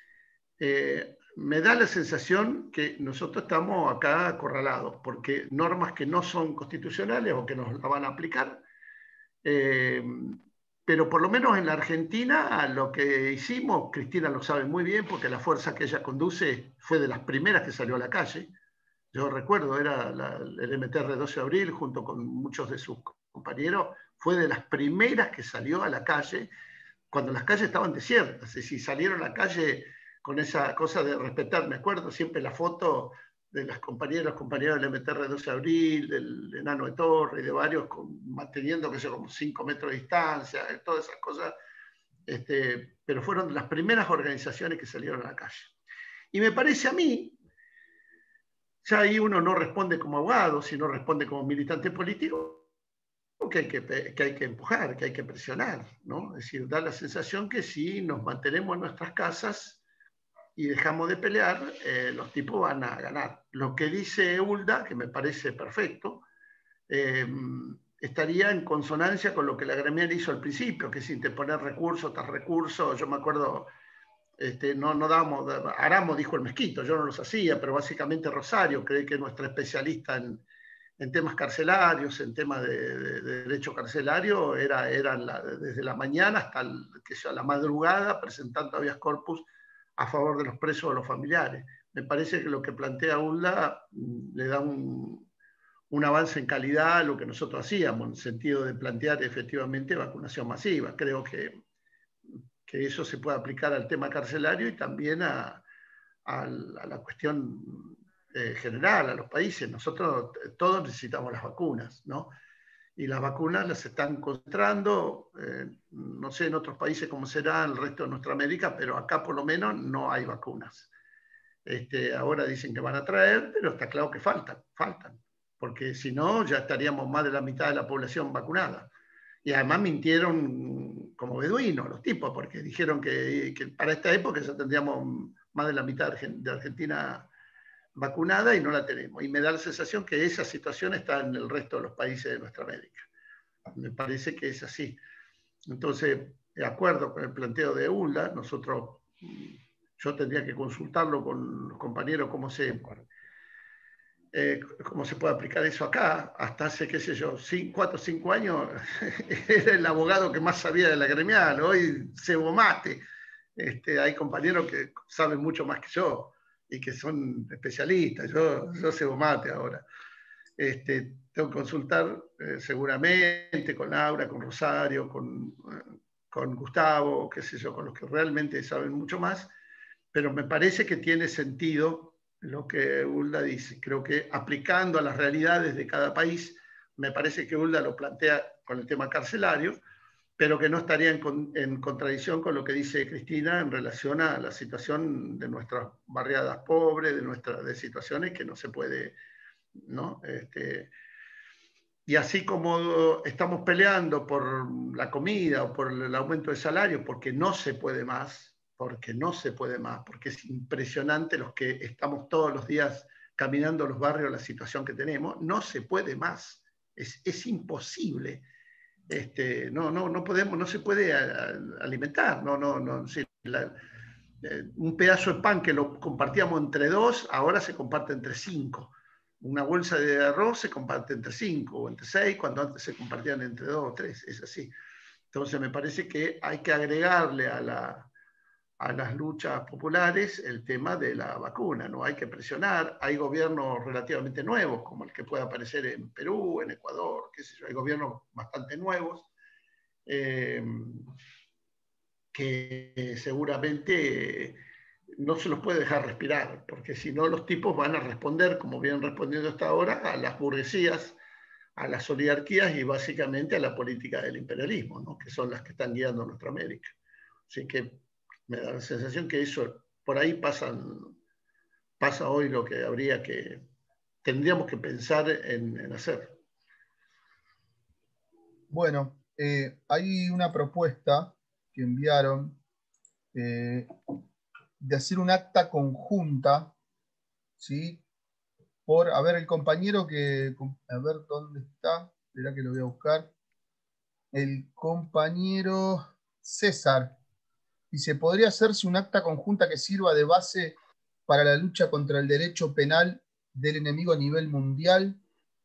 S11: Eh, me da la sensación que nosotros estamos acá acorralados, porque normas que no son constitucionales o que nos la van a aplicar, eh, pero por lo menos en la Argentina lo que hicimos, Cristina lo sabe muy bien, porque la fuerza que ella conduce fue de las primeras que salió a la calle. Yo recuerdo, era la, el M T R doce de abril, junto con muchos de sus compañeros, fue de las primeras que salió a la calle, cuando las calles estaban desiertas. Es decir, salieron a la calle con esa cosa de respetar. Me acuerdo siempre la foto de las compañeras, compañeros del M T R doce de abril, del Enano de Torre y de varios, con, manteniendo que sé, como cinco metros de distancia, todas esas cosas, este, pero fueron las primeras organizaciones que salieron a la calle. Y me parece a mí, ya ahí uno no responde como abogado, sino responde como militante político, que hay que, que hay que empujar, que hay que presionar, ¿no? Es decir, da la sensación que si nos mantenemos en nuestras casas y dejamos de pelear, eh, los tipos van a ganar. Lo que dice Hulda, que me parece perfecto, eh, estaría en consonancia con lo que la gremial hizo al principio, que es interponer recurso tras recurso. Yo me acuerdo, este, no, no damos, Aramo dijo el Mezquito, yo no los hacía, pero básicamente Rosario, cree que es nuestra especialista en, en temas carcelarios, en temas de, de, de derecho carcelario, era, era la, desde la mañana hasta el, que sea, la madrugada presentando habeas corpus a favor de los presos o los familiares. Me parece que lo que plantea Hulda le da un, un avance en calidad a lo que nosotros hacíamos, en el sentido de plantear efectivamente vacunación masiva. Creo que, que eso se puede aplicar al tema carcelario y también a, a, a la cuestión eh, general, a los países. Nosotros todos necesitamos las vacunas, ¿no? Y las vacunas las están concentrando, eh, no sé en otros países cómo será en el resto de nuestra América, pero acá por lo menos no hay vacunas. Este, ahora dicen que van a traer, pero está claro que faltan, faltan, porque si no ya estaríamos más de la mitad de la población vacunada. Y además mintieron como beduinos los tipos, porque dijeron que, que para esta época ya tendríamos más de la mitad de Argentina vacunada y no la tenemos. Y me da la sensación que esa situación está en el resto de los países de nuestra América. Me parece que es así. Entonces, de acuerdo con el planteo de Hulda, nosotros, yo tendría que consultarlo con los compañeros cómo se, eh, cómo se puede aplicar eso acá. Hasta hace, qué sé yo, cinco, cuatro o cinco años era el abogado que más sabía de la gremial. Hoy cebo mate. Este, hay compañeros que saben mucho más que yo y que son especialistas. Yo, yo cebo mate ahora. este, tengo que consultar eh, seguramente con Laura, con Rosario, con, eh, con Gustavo, qué sé yo, con los que realmente saben mucho más, pero me parece que tiene sentido lo que Hulda dice. Creo que aplicando a las realidades de cada país, me parece que Hulda lo plantea con el tema carcelario, pero que no estaría en, con, en contradicción con lo que dice Cristina en relación a la situación de nuestras barriadas pobres, de nuestras de situaciones que no se puede, ¿no? Este, y así como estamos peleando por la comida o por el aumento de salario, porque no se puede más, porque no se puede más, porque es impresionante los que estamos todos los días caminando los barrios, la situación que tenemos, no se puede más, es, es imposible. Este, no, no, no podemos, no se puede alimentar, no, no, no, sí, la, eh, un pedazo de pan que lo compartíamos entre dos, ahora se comparte entre cinco. Una bolsa de arroz se comparte entre cinco o entre seis, cuando antes se compartían entre dos o tres, es así. Entonces me parece que hay que agregarle a, la, a las luchas populares el tema de la vacuna, ¿no? Hay que presionar, hay gobiernos relativamente nuevos, como el que puede aparecer en Perú, en Ecuador, qué sé yo, hay gobiernos bastante nuevos, eh, que seguramente no se los puede dejar respirar, porque si no los tipos van a responder, como vienen respondiendo hasta ahora, a las burguesías, a las oligarquías y básicamente a la política del imperialismo, ¿no? Que son las que están guiando nuestra América. Así que me da la sensación que eso, por ahí pasan, pasa hoy lo que habría que, tendríamos que pensar en, en hacer.
S2: Bueno, eh, hay una propuesta que enviaron eh, de hacer un acta conjunta, ¿sí? Por, a ver, el compañero que, a ver dónde está, espera que lo voy a buscar, el compañero César. Dice, ¿podría hacerse un acta conjunta que sirva de base para la lucha contra el derecho penal del enemigo a nivel mundial?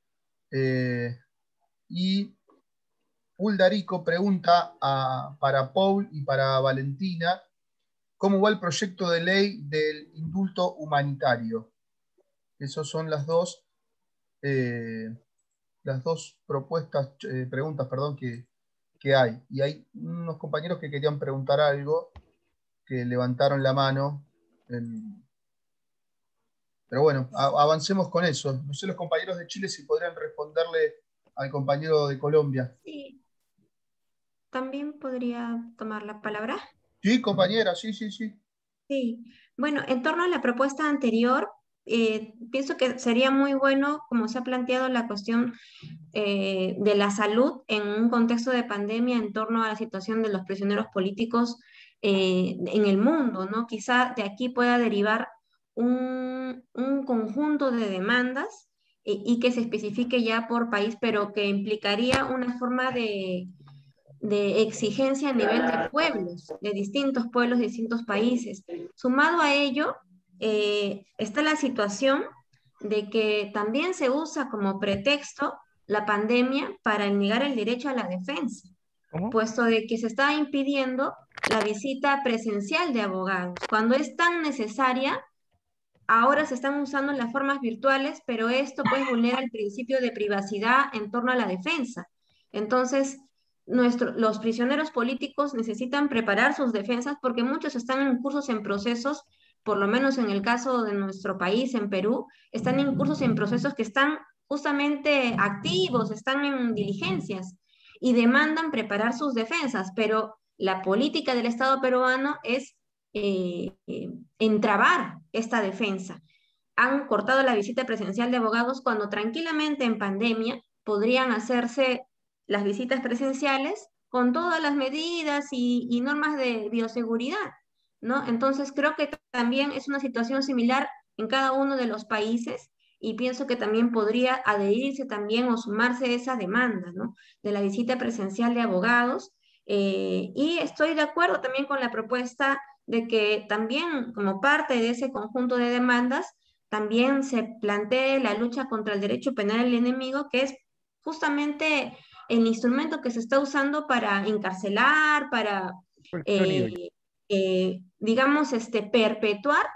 S2: Eh, y Uldarico pregunta a, para Paul y para Valentina, ¿cómo va el proyecto de ley del indulto humanitario? Esas son las dos, eh, las dos propuestas, eh, preguntas, perdón, que, que hay. Y hay unos compañeros que querían preguntar algo, que levantaron la mano. En... Pero bueno, a, avancemos con eso. No sé los compañeros de Chile si podrían responderle al compañero de Colombia.
S10: Sí. ¿También podría tomar la palabra?
S2: Sí, compañera, sí, sí, sí.
S10: Sí. Bueno, en torno a la propuesta anterior, eh, pienso que sería muy bueno, como se ha planteado la cuestión eh, de la salud en un contexto de pandemia en torno a la situación de los prisioneros políticos eh, en el mundo, ¿no? Quizá de aquí pueda derivar un, un conjunto de demandas eh, y que se especifique ya por país, pero que implicaría una forma de, de exigencia a nivel de pueblos, de distintos pueblos, de distintos países. Sumado a ello, eh, está la situación de que también se usa como pretexto la pandemia para negar el derecho a la defensa,
S12: ¿Cómo?
S10: puesto de que se está impidiendo la visita presencial de abogados. Cuando es tan necesaria, ahora se están usando las formas virtuales, pero esto pues vulnera el principio de privacidad en torno a la defensa. Entonces, nuestro, los prisioneros políticos necesitan preparar sus defensas porque muchos están en cursos en procesos, por lo menos en el caso de nuestro país, en Perú, están en cursos en procesos que están justamente activos, están en diligencias y demandan preparar sus defensas, pero la política del Estado peruano es eh, eh, entrabar esta defensa. Han cortado la visita presencial de abogados cuando tranquilamente en pandemia podrían hacerse las visitas presenciales con todas las medidas y, y normas de bioseguridad, ¿no? Entonces creo que también es una situación similar en cada uno de los países y pienso que también podría adherirse también o sumarse a esa demanda, ¿no? De la visita presencial de abogados. Eh, y estoy de acuerdo también con la propuesta de que también como parte de ese conjunto de demandas también se plantee la lucha contra el derecho penal del enemigo, que es justamente el instrumento que se está usando para encarcelar, para, eh, eh, digamos, este, perpetuar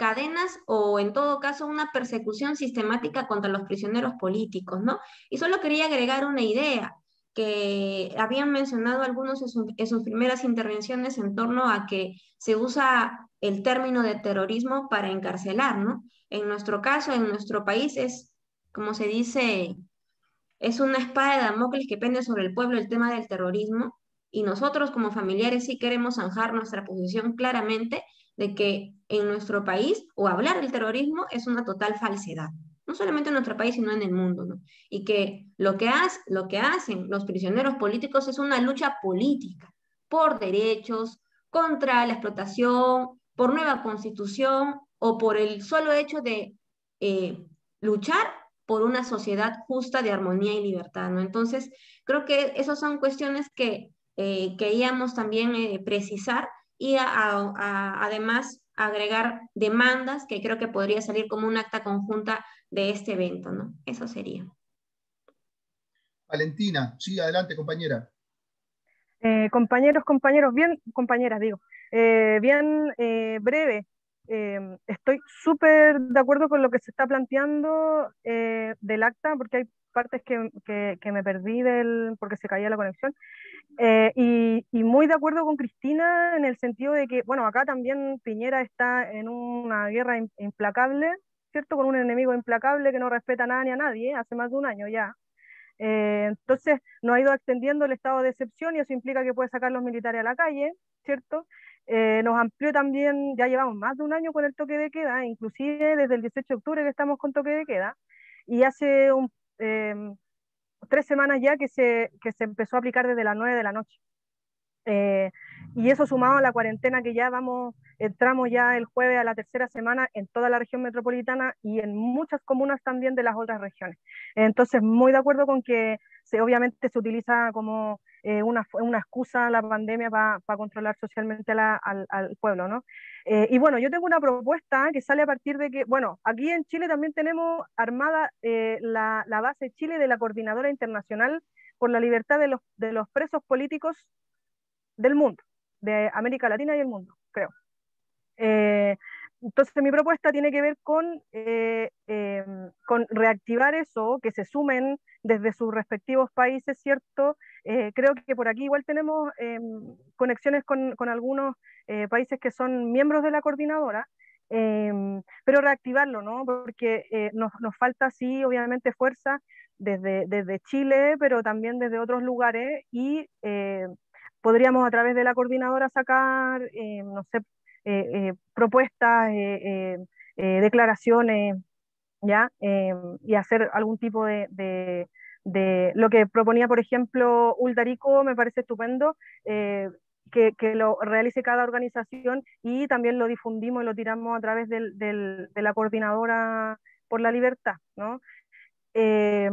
S10: cadenas o en todo caso una persecución sistemática contra los prisioneros políticos, ¿no? Y solo quería agregar una idea que habían mencionado algunos en, su, en sus primeras intervenciones en torno a que se usa el término de terrorismo para encarcelar, ¿no? En nuestro caso, en nuestro país es, como se dice, es una espada de Damocles que pende sobre el pueblo el tema del terrorismo, y nosotros como familiares sí queremos zanjar nuestra posición claramente de que en nuestro país o hablar del terrorismo es una total falsedad, no solamente en nuestro país, sino en el mundo, ¿no? Y que lo que, hace, lo que hacen los prisioneros políticos es una lucha política por derechos, contra la explotación, por nueva constitución o por el solo hecho de eh, luchar por una sociedad justa de armonía y libertad, ¿no? Entonces, creo que esas son cuestiones que eh, queríamos también eh, precisar y a, a, a, además agregar demandas que creo que podría salir como un acta conjunta de este evento, ¿no? Eso sería.
S2: Valentina, sí, adelante, compañera.
S7: Eh, compañeros, compañeros, bien, compañeras, digo, eh, bien eh, breve. Eh, estoy súper de acuerdo con lo que se está planteando eh, del acta, porque hay partes que, que, que me perdí del, porque se caía la conexión. Eh, y, y muy de acuerdo con Cristina en el sentido de que, bueno, acá también Piñera está en una guerra implacable, ¿cierto? Con un enemigo implacable que no respeta a nada ni a nadie, hace más de un año ya. Eh, entonces, nos ha ido extendiendo el estado de excepción y eso implica que puede sacar los militares a la calle, ¿cierto? Eh, nos amplió también, ya llevamos más de un año con el toque de queda, inclusive desde el dieciocho de octubre que estamos con toque de queda, y hace un, eh, tres semanas ya que se, que se empezó a aplicar desde las nueve de la noche. Eh, y eso sumado a la cuarentena que ya vamos, entramos ya el jueves a la tercera semana en toda la región metropolitana y en muchas comunas también de las otras regiones. Entonces, muy de acuerdo con que se, obviamente se utiliza como eh, una, una excusa la pandemia para pa controlar socialmente la, al, al pueblo, ¿no? Eh, y bueno, yo tengo una propuesta que sale a partir de que, bueno, aquí en Chile también tenemos armada eh, la, la base Chile de la Coordinadora Internacional por la Libertad de los, de los Presos Políticos del mundo, de América Latina y el mundo, creo. Eh, entonces mi propuesta tiene que ver con, eh, eh, con reactivar eso, que se sumen desde sus respectivos países, ¿cierto? Eh, creo que por aquí igual tenemos eh, conexiones con, con algunos eh, países que son miembros de la coordinadora, eh, pero reactivarlo, ¿no? Porque eh, nos, nos falta, sí, obviamente fuerza desde, desde Chile, pero también desde otros lugares y eh, podríamos a través de la coordinadora sacar, eh, no sé, eh, eh, propuestas, eh, eh, declaraciones, ¿ya? Eh, y hacer algún tipo de, de, de, lo que proponía, por ejemplo, Uldarico, me parece estupendo, eh, que, que lo realice cada organización y también lo difundimos y lo tiramos a través del, del, de la coordinadora por la libertad, ¿no? Eh,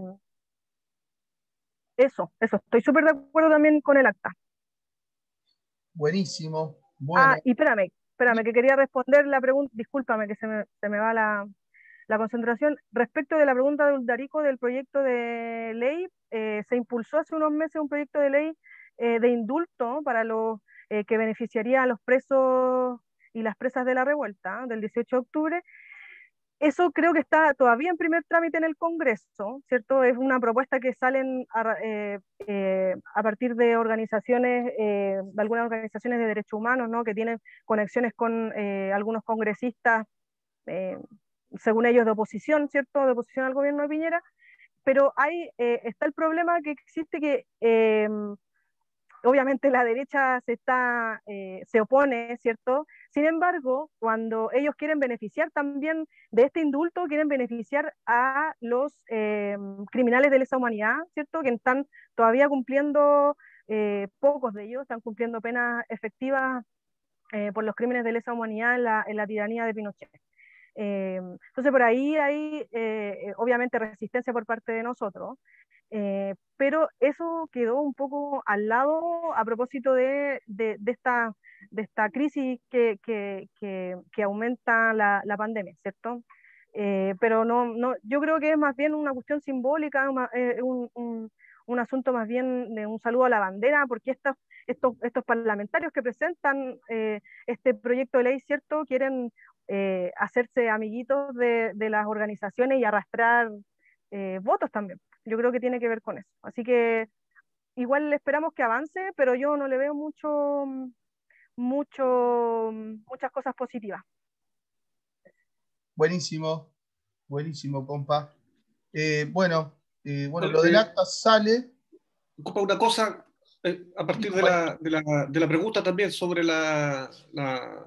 S7: eso, eso, estoy súper de acuerdo también con el acta.
S2: Buenísimo. Bueno.
S7: Ah, y espérame, espérame, que quería responder la pregunta, discúlpame que se me, se me va la, la concentración. Respecto de la pregunta de Uldarico del proyecto de ley, eh, se impulsó hace unos meses un proyecto de ley eh, de indulto para los eh, que beneficiaría a los presos y las presas de la revuelta, ¿eh? Del dieciocho de octubre. Eso creo que está todavía en primer trámite en el Congreso, ¿cierto? Es una propuesta que salen a, eh, eh, a partir de organizaciones, eh, de algunas organizaciones de derechos humanos, ¿no? Que tienen conexiones con eh, algunos congresistas, eh, según ellos, de oposición, ¿cierto? De oposición al gobierno de Piñera. Pero hay, eh, está el problema que existe que eh, obviamente la derecha se, está, eh, se opone, ¿cierto? Sin embargo, cuando ellos quieren beneficiar también de este indulto, quieren beneficiar a los eh, criminales de lesa humanidad, ¿cierto? Que están todavía cumpliendo, eh, pocos de ellos están cumpliendo penas efectivas eh, por los crímenes de lesa humanidad en la, en la tiranía de Pinochet. Eh, entonces, por ahí hay, eh, obviamente, resistencia por parte de nosotros. Eh, pero eso quedó un poco al lado a propósito de, de, de, esta, de esta crisis que, que, que, que aumenta la, la pandemia, ¿cierto? Eh, pero no, no, yo creo que es más bien una cuestión simbólica, una, eh, un, un, un asunto más bien de un saludo a la bandera, porque estos, estos, estos parlamentarios que presentan eh, este proyecto de ley, ¿cierto?, quieren eh, hacerse amiguitos de, de las organizaciones y arrastrar eh, votos también. Yo creo que tiene que ver con eso. Así que igual esperamos que avance, pero yo no le veo mucho, mucho, muchas cosas positivas.
S2: Buenísimo, buenísimo, compa. Eh, bueno, eh, bueno,
S6: Bueno,
S2: lo del
S6: eh,
S2: acta sale.
S6: compa, una cosa, eh, a partir de la, de, la, de la pregunta también sobre la, la,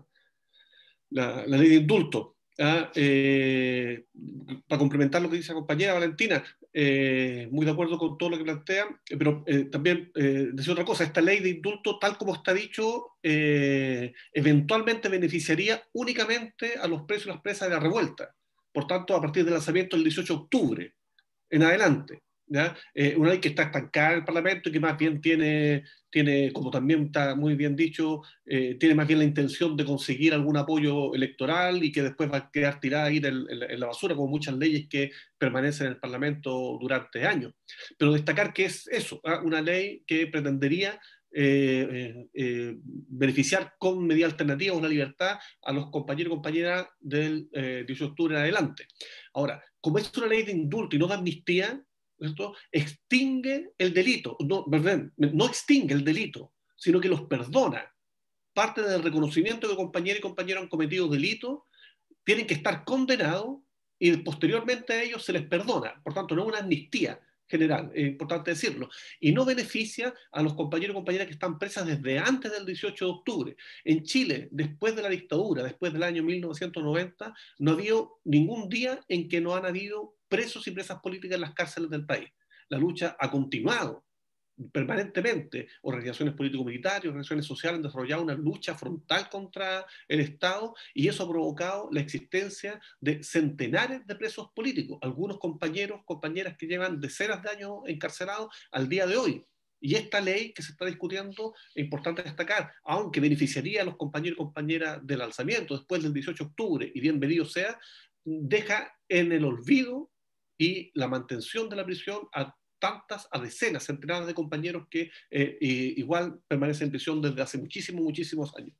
S6: la, la ley de indulto. ¿Ah? Eh, para complementar lo que dice la compañera Valentina, eh, muy de acuerdo con todo lo que plantea, pero eh, también eh, decir otra cosa, esta ley de indulto, tal como está dicho, eh, eventualmente beneficiaría únicamente a los presos y las presas de la revuelta. Por tanto, a partir del lanzamiento del dieciocho de octubre en adelante. ¿Ya? Eh, una ley que está estancada en el Parlamento y que más bien tiene, tiene como también está muy bien dicho, eh, tiene más bien la intención de conseguir algún apoyo electoral y que después va a quedar tirada ahí en, en, en la basura, como muchas leyes que permanecen en el Parlamento durante años. Pero destacar que es eso, ¿eh? Una ley que pretendería eh, eh, eh, beneficiar con medida alternativa una libertad a los compañeros y compañeras del eh, dieciocho de octubre en adelante. Ahora, como es una ley de indulto y no de amnistía, ¿cierto? Extingue el delito, no, perdón, no extingue el delito, sino que los perdona. Parte del reconocimiento que compañeros y compañeros han cometido delitos, tienen que estar condenados y posteriormente a ellos se les perdona. Por tanto, no es una amnistía general, es importante decirlo, y no beneficia a los compañeros y compañeras que están presas desde antes del dieciocho de octubre. En Chile, después de la dictadura, después del año mil novecientos noventa, no ha habido ningún día en que no han habido presos y presas políticas en las cárceles del país. La lucha ha continuado permanentemente. Organizaciones político-militares, organizaciones sociales han desarrollado una lucha frontal contra el Estado y eso ha provocado la existencia de centenares de presos políticos, algunos compañeros, compañeras que llevan decenas de años encarcelados al día de hoy. Y esta ley que se está discutiendo, es importante destacar, aunque beneficiaría a los compañeros y compañeras del alzamiento después del dieciocho de octubre, y bienvenido sea, deja en el olvido y la mantención de la prisión a tantas, a decenas, centenares de compañeros que eh, igual permanecen en prisión desde hace muchísimos, muchísimos años.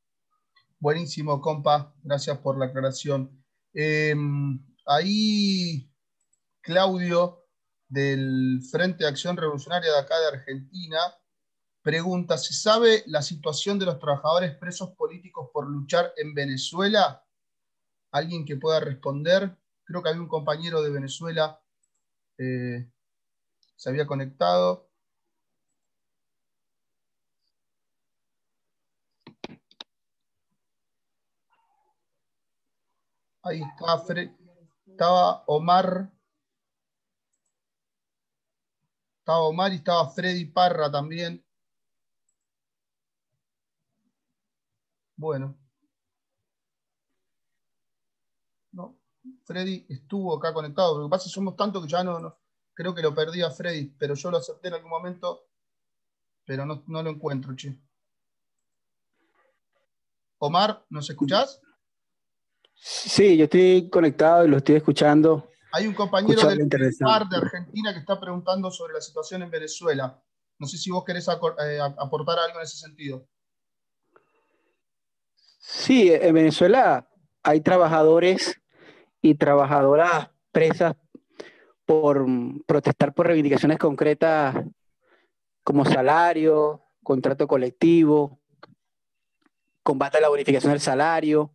S2: Buenísimo, compa. Gracias por la aclaración. Eh, ahí, Claudio, del Frente de Acción Revolucionaria de acá de Argentina, pregunta, ¿se sabe la situación de los trabajadores presos políticos por luchar en Venezuela? ¿Alguien que pueda responder? Creo que había un compañero de Venezuela eh, se había conectado. Ahí está, Fre estaba Omar. Estaba Omar y estaba Freddy Parra también. Bueno. No, Freddy estuvo acá conectado. Lo que pasa es que somos tantos que ya no, no creo que lo perdí a Freddy, pero yo lo acepté en algún momento, pero no, no lo encuentro, che. Omar, ¿nos escuchás?
S14: Sí, yo estoy conectado y lo estoy escuchando.
S2: Hay un compañero del P A R de Argentina que está preguntando sobre la situación en Venezuela. No sé si vos querés eh, aportar algo en ese sentido.
S14: Sí, en Venezuela hay trabajadores y trabajadoras presas por protestar por reivindicaciones concretas como salario, contrato colectivo, combate a la bonificación del salario,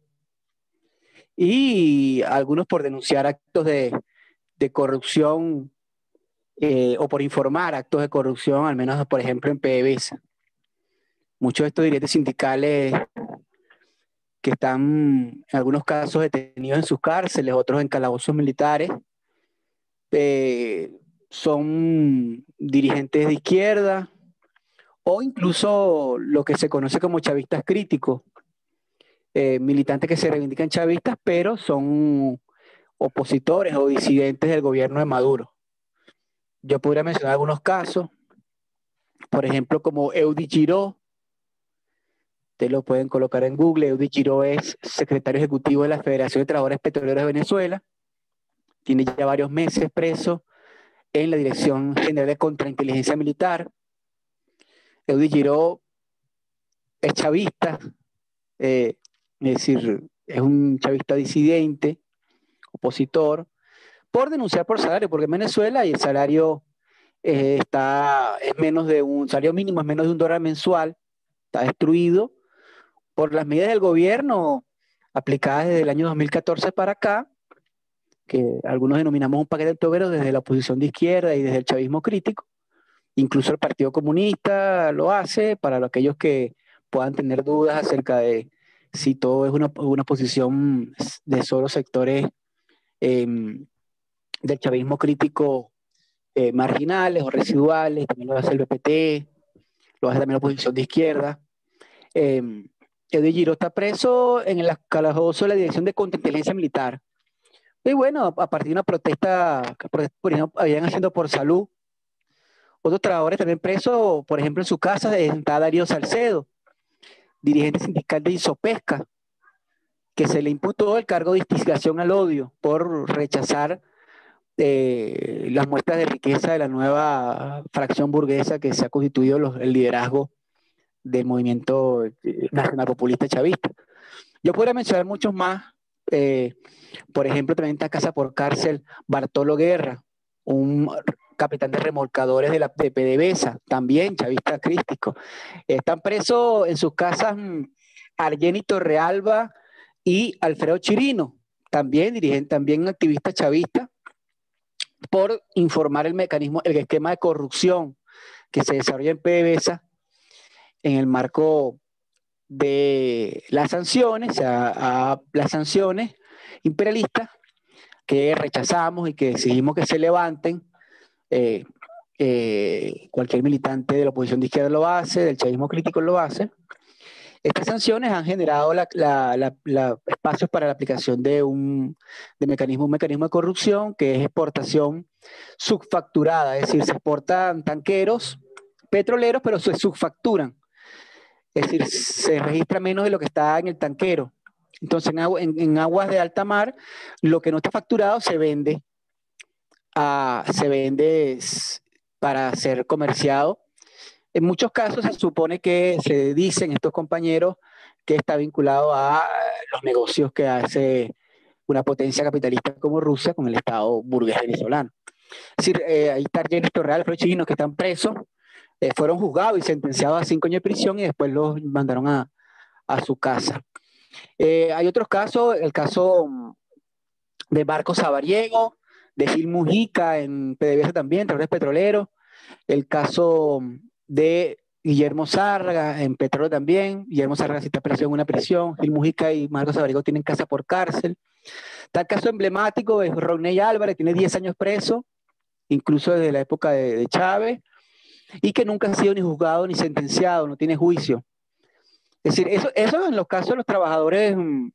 S14: y algunos por denunciar actos de, de corrupción eh, o por informar actos de corrupción, al menos por ejemplo en PDVSA. Muchos de estos dirigentes sindicales que están en algunos casos detenidos en sus cárceles, otros en calabozos militares, eh, son dirigentes de izquierda o incluso lo que se conoce como chavistas críticos, eh, militantes que se reivindican chavistas, pero son opositores o disidentes del gobierno de Maduro. Yo podría mencionar algunos casos, por ejemplo, como Eudy Giró. Ustedes lo pueden colocar en Google. Eudy Giró es secretario ejecutivo de la Federación de Trabajadores Petroleros de Venezuela. Tiene ya varios meses preso en la Dirección General de Contrainteligencia Militar. Eudy Giró es chavista, eh, es decir, es un chavista disidente, opositor, por denunciar por salario, porque en Venezuela y el salario eh, está, es menos de un, salario mínimo es menos de un dólar mensual, está destruido por las medidas del gobierno aplicadas desde el año dos mil catorce para acá, que algunos denominamos un paquete de togueros desde la oposición de izquierda y desde el chavismo crítico. Incluso el Partido Comunista lo hace, para aquellos que puedan tener dudas acerca de si todo es una, una posición de solo sectores eh, del chavismo crítico eh, marginales o residuales, también lo hace el B P T, lo hace también la oposición de izquierda. Eh, Edwin Giró está preso en el calabozo de la Dirección de Contrainteligencia Militar. Y bueno, a partir de una protesta que por ejemplo, habían haciendo por salud. Otros trabajadores también presos, por ejemplo, en su casa está Darío Salcedo, dirigente sindical de Isopesca, que se le imputó el cargo de instigación al odio por rechazar eh, las muestras de riqueza de la nueva fracción burguesa que se ha constituido los, el liderazgo del movimiento nacional populista chavista. Yo podría mencionar muchos más. Eh, por ejemplo, también está casa por cárcel Bartolo Guerra, un capitán de remolcadores de, la, de PDVSA, también chavista crítico. Están presos en sus casas Argeni Torrealba y Alfredo Chirino, también dirigente, también activista chavista, por informar el mecanismo, el esquema de corrupción que se desarrolla en PDVSA en el marco de las sanciones, a, a las sanciones imperialistas que rechazamos y que exigimos que se levanten. Eh, eh, cualquier militante de la oposición de izquierda lo hace, del chavismo crítico lo hace. Estas sanciones han generado la, la, la, la espacios para la aplicación de un, de mecanismo, un mecanismo de corrupción que es exportación subfacturada, es decir, se exportan tanqueros petroleros, pero se subfacturan. Es decir, se registra menos de lo que está en el tanquero. Entonces, en, agu en, en aguas de alta mar, lo que no está facturado se vende, a, se vende para ser comerciado. En muchos casos se supone que se dicen estos compañeros que está vinculado a los negocios que hace una potencia capitalista como Rusia con el Estado burgués venezolano. Es decir, eh, ahí está Argeni Torrealba, los chinos que están presos, Eh, fueron juzgados y sentenciados a cinco años de prisión y después los mandaron a, a su casa. Eh, hay otros casos, el caso de Marcos Sabariego, de Gil Mujica en PDVSA también, trabajadores petroleros, el caso de Guillermo Zárraga en petróleo también, Guillermo Zárraga sí está preso en una prisión, Gil Mujica y Marcos Sabariego tienen casa por cárcel. Está el caso emblemático de Rodney Álvarez, tiene diez años preso, incluso desde la época de, de Chávez, y que nunca ha sido ni juzgado ni sentenciado, no tiene juicio. Es decir, eso, eso en los casos de los trabajadores mmm,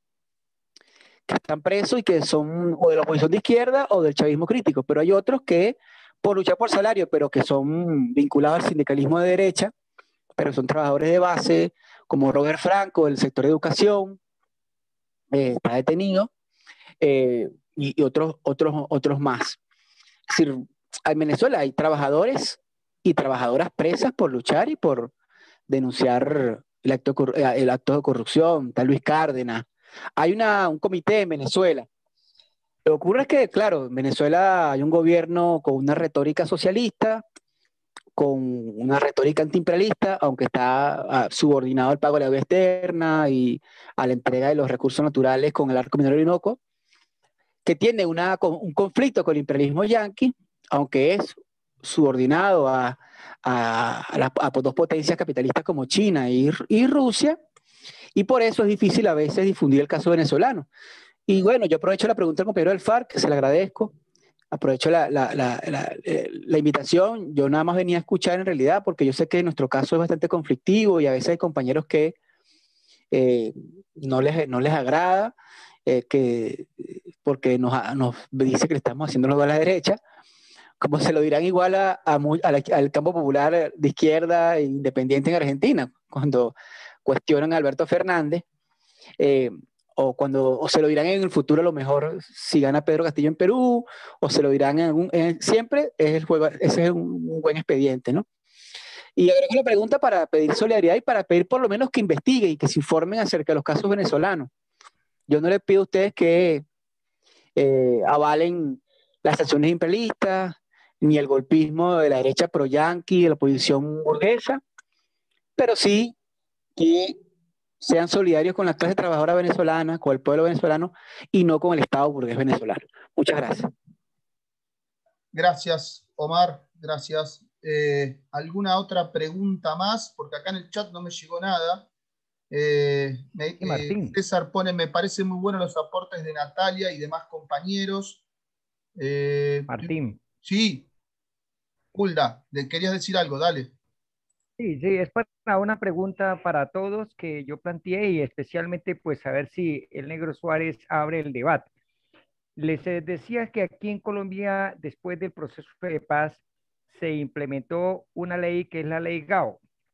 S14: que están presos y que son o de la oposición de izquierda o del chavismo crítico, pero hay otros que por luchar por salario, pero que son vinculados al sindicalismo de derecha, pero son trabajadores de base, como Robert Franco, del sector de educación, eh, está detenido, eh, y, y otros, otros, otros más. Es decir, en Venezuela hay trabajadores y trabajadoras presas por luchar y por denunciar el acto, el acto de corrupción. Está Luis Cárdenas. Hay una, un comité en Venezuela. Lo que ocurre es que, claro, en Venezuela hay un gobierno con una retórica socialista, con una retórica antiimperialista, aunque está uh, subordinado al pago de la deuda externa y a la entrega de los recursos naturales con el arco minero Orinoco, que tiene una, un conflicto con el imperialismo yanqui, aunque es subordinado a, a, a, la, a dos potencias capitalistas como China y, y Rusia, y por eso es difícil a veces difundir el caso venezolano. Y bueno, yo aprovecho la pregunta del compañero del F A R C, que se le agradezco, aprovecho la, la, la, la, la invitación. Yo nada más venía a escuchar en realidad, porque yo sé que nuestro caso es bastante conflictivo y a veces hay compañeros que eh, no, les, no les agrada, eh, que, porque nos, nos dice que le estamos haciendo lo de la derecha, como se lo dirán igual a, a, a la, al campo popular de izquierda e independiente en Argentina, cuando cuestionan a Alberto Fernández, eh, o cuando o se lo dirán en el futuro a lo mejor si gana Pedro Castillo en Perú, o se lo dirán en algún, en, siempre es el juego, ese es un, un buen expediente, ¿no? Y agrego la pregunta para pedir solidaridad y para pedir por lo menos que investiguen y que se informen acerca de los casos venezolanos. Yo no les pido a ustedes que eh, avalen las acciones imperialistas, ni el golpismo de la derecha pro-yanqui, de la oposición burguesa, pero sí que sean solidarios con la clase trabajadora venezolana, con el pueblo venezolano, y no con el Estado burgués venezolano. Muchas gracias.
S2: Gracias, Omar. Gracias. Eh, ¿Alguna otra pregunta más? Porque acá en el chat no me llegó nada. Eh, me, eh, César pone, me parece muy bueno los aportes de Natalia y demás compañeros. Eh,
S12: Martín.
S2: Sí. Hulda, ¿querías decir algo? Dale.
S12: Sí, sí, es para una pregunta para todos que yo planteé y especialmente pues a ver si el Negro Suárez abre el debate. Les decía que aquí en Colombia, después del proceso de paz, se implementó una ley que es la ley GAO,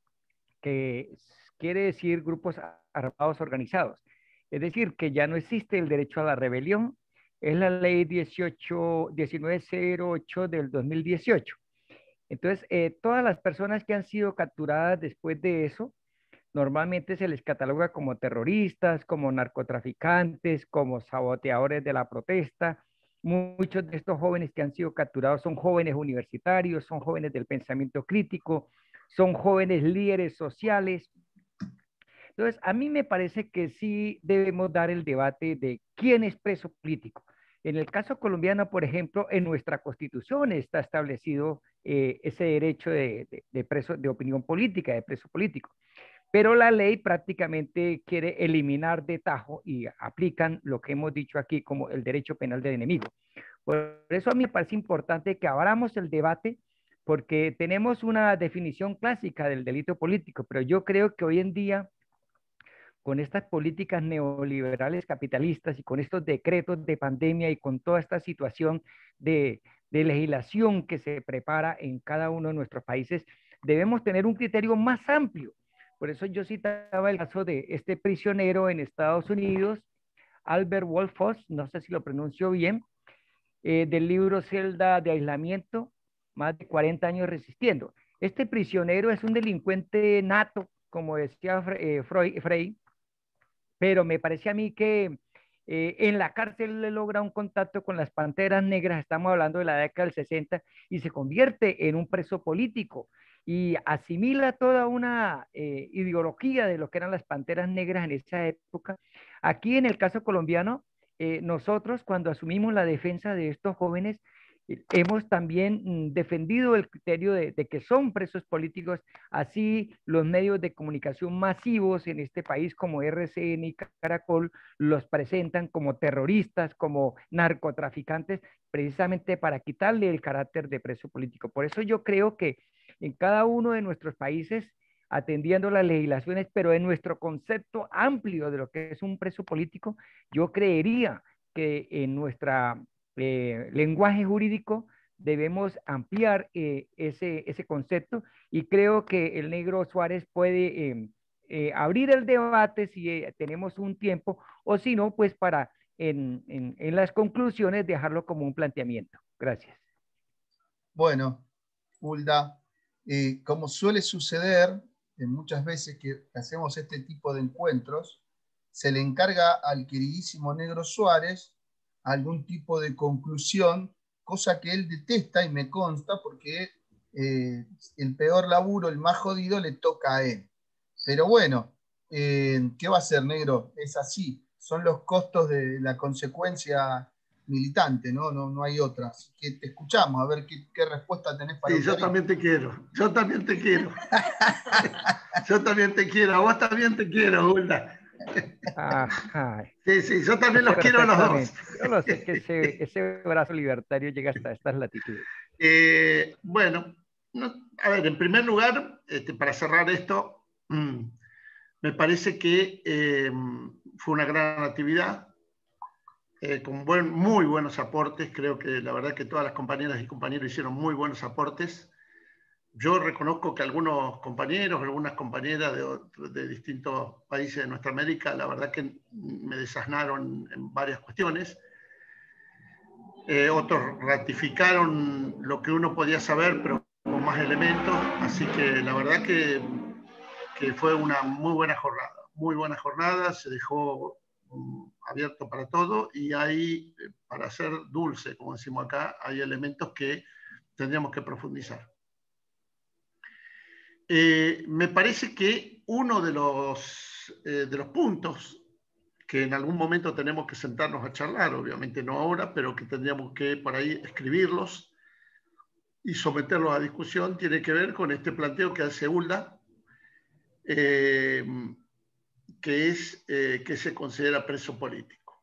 S12: que quiere decir grupos armados organizados. Es decir, que ya no existe el derecho a la rebelión, es la ley dieciocho, diecinueve cero ocho del dos mil dieciocho. Entonces, eh, todas las personas que han sido capturadas después de eso, normalmente se les cataloga como terroristas, como narcotraficantes, como saboteadores de la protesta. Muchos de estos jóvenes que han sido capturados son jóvenes universitarios, son jóvenes del pensamiento crítico, son jóvenes líderes sociales. Entonces, a mí me parece que sí debemos dar el debate de quién es preso político. En el caso colombiano, por ejemplo, en nuestra Constitución está establecido eh, ese derecho de, de, de, preso, de opinión política, de preso político. Pero la ley prácticamente quiere eliminar de tajo y aplican lo que hemos dicho aquí como el derecho penal del enemigo. Por eso a mí me parece importante que abramos el debate porque tenemos una definición clásica del delito político, pero yo creo que hoy en día con estas políticas neoliberales capitalistas y con estos decretos de pandemia y con toda esta situación de, de legislación que se prepara en cada uno de nuestros países, debemos tener un criterio más amplio. Por eso yo citaba el caso de este prisionero en Estados Unidos, Albert Wolfoss, no sé si lo pronuncio bien, eh, del libro Celda de Aislamiento, más de cuarenta años resistiendo. Este prisionero es un delincuente nato, como decía eh, Freud, Frey, pero me parece a mí que eh, en la cárcel le logra un contacto con las Panteras Negras, estamos hablando de la década del sesenta, y se convierte en un preso político y asimila toda una eh, ideología de lo que eran las Panteras Negras en esa época. Aquí en el caso colombiano, eh, nosotros cuando asumimos la defensa de estos jóvenes, hemos también mm, defendido el criterio de, de que son presos políticos, así los medios de comunicación masivos en este país como R C N y Caracol los presentan como terroristas, como narcotraficantes, precisamente para quitarle el carácter de preso político. Por eso yo creo que en cada uno de nuestros países, atendiendo las legislaciones, pero en nuestro concepto amplio de lo que es un preso político, yo creería que en nuestra Eh, lenguaje jurídico debemos ampliar eh, ese, ese concepto y creo que el Negro Suárez puede eh, eh, abrir el debate si eh, tenemos un tiempo o si no, pues para en, en, en las conclusiones dejarlo como un planteamiento. Gracias.
S2: Bueno, Hulda, eh, como suele suceder en muchas veces que hacemos este tipo de encuentros, se le encarga al queridísimo Negro Suárez algún tipo de conclusión, cosa que él detesta y me consta porque eh, el peor laburo, el más jodido, le toca a él. Pero bueno, eh, ¿qué va a hacer, Negro? Es así, son los costos de la consecuencia militante, ¿no? No, no hay otra. Así que te escuchamos, a ver qué, qué respuesta tenés para
S11: Sí, yo también te quiero, yo también te quiero. Yo también te quiero, a vos también te quiero, Hulda.
S12: Ajá.
S11: Sí, sí, yo también los quiero a los dos.
S12: Yo lo sé que ese, ese brazo libertario llega hasta estas latitudes.
S11: Eh, bueno, no, a ver, en primer lugar, este, para cerrar esto, mmm, me parece que eh, fue una gran actividad, eh, con buen, muy buenos aportes. Creo que la verdad que todas las compañeras y compañeros hicieron muy buenos aportes. Yo reconozco que algunos compañeros, algunas compañeras de, de distintos países de nuestra América, la verdad que me desasnaron en varias cuestiones. Eh, otros ratificaron lo que uno podía saber, pero con más elementos. Así que la verdad que, que fue una muy buena jornada. Muy buena jornada, se dejó um, abierto para todo, y hay, para ser dulce, como decimos acá, hay elementos que tendríamos que profundizar. Eh, me parece que uno de los, eh, de los puntos que en algún momento tenemos que sentarnos a charlar, obviamente no ahora, pero que tendríamos que por ahí escribirlos y someterlos a discusión, tiene que ver con este planteo que hace Hulda, eh, que es eh, que se considera preso político.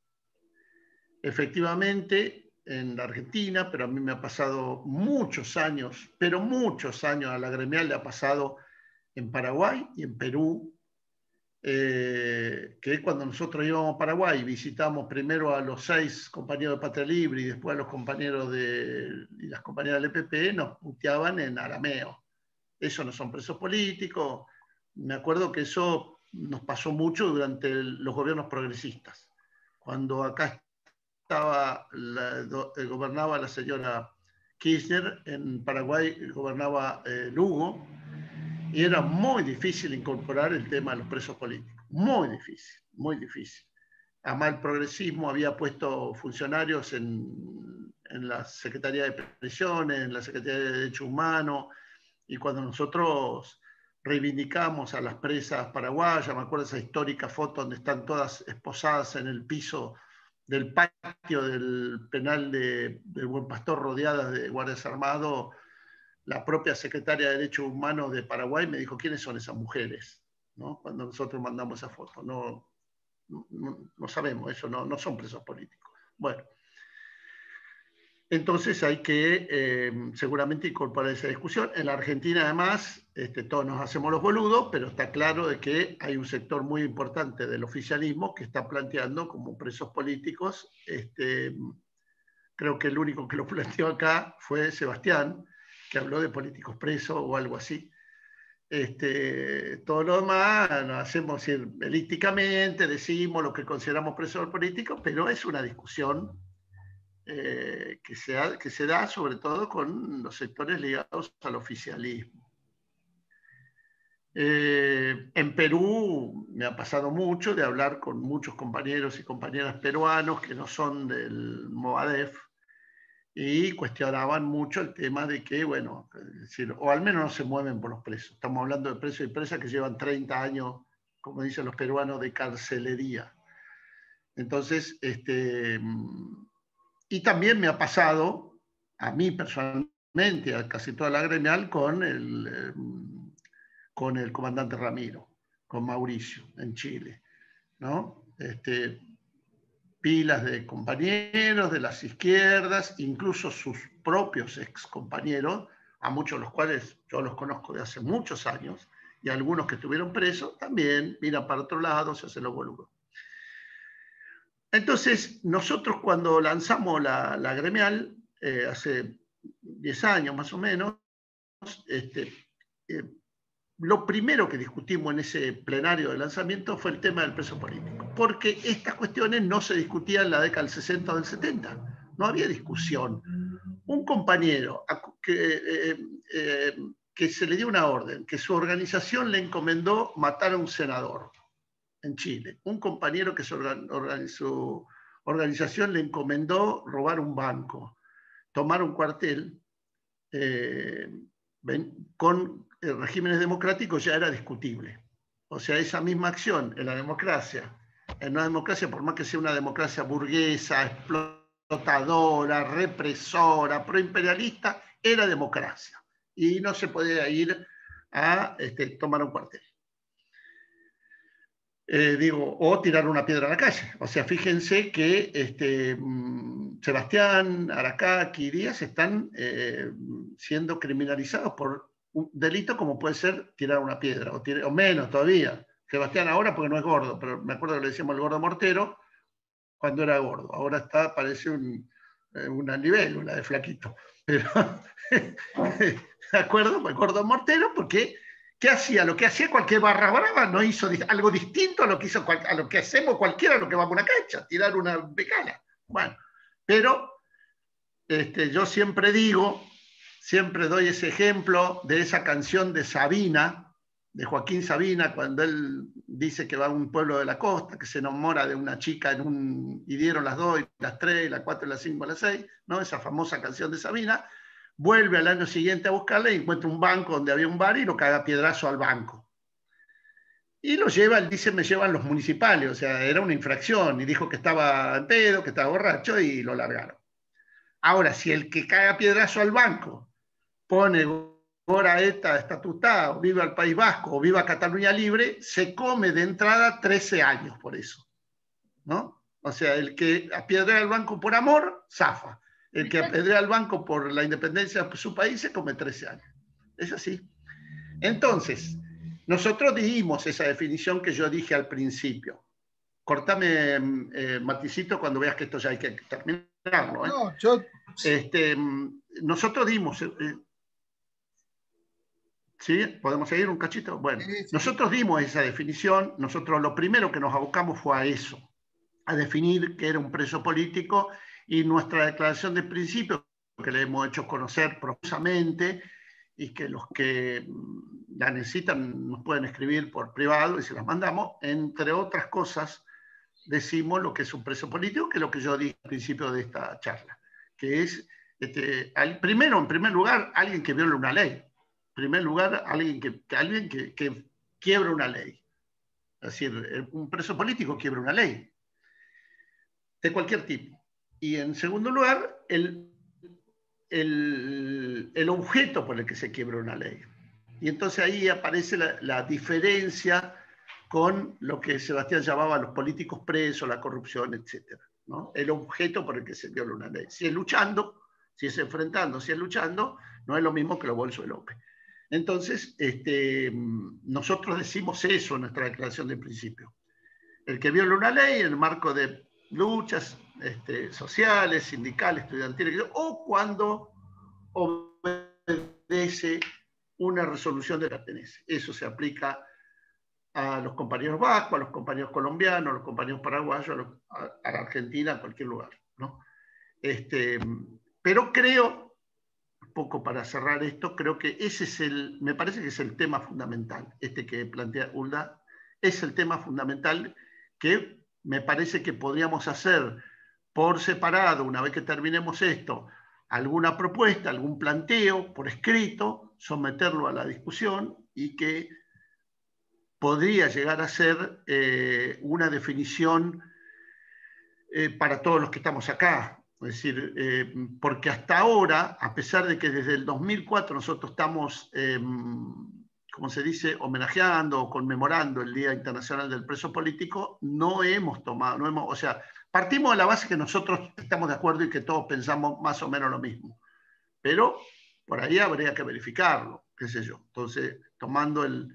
S11: Efectivamente, en la Argentina, pero a mí me ha pasado muchos años, pero muchos años, a la gremial le ha pasado en Paraguay y en Perú, eh, que cuando nosotros íbamos a Paraguay visitamos primero a los seis compañeros de Patria Libre y después a los compañeros de, y las compañeras del E P P, nos puteaban en arameo. Eso no son presos políticos. Me acuerdo que eso nos pasó mucho durante el, los gobiernos progresistas. Cuando acá estaba la, do, eh, gobernaba la señora Kirchner, en Paraguay gobernaba eh, Lugo, y era muy difícil incorporar el tema de los presos políticos. Muy difícil, muy difícil. Además, el progresismo había puesto funcionarios en, en la Secretaría de Prisiones, en la Secretaría de Derechos Humanos, y cuando nosotros reivindicamos a las presas paraguayas, me acuerdo esa histórica foto donde están todas esposadas en el piso del patio del penal de, del Buen Pastor, rodeadas de guardias armados, la propia secretaria de Derechos Humanos de Paraguay me dijo, ¿quiénes son esas mujeres? ¿No? Cuando nosotros mandamos esa foto. No, no, no sabemos eso, no, no son presos políticos. Bueno, entonces hay que eh, seguramente incorporar esa discusión. En la Argentina, además, este, todos nos hacemos los boludos, pero está claro de que hay un sector muy importante del oficialismo que está planteando como presos políticos. Este, creo que el único que lo planteó acá fue Sebastián, que habló de políticos presos o algo así. Este, todo lo demás nos hacemos ir elípticamente, decimos lo que consideramos presos políticos, pero es una discusión eh, que, se ha, que se da sobre todo con los sectores ligados al oficialismo. Eh, en Perú me ha pasado mucho de hablar con muchos compañeros y compañeras peruanos que no son del Movadef, y cuestionaban mucho el tema de que, bueno, es decir, o al menos no se mueven por los presos. Estamos hablando de presos y presas que llevan treinta años, como dicen los peruanos, de carcelería. Entonces, este, y también me ha pasado, a mí personalmente, a casi toda la gremial, con el, con el comandante Ramiro, con Mauricio, en Chile, ¿no? Este, pilas de compañeros de las izquierdas, incluso sus propios ex compañeros, a muchos de los cuales yo los conozco de hace muchos años, y algunos que estuvieron presos también miran para otro lado, se hacen los boludos. Entonces, nosotros cuando lanzamos la, la gremial, eh, hace diez años más o menos, este, eh, lo primero que discutimos en ese plenario de lanzamiento fue el tema del preso político, porque estas cuestiones no se discutían en la década del sesenta o del setenta, no había discusión. Un compañero que, eh, eh, que se le dio una orden, que su organización le encomendó matar a un senador en Chile, un compañero que su, organ, su organización le encomendó robar un banco, tomar un cuartel, eh, ven, con regímenes democráticos ya era discutible. O sea, esa misma acción en la democracia, en una democracia, por más que sea una democracia burguesa, explotadora, represora, proimperialista, era democracia. Y no se podía ir a este, tomar un cuartel. Eh, digo, o tirar una piedra a la calle. O sea, fíjense que este, Sebastián, Aracaki y Díaz están eh, siendo criminalizados por un delito como puede ser tirar una piedra, o, tirar, o menos todavía. Sebastián ahora porque no es gordo, pero me acuerdo que le decíamos el gordo mortero cuando era gordo. Ahora está, parece un, una libélula de flaquito. Pero, ¿de acuerdo? El gordo mortero porque, ¿qué hacía? Lo que hacía cualquier barra brava, no hizo algo distinto a lo que, hizo, a lo que hacemos cualquiera, a lo que vamos a una cancha, tirar una becana. Bueno, pero este, yo siempre digo, siempre doy ese ejemplo de esa canción de Sabina, de Joaquín Sabina, cuando él dice que va a un pueblo de la costa, que se enamora de una chica en un, y dieron las dos, y las tres, las cuatro, las cinco, las seis, ¿no? Esa famosa canción de Sabina, vuelve al año siguiente a buscarla y encuentra un banco donde había un bar y lo caga a piedrazo al banco. Y lo lleva, él dice, me llevan los municipales, o sea, era una infracción, y dijo que estaba en pedo, que estaba borracho, y lo largaron. Ahora, si el que caga a piedrazo al banco pone Gora Eta estatutado, viva el País Vasco o viva Cataluña Libre, se come de entrada trece años por eso, ¿no? O sea, el que apedrea al banco por amor, zafa. El que apedrea al banco por la independencia de su país se come trece años. Es así. Entonces, nosotros dimos esa definición que yo dije al principio. Cortame, eh, Maticito, cuando veas que esto ya hay que terminarlo. ¿eh?
S2: No, yo...
S11: este, nosotros dimos... Eh, ¿Sí? ¿Podemos seguir un cachito? Bueno, sí, sí. Nosotros dimos esa definición, nosotros lo primero que nos abocamos fue a eso, a definir que era un preso político, y nuestra declaración de principio, que le hemos hecho conocer profusamente, y que los que la necesitan nos pueden escribir por privado y se las mandamos, entre otras cosas, decimos lo que es un preso político, que es lo que yo dije al principio de esta charla, que es, este, al, primero, en primer lugar, alguien que viola una ley. En primer lugar, alguien que, que, alguien que, que quiebra una ley. Es decir, un preso político quiebra una ley, de cualquier tipo. Y en segundo lugar, el, el, el objeto por el que se quiebra una ley. Y entonces ahí aparece la, la diferencia con lo que Sebastián llamaba los políticos presos, la corrupción, etcétera, ¿no? El objeto por el que se viola una ley. Si es luchando, si es enfrentando, si es luchando, no es lo mismo que los bolsos de López. Entonces, este, nosotros decimos eso en nuestra declaración de principio. El que viola una ley en el marco de luchas este, sociales, sindicales, estudiantiles, o cuando obedece una resolución de la T N E S. Eso se aplica a los compañeros vascos, a los compañeros colombianos, a los compañeros paraguayos, a, los, a, a la Argentina, a cualquier lugar, ¿no? Este, pero creo... poco para cerrar esto, creo que ese es el, me parece que es el tema fundamental, este que plantea Hulda, es el tema fundamental que me parece que podríamos hacer por separado, una vez que terminemos esto, alguna propuesta, algún planteo por escrito, someterlo a la discusión y que podría llegar a ser eh, una definición eh, para todos los que estamos acá. Es decir, eh, porque hasta ahora, a pesar de que desde el dos mil cuatro nosotros estamos, eh, como se dice, homenajeando o conmemorando el Día Internacional del Preso Político, no hemos tomado, no hemos, o sea, partimos de la base que nosotros estamos de acuerdo y que todos pensamos más o menos lo mismo. Pero por ahí habría que verificarlo, qué sé yo. Entonces, tomando el,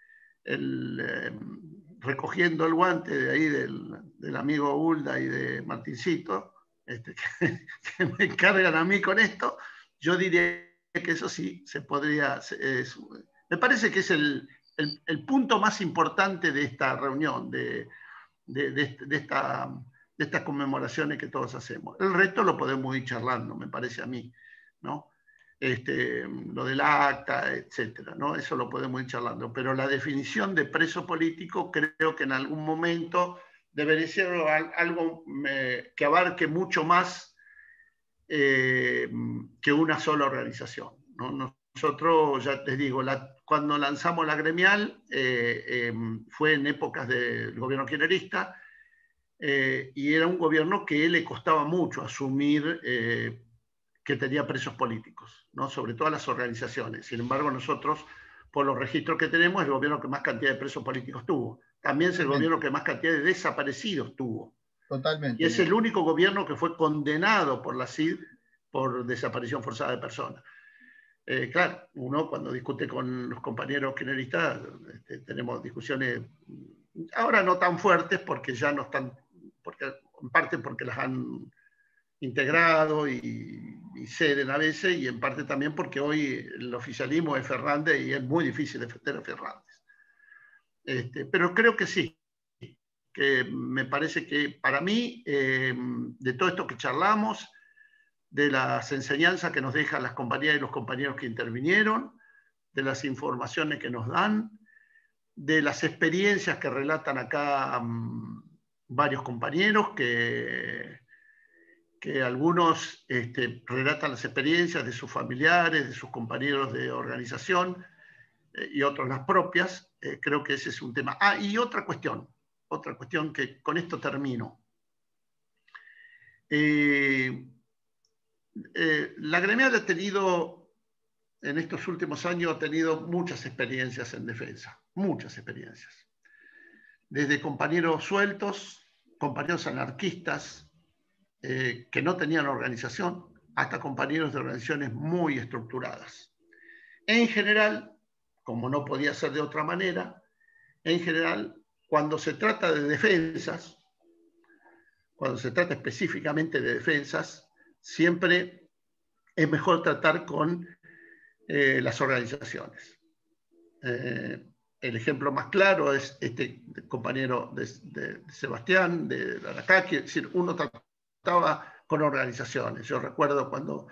S11: el eh, recogiendo el guante de ahí del, del amigo Hulda y de Martincito, Este, que, que me encargan a mí con esto, yo diría que eso sí se podría, es, me parece que es el, el, el punto más importante de esta reunión, de, de, de, de, esta, de estas conmemoraciones que todos hacemos. El resto lo podemos ir charlando, me parece a mí, ¿no? Este, lo del acta, etcétera, ¿no? Eso lo podemos ir charlando, pero la definición de preso político creo que en algún momento debería ser algo que abarque mucho más eh, que una sola organización, ¿no? Nosotros, ya les digo, la, cuando lanzamos la gremial eh, eh, fue en épocas del gobierno kirchnerista eh, y era un gobierno que le costaba mucho asumir eh, que tenía presos políticos, ¿no? Sobre todo a las organizaciones. Sin embargo, nosotros, por los registros que tenemos, es el gobierno que más cantidad de presos políticos tuvo. También es el gobierno que más cantidad de desaparecidos tuvo.
S2: Totalmente.
S11: Y es el único gobierno que fue condenado por la C I D por desaparición forzada de personas. Eh, claro, uno cuando discute con los compañeros kirchneristas, este, tenemos discusiones, ahora no tan fuertes, porque ya no están, porque, en parte porque las han integrado y, y ceden a veces, y en parte también porque hoy el oficialismo es Fernández y es muy difícil defender a Fernández. Este, pero creo que sí, que me parece que para mí, eh, de todo esto que charlamos, de las enseñanzas que nos dejan las compañeras y los compañeros que intervinieron, de las informaciones que nos dan, de las experiencias que relatan acá um, varios compañeros, que, que algunos este, relatan las experiencias de sus familiares, de sus compañeros de organización, eh, y otros las propias. Eh, creo que ese es un tema. Ah, y otra cuestión, otra cuestión que con esto termino. Eh, eh, la gremial ha tenido, en estos últimos años, ha tenido muchas experiencias en defensa, muchas experiencias. Desde compañeros sueltos, compañeros anarquistas eh, que no tenían organización, hasta compañeros de organizaciones muy estructuradas. En general, como no podía ser de otra manera, en general, cuando se trata de defensas, cuando se trata específicamente de defensas, siempre es mejor tratar con eh, las organizaciones. Eh, el ejemplo más claro es este compañero de, de, de Sebastián, de Aracaki, es decir, uno trataba con organizaciones. Yo recuerdo cuando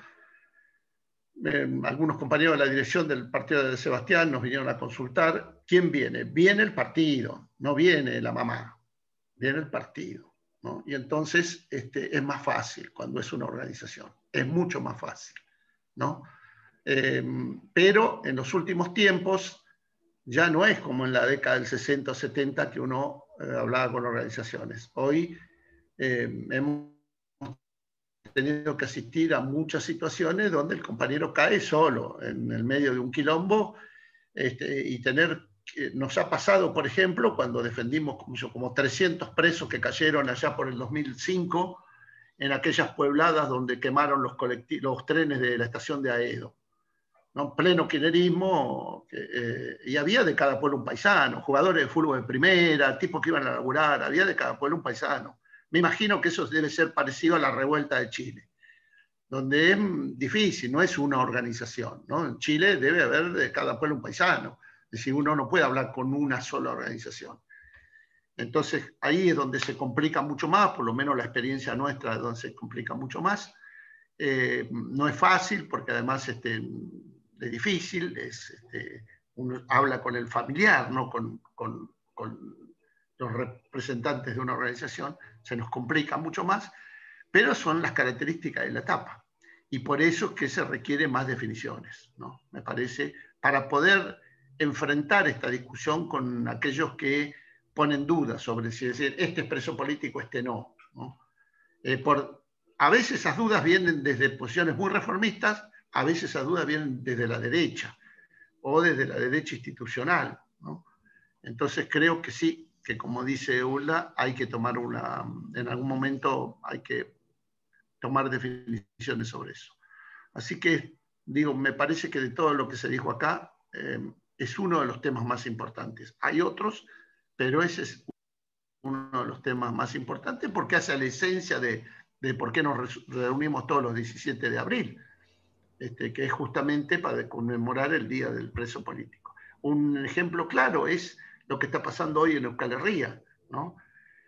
S11: eh, algunos compañeros de la dirección del partido de Sebastián nos vinieron a consultar, ¿quién viene? Viene el partido, no viene la mamá, viene el partido, ¿no? Y entonces este, es más fácil cuando es una organización, es mucho más fácil, ¿no? Eh, pero en los últimos tiempos ya no es como en la década del sesenta o setenta que uno eh, hablaba con organizaciones. Hoy eh, hemos tenido que asistir a muchas situaciones donde el compañero cae solo en el medio de un quilombo, este, y tener, nos ha pasado, por ejemplo, cuando defendimos como, como trescientos presos que cayeron allá por el dos mil cinco en aquellas puebladas donde quemaron los, los trenes de la estación de Aedo, ¿no? Pleno kirchnerismo, eh, y había de cada pueblo un paisano, jugadores de fútbol de primera, tipos que iban a laburar, había de cada pueblo un paisano. Me imagino que eso debe ser parecido a la revuelta de Chile, donde es difícil, no es una organización, ¿no? En Chile debe haber de cada pueblo un paisano, es decir, uno no puede hablar con una sola organización. Entonces ahí es donde se complica mucho más, por lo menos la experiencia nuestra es donde se complica mucho más. Eh, no es fácil porque además este, es difícil, es, este, uno habla con el familiar, no con, con, con los representantes de una organización, se nos complica mucho más, pero son las características de la etapa. Y por eso es que se requiere más definiciones, ¿no? Me parece, para poder enfrentar esta discusión con aquellos que ponen dudas sobre si decir, este es preso político, este no, ¿no? Eh, por, a veces esas dudas vienen desde posiciones muy reformistas, a veces esas dudas vienen desde la derecha, o desde la derecha institucional, ¿no? Entonces creo que sí, que como dice Ulla, hay que tomar una, en algún momento hay que tomar definiciones sobre eso. Así que, digo, me parece que de todo lo que se dijo acá, eh, es uno de los temas más importantes. Hay otros, pero ese es uno de los temas más importantes porque hace a la esencia de, de por qué nos reunimos todos los diecisiete de abril, este, que es justamente para conmemorar el Día del Preso Político. Un ejemplo claro es lo que está pasando hoy en Euskal Herria, ¿no?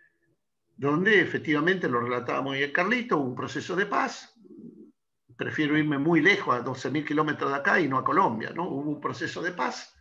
S11: Donde efectivamente, lo relataba muy bien Carlito, hubo un proceso de paz. Prefiero irme muy lejos, a doce mil kilómetros de acá y no a Colombia, ¿no? Hubo un proceso de paz,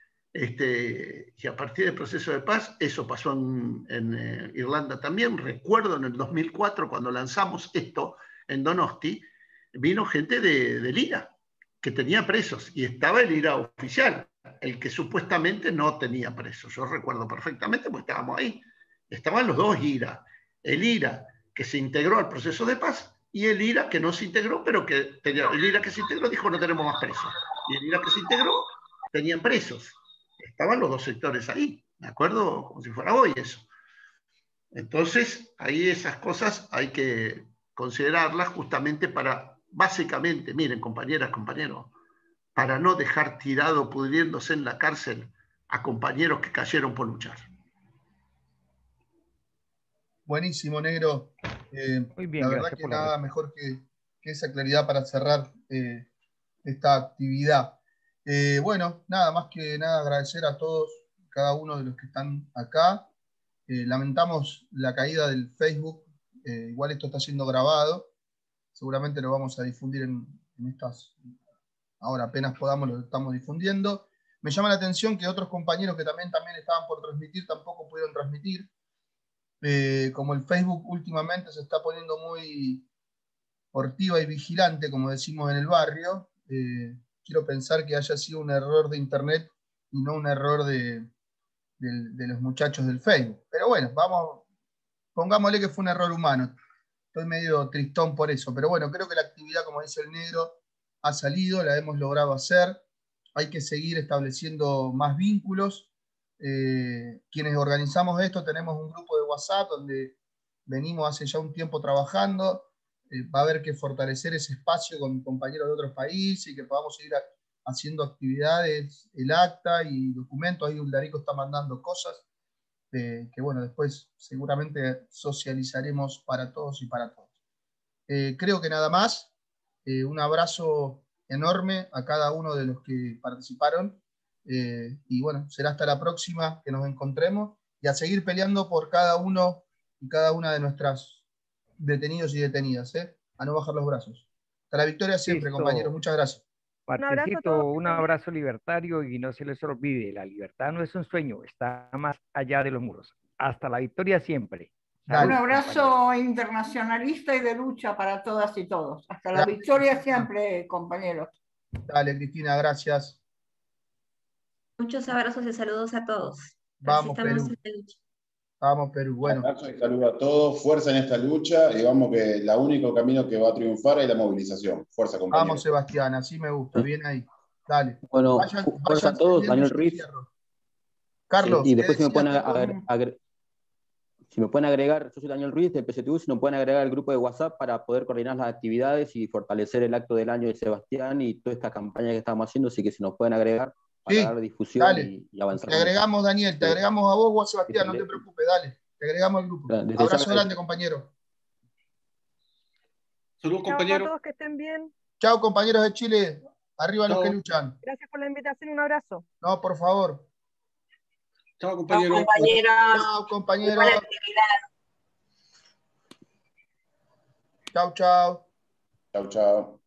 S11: este, y a partir del proceso de paz, eso pasó en, en eh, Irlanda también. Recuerdo en el dos mil cuatro, cuando lanzamos esto en Donosti, vino gente de, del I R A, que tenía presos, y estaba el I R A oficial, el que supuestamente no tenía presos. Yo recuerdo perfectamente porque estábamos ahí. Estaban los dos I R A. El I R A que se integró al proceso de paz y el I R A que no se integró, pero que tenía, el I R A que se integró dijo no tenemos más presos. Y el I R A que se integró tenían presos. Estaban los dos sectores ahí. ¿De acuerdo? Como si fuera hoy eso. Entonces, ahí esas cosas hay que considerarlas justamente para, básicamente, miren, compañeras, compañeros, para no dejar tirado, pudriéndose en la cárcel a compañeros que cayeron por luchar.
S2: Buenísimo, Negro. Eh,
S12: Muy bien,
S2: la verdad
S12: gracias
S2: que
S12: por la
S2: nada mejor que, que esa claridad para cerrar eh, esta actividad. Eh, bueno, nada más que nada agradecer a todos, cada uno de los que están acá. Eh, lamentamos la caída del Facebook, eh, igual esto está siendo grabado, seguramente lo vamos a difundir en, en estas, ahora apenas podamos lo estamos difundiendo. Me llama la atención que otros compañeros que también, también estaban por transmitir tampoco pudieron transmitir. Eh, como el Facebook últimamente se está poniendo muy hortiva y vigilante, como decimos en el barrio, eh, quiero pensar que haya sido un error de internet y no un error de, de, de los muchachos del Facebook. Pero bueno, vamos, pongámosle que fue un error humano. Estoy medio tristón por eso, pero bueno, creo que la actividad, como dice el negro, ha salido, la hemos logrado hacer. Hay que seguir estableciendo más vínculos. Eh, quienes organizamos esto tenemos un grupo de WhatsApp donde venimos hace ya un tiempo trabajando. Eh, va a haber que fortalecer ese espacio con compañeros de otros países y que podamos seguir a, haciendo actividades, el acta y documentos. Ahí Uldarico está mandando cosas eh, que, bueno, después seguramente socializaremos para todos y para todos. Eh, creo que nada más. Eh, un abrazo enorme a cada uno de los que participaron. Eh, y bueno, será hasta la próxima que nos encontremos y a seguir peleando por cada uno y cada una de nuestras detenidos y detenidas, ¿eh? A no bajar los brazos. Hasta la victoria siempre,
S12: Listo.
S2: compañeros. Muchas gracias.
S12: Martecito, un abrazo libertario y no se les olvide, la libertad no es un sueño, está más allá de los muros. Hasta la victoria siempre. Salud,
S9: un abrazo
S12: compañeros.
S9: internacionalista y de lucha para todas y todos. Hasta la
S2: Gracias.
S9: victoria siempre, compañeros.
S2: Dale, Cristina, gracias.
S10: Muchos abrazos y saludos a todos.
S2: Vamos,
S10: Así estamos
S2: Perú.
S10: en la lucha.
S2: Vamos, Perú. Bueno.
S4: Un abrazo y saludo a todos, fuerza en esta lucha y vamos que el único camino que va a triunfar es la movilización. Fuerza, compañeros.
S2: Vamos, Sebastián, así me gusta. Bien ahí. Dale.
S15: Bueno,
S2: vayan,
S15: fuerza
S2: vayan
S15: a todos,
S2: teniendo
S15: Daniel
S2: su
S15: Ruiz.
S2: encierro. Carlos,
S15: y
S2: ¿qué
S15: después si me
S2: decías,
S15: pueden
S2: Carlos?
S15: agre- agre- si me pueden agregar, yo soy Daniel Ruiz del P S T U, si nos pueden agregar al grupo de WhatsApp para poder coordinar las actividades y fortalecer el acto del año de Sebastián y toda esta campaña que estamos haciendo, así que si nos pueden agregar para
S2: Sí,
S15: dar difusión
S2: dale.
S15: y, y avanzar.
S2: Te agregamos, Daniel, te
S15: Sí.
S2: agregamos a vos o a Sebastián, no
S15: Desde-
S2: te preocupes, dale. Te agregamos al grupo.
S15: Desde ya
S2: Abrazo
S15: agradezco.
S2: grande, compañero.
S6: Saludos,
S7: Chao a
S6: compañeros.
S7: todos, que estén bien.
S2: Chao, compañeros de Chile. Arriba los
S6: Chao.
S2: que luchan.
S7: Gracias por la invitación. Un abrazo.
S2: No, por favor.
S6: Chao, compañeros.
S2: Chao, compañeros. Chao, chao.
S4: Chau, chau.